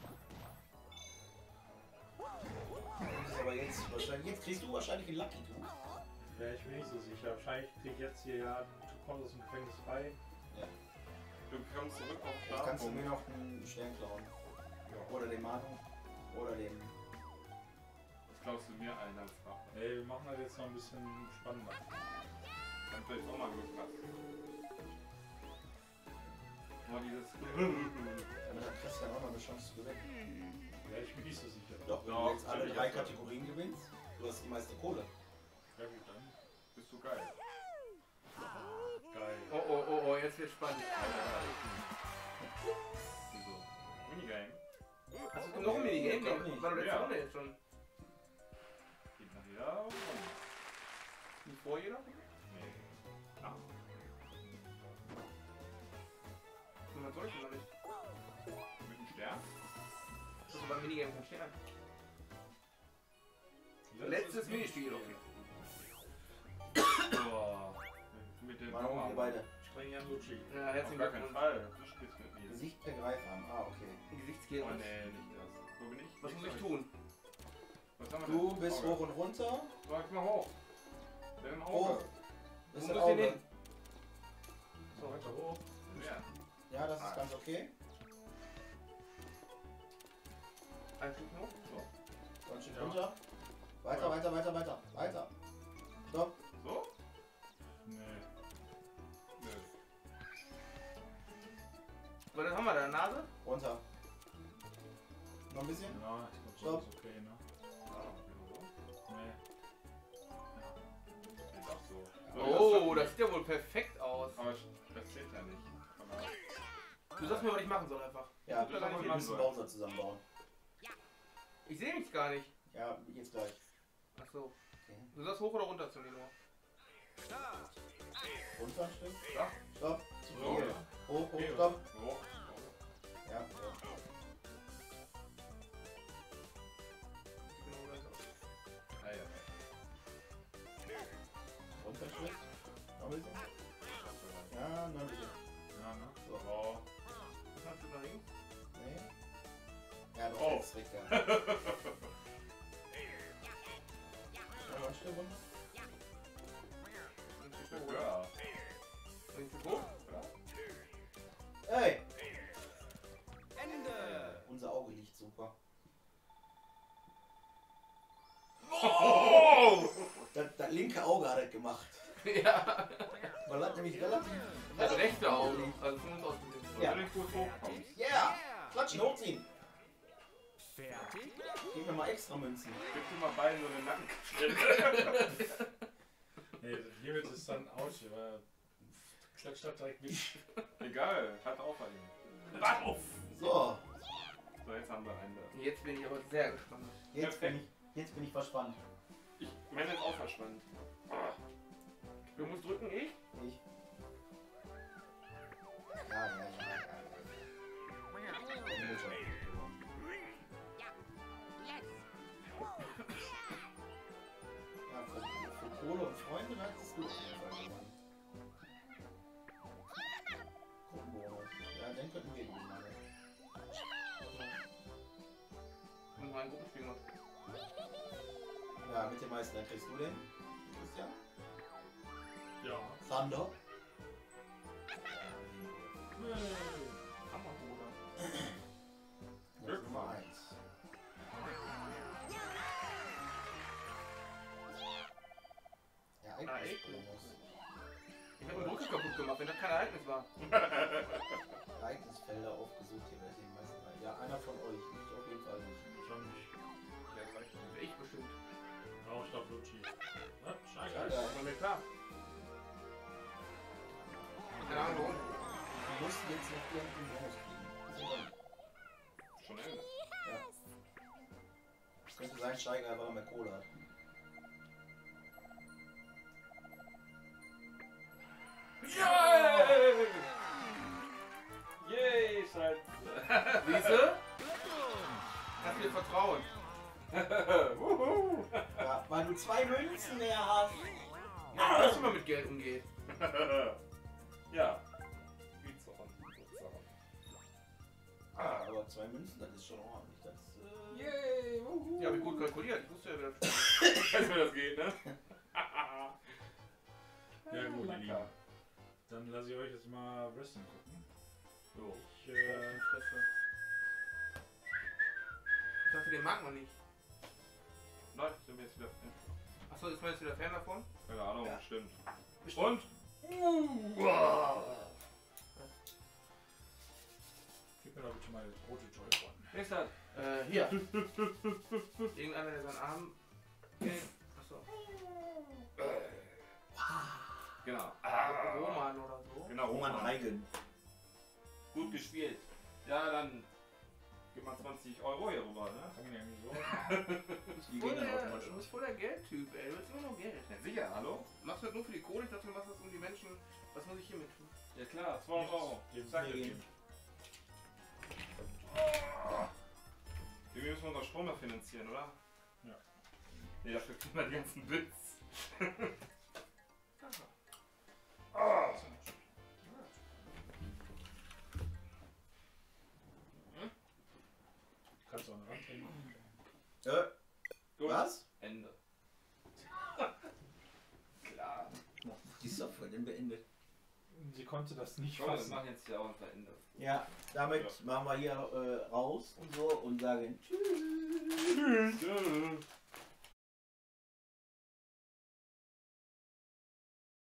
Speaker 3: Das ist aber jetzt wahrscheinlich. Jetzt kriegst du wahrscheinlich einen Lucky Tooth.
Speaker 2: Ja, ich bin nicht so sicher. Wahrscheinlich krieg ich jetzt hier ja, du kommst aus dem Gefängnis frei.
Speaker 1: Du kommst zurück auf
Speaker 3: Jetzt kannst du mir
Speaker 1: Startpunkt.
Speaker 3: noch einen Stern klauen. Oder den Manu. Oder den.
Speaker 1: Das klaust du mir ein als Rache.
Speaker 2: Ey, wir machen das jetzt noch ein bisschen spannender.
Speaker 1: Dann vielleicht auch mal Glück hast. Boah, dieses.
Speaker 3: Damit hat Christian auch noch eine Chance zu gewinnen.
Speaker 2: Ja, ich bin nicht so sicher.
Speaker 3: Doch, wenn
Speaker 1: Doch,
Speaker 3: du jetzt alle
Speaker 1: ich
Speaker 3: drei
Speaker 1: auch.
Speaker 3: Kategorien gewinnst, du hast die meiste Kohle.
Speaker 2: Ja gut, dann.
Speaker 1: Bist du geil.
Speaker 2: Geil.
Speaker 6: Oh, oh, oh, oh, jetzt wird spannend.
Speaker 1: Wieso? Minigame.
Speaker 6: Hast du noch ein Minigame?
Speaker 3: Doch nicht.
Speaker 6: War doch letzte
Speaker 1: Ja.
Speaker 6: Runde jetzt schon.
Speaker 1: Geht nachher rum.
Speaker 6: Wie vor jeder?
Speaker 1: Nee. Ah.
Speaker 6: Und was soll ich denn noch nicht?
Speaker 1: Mit dem Stern?
Speaker 6: Das ist beim Minigame kein Stern. Letztes Minispiel, okay.
Speaker 1: Boah. Mit dem
Speaker 3: Manu, ihr beide.
Speaker 2: Spring an Lutschi.
Speaker 6: Ja,
Speaker 1: Auf
Speaker 6: herzlichen
Speaker 1: gar keinen
Speaker 6: Glückwunsch.
Speaker 1: Fall. Du spielst mit mir.
Speaker 3: Gesicht per Greifarm. Ah, okay.
Speaker 6: Gesichtsgel.
Speaker 1: Oh nee, nicht das. Wo bin ich?
Speaker 6: Was muss
Speaker 1: Nicht
Speaker 6: ich
Speaker 1: so.
Speaker 6: tun?
Speaker 1: Was haben wir
Speaker 3: Du
Speaker 1: denn?
Speaker 3: bist
Speaker 1: Auge.
Speaker 3: hoch und runter.
Speaker 1: Sag mal hoch. Wer im
Speaker 3: Hoch.
Speaker 1: Auge?
Speaker 3: Bist
Speaker 6: Wo
Speaker 3: ein
Speaker 6: muss ich
Speaker 3: Auge.
Speaker 6: hin?
Speaker 2: So, weiter hoch.
Speaker 1: Ja.
Speaker 3: Ja, das ist ganz okay.
Speaker 6: Ein Stück noch?
Speaker 1: So.
Speaker 3: So, ein Stück
Speaker 2: Ja.
Speaker 3: runter. Weiter, weiter, weiter, weiter. Weiter. Stopp.
Speaker 1: So?
Speaker 2: Nee.
Speaker 1: Nö.
Speaker 6: Was haben wir da? Nase?
Speaker 3: Runter. Noch ein bisschen.
Speaker 2: Ja, ich
Speaker 3: Stopp.
Speaker 2: glaube, so ist okay, ne?
Speaker 1: Ah, so.
Speaker 2: Nee.
Speaker 1: Ich sag so. So,
Speaker 6: Oh,
Speaker 1: das
Speaker 6: das sieht ja wohl perfekt aus.
Speaker 1: Aber ich- das zählt ja nicht. Aber
Speaker 6: Du sagst mir, was ich machen soll einfach.
Speaker 3: Ja,
Speaker 1: Du
Speaker 3: wir
Speaker 1: sagst, was
Speaker 3: müssen
Speaker 1: man
Speaker 3: Bowser zusammenbauen.
Speaker 6: Ich sehe mich gar nicht.
Speaker 3: Ja, jetzt gleich.
Speaker 6: Ach so.
Speaker 3: Okay.
Speaker 6: Du sagst hoch oder runter zu mir nur.
Speaker 5: Start.
Speaker 3: Runter, stimmt.
Speaker 1: Ja.
Speaker 3: Stopp. Zu
Speaker 1: So.
Speaker 3: viel. Hoch, hoch,
Speaker 2: Okay,
Speaker 3: stopp.
Speaker 1: Hoch.
Speaker 3: Ja, so.
Speaker 6: Genau das.
Speaker 1: Ah, ja.
Speaker 3: Runter, Schritt. Noch ein bisschen. Ja, noch ein bisschen.
Speaker 2: Ja, ne?
Speaker 3: So.
Speaker 1: Oh.
Speaker 6: Was hast du nach links?
Speaker 3: Nee. Ja, doch,
Speaker 1: Oh.
Speaker 3: jetzt kriegt er. Noch ein Stück runter.
Speaker 6: Ein Stück hoch.
Speaker 1: Ja.
Speaker 6: Ein Stück hoch?
Speaker 3: linke Auge hat er gemacht.
Speaker 6: Ja.
Speaker 3: Weil er hat nämlich relativ...
Speaker 6: Das rechte Auge. Also von uns aus gesehen.
Speaker 3: Ja.
Speaker 1: Wenn du gut hochkommst.
Speaker 3: Yeah! Klatschen, hochziehen!
Speaker 5: Fertig.
Speaker 3: Gib mir mal extra Münzen.
Speaker 1: Gib dir mal beiden so eine Nackenstelle.
Speaker 2: Nee, hiermit ist dann aus, aber klatscht das direkt mit.
Speaker 1: Egal, hat auch bei ihm. Wach auf!
Speaker 3: So,
Speaker 1: So, jetzt haben wir einen da.
Speaker 6: Jetzt bin ich aber sehr gespannt.
Speaker 3: jetzt bin ich, jetzt bin ich verspannt.
Speaker 1: Ich, meine ist auch verspannt. Du musst drücken, ich?
Speaker 3: Ich. Ja, ja, ja, ja. ja. Mutter. Ja, für, für Kohle und Freunde hat es gut auf jeden Fall gewonnen. Gruppenbonus. Ja, den könnten wir gewinnen.
Speaker 6: Und mein Gruppenspiel noch.
Speaker 3: Ja, mit den meisten, dann kriegst du den, Christian.
Speaker 2: Ja.
Speaker 3: Thunder.
Speaker 6: Hammerbruder.
Speaker 3: Das ist Nummer eins. Ja, Ereignisbonus.
Speaker 6: Ich habe einen Brücke kaputt gemacht, wenn das kein Ereignis war.
Speaker 3: Ereignisfelder aufgesucht hier bei den meisten. Ja, einer von euch. Ich auf jeden Fall nicht.
Speaker 2: Schon nicht.
Speaker 6: Ja, das reicht nicht. Ich bestimmt.
Speaker 2: Oh, ich glaube Lutschi. Na, scheiße.
Speaker 3: Ja,
Speaker 6: Das war mir klar. Keine Ahnung warum.
Speaker 3: du musst jetzt noch irgendeinen Bonus kriegen. Das ist dann-
Speaker 1: Schon Ende.
Speaker 3: Ja. Es könnte sein, Steiger einfach mehr Kohle hat.
Speaker 1: Yay! Yay, Scheiße.
Speaker 6: Siehst du? Hast mir vertrauen.
Speaker 1: Wuhu.
Speaker 3: Ja, weil du zwei Münzen mehr hast.
Speaker 6: Ja, dass du mal mit Geld umgeht.
Speaker 1: Ja. Wie Zorn, sozusagen.
Speaker 3: Ah, aber zwei Münzen, das ist schon ordentlich. Das, äh,
Speaker 6: Yay! Wuhu. Ja, wie gut kalkuliert. Ich wusste ja, wer das
Speaker 1: Weißt du, wie das geht, ne?
Speaker 2: Ja gut, ihr
Speaker 1: Na
Speaker 2: Lieben.
Speaker 1: klar.
Speaker 2: Dann lasse ich euch jetzt mal Wrestling gucken.
Speaker 1: So.
Speaker 2: Ich, äh,
Speaker 6: Ich dachte, den mag man nicht.
Speaker 1: Leute, sind wir jetzt wieder.
Speaker 6: Achso, ist man jetzt wieder Fan davon?
Speaker 1: Keine Ahnung,
Speaker 3: Ja.
Speaker 1: stimmt.
Speaker 6: Bestimmt.
Speaker 1: Und?
Speaker 2: gib mir doch bitte mal das rote Joy-Con.
Speaker 1: Wer ist das?
Speaker 6: Äh, hier. Irgendeiner, der seinen Arm. Achso.
Speaker 1: Genau.
Speaker 6: Roman oder so.
Speaker 1: Genau,
Speaker 3: Roman
Speaker 1: Roman.
Speaker 3: Reigen.
Speaker 1: Gut gespielt. Ja, dann gib mal zwanzig Euro hier rüber, ne?
Speaker 2: Kann man ja nicht so.
Speaker 3: Die
Speaker 6: Voll
Speaker 3: gehen dann
Speaker 6: der,
Speaker 3: automatisch
Speaker 6: du
Speaker 3: aus.
Speaker 6: bist voll der Geldtyp, ey. Du willst immer noch Geld.
Speaker 1: Ja, sicher, hallo?
Speaker 6: Machst du das nur für die Kohle? Ich dachte, du machst das um die Menschen. Was muss ich hiermit tun?
Speaker 1: Ja klar, zweihundert Euro.
Speaker 2: Jetzt
Speaker 1: Sag
Speaker 2: nee,
Speaker 1: dir.
Speaker 2: geben.
Speaker 1: Wir müssen unseren Strom noch finanzieren, oder?
Speaker 2: Ja.
Speaker 1: Nee, dafür kriegen wir die ganzen Bits.
Speaker 2: Kannst du an den Rand hängen.
Speaker 3: Äh,
Speaker 1: Gut.
Speaker 3: was?
Speaker 1: Ende. Klar.
Speaker 3: Die ist doch voll denn beendet.
Speaker 2: Sie konnte das nicht
Speaker 1: Komm, wir
Speaker 2: fassen.
Speaker 1: machen jetzt hier auch unser Ende.
Speaker 3: Ja, damit
Speaker 1: Ja.
Speaker 3: machen wir hier äh, raus und so und sagen Tschüss.
Speaker 1: Tschüss.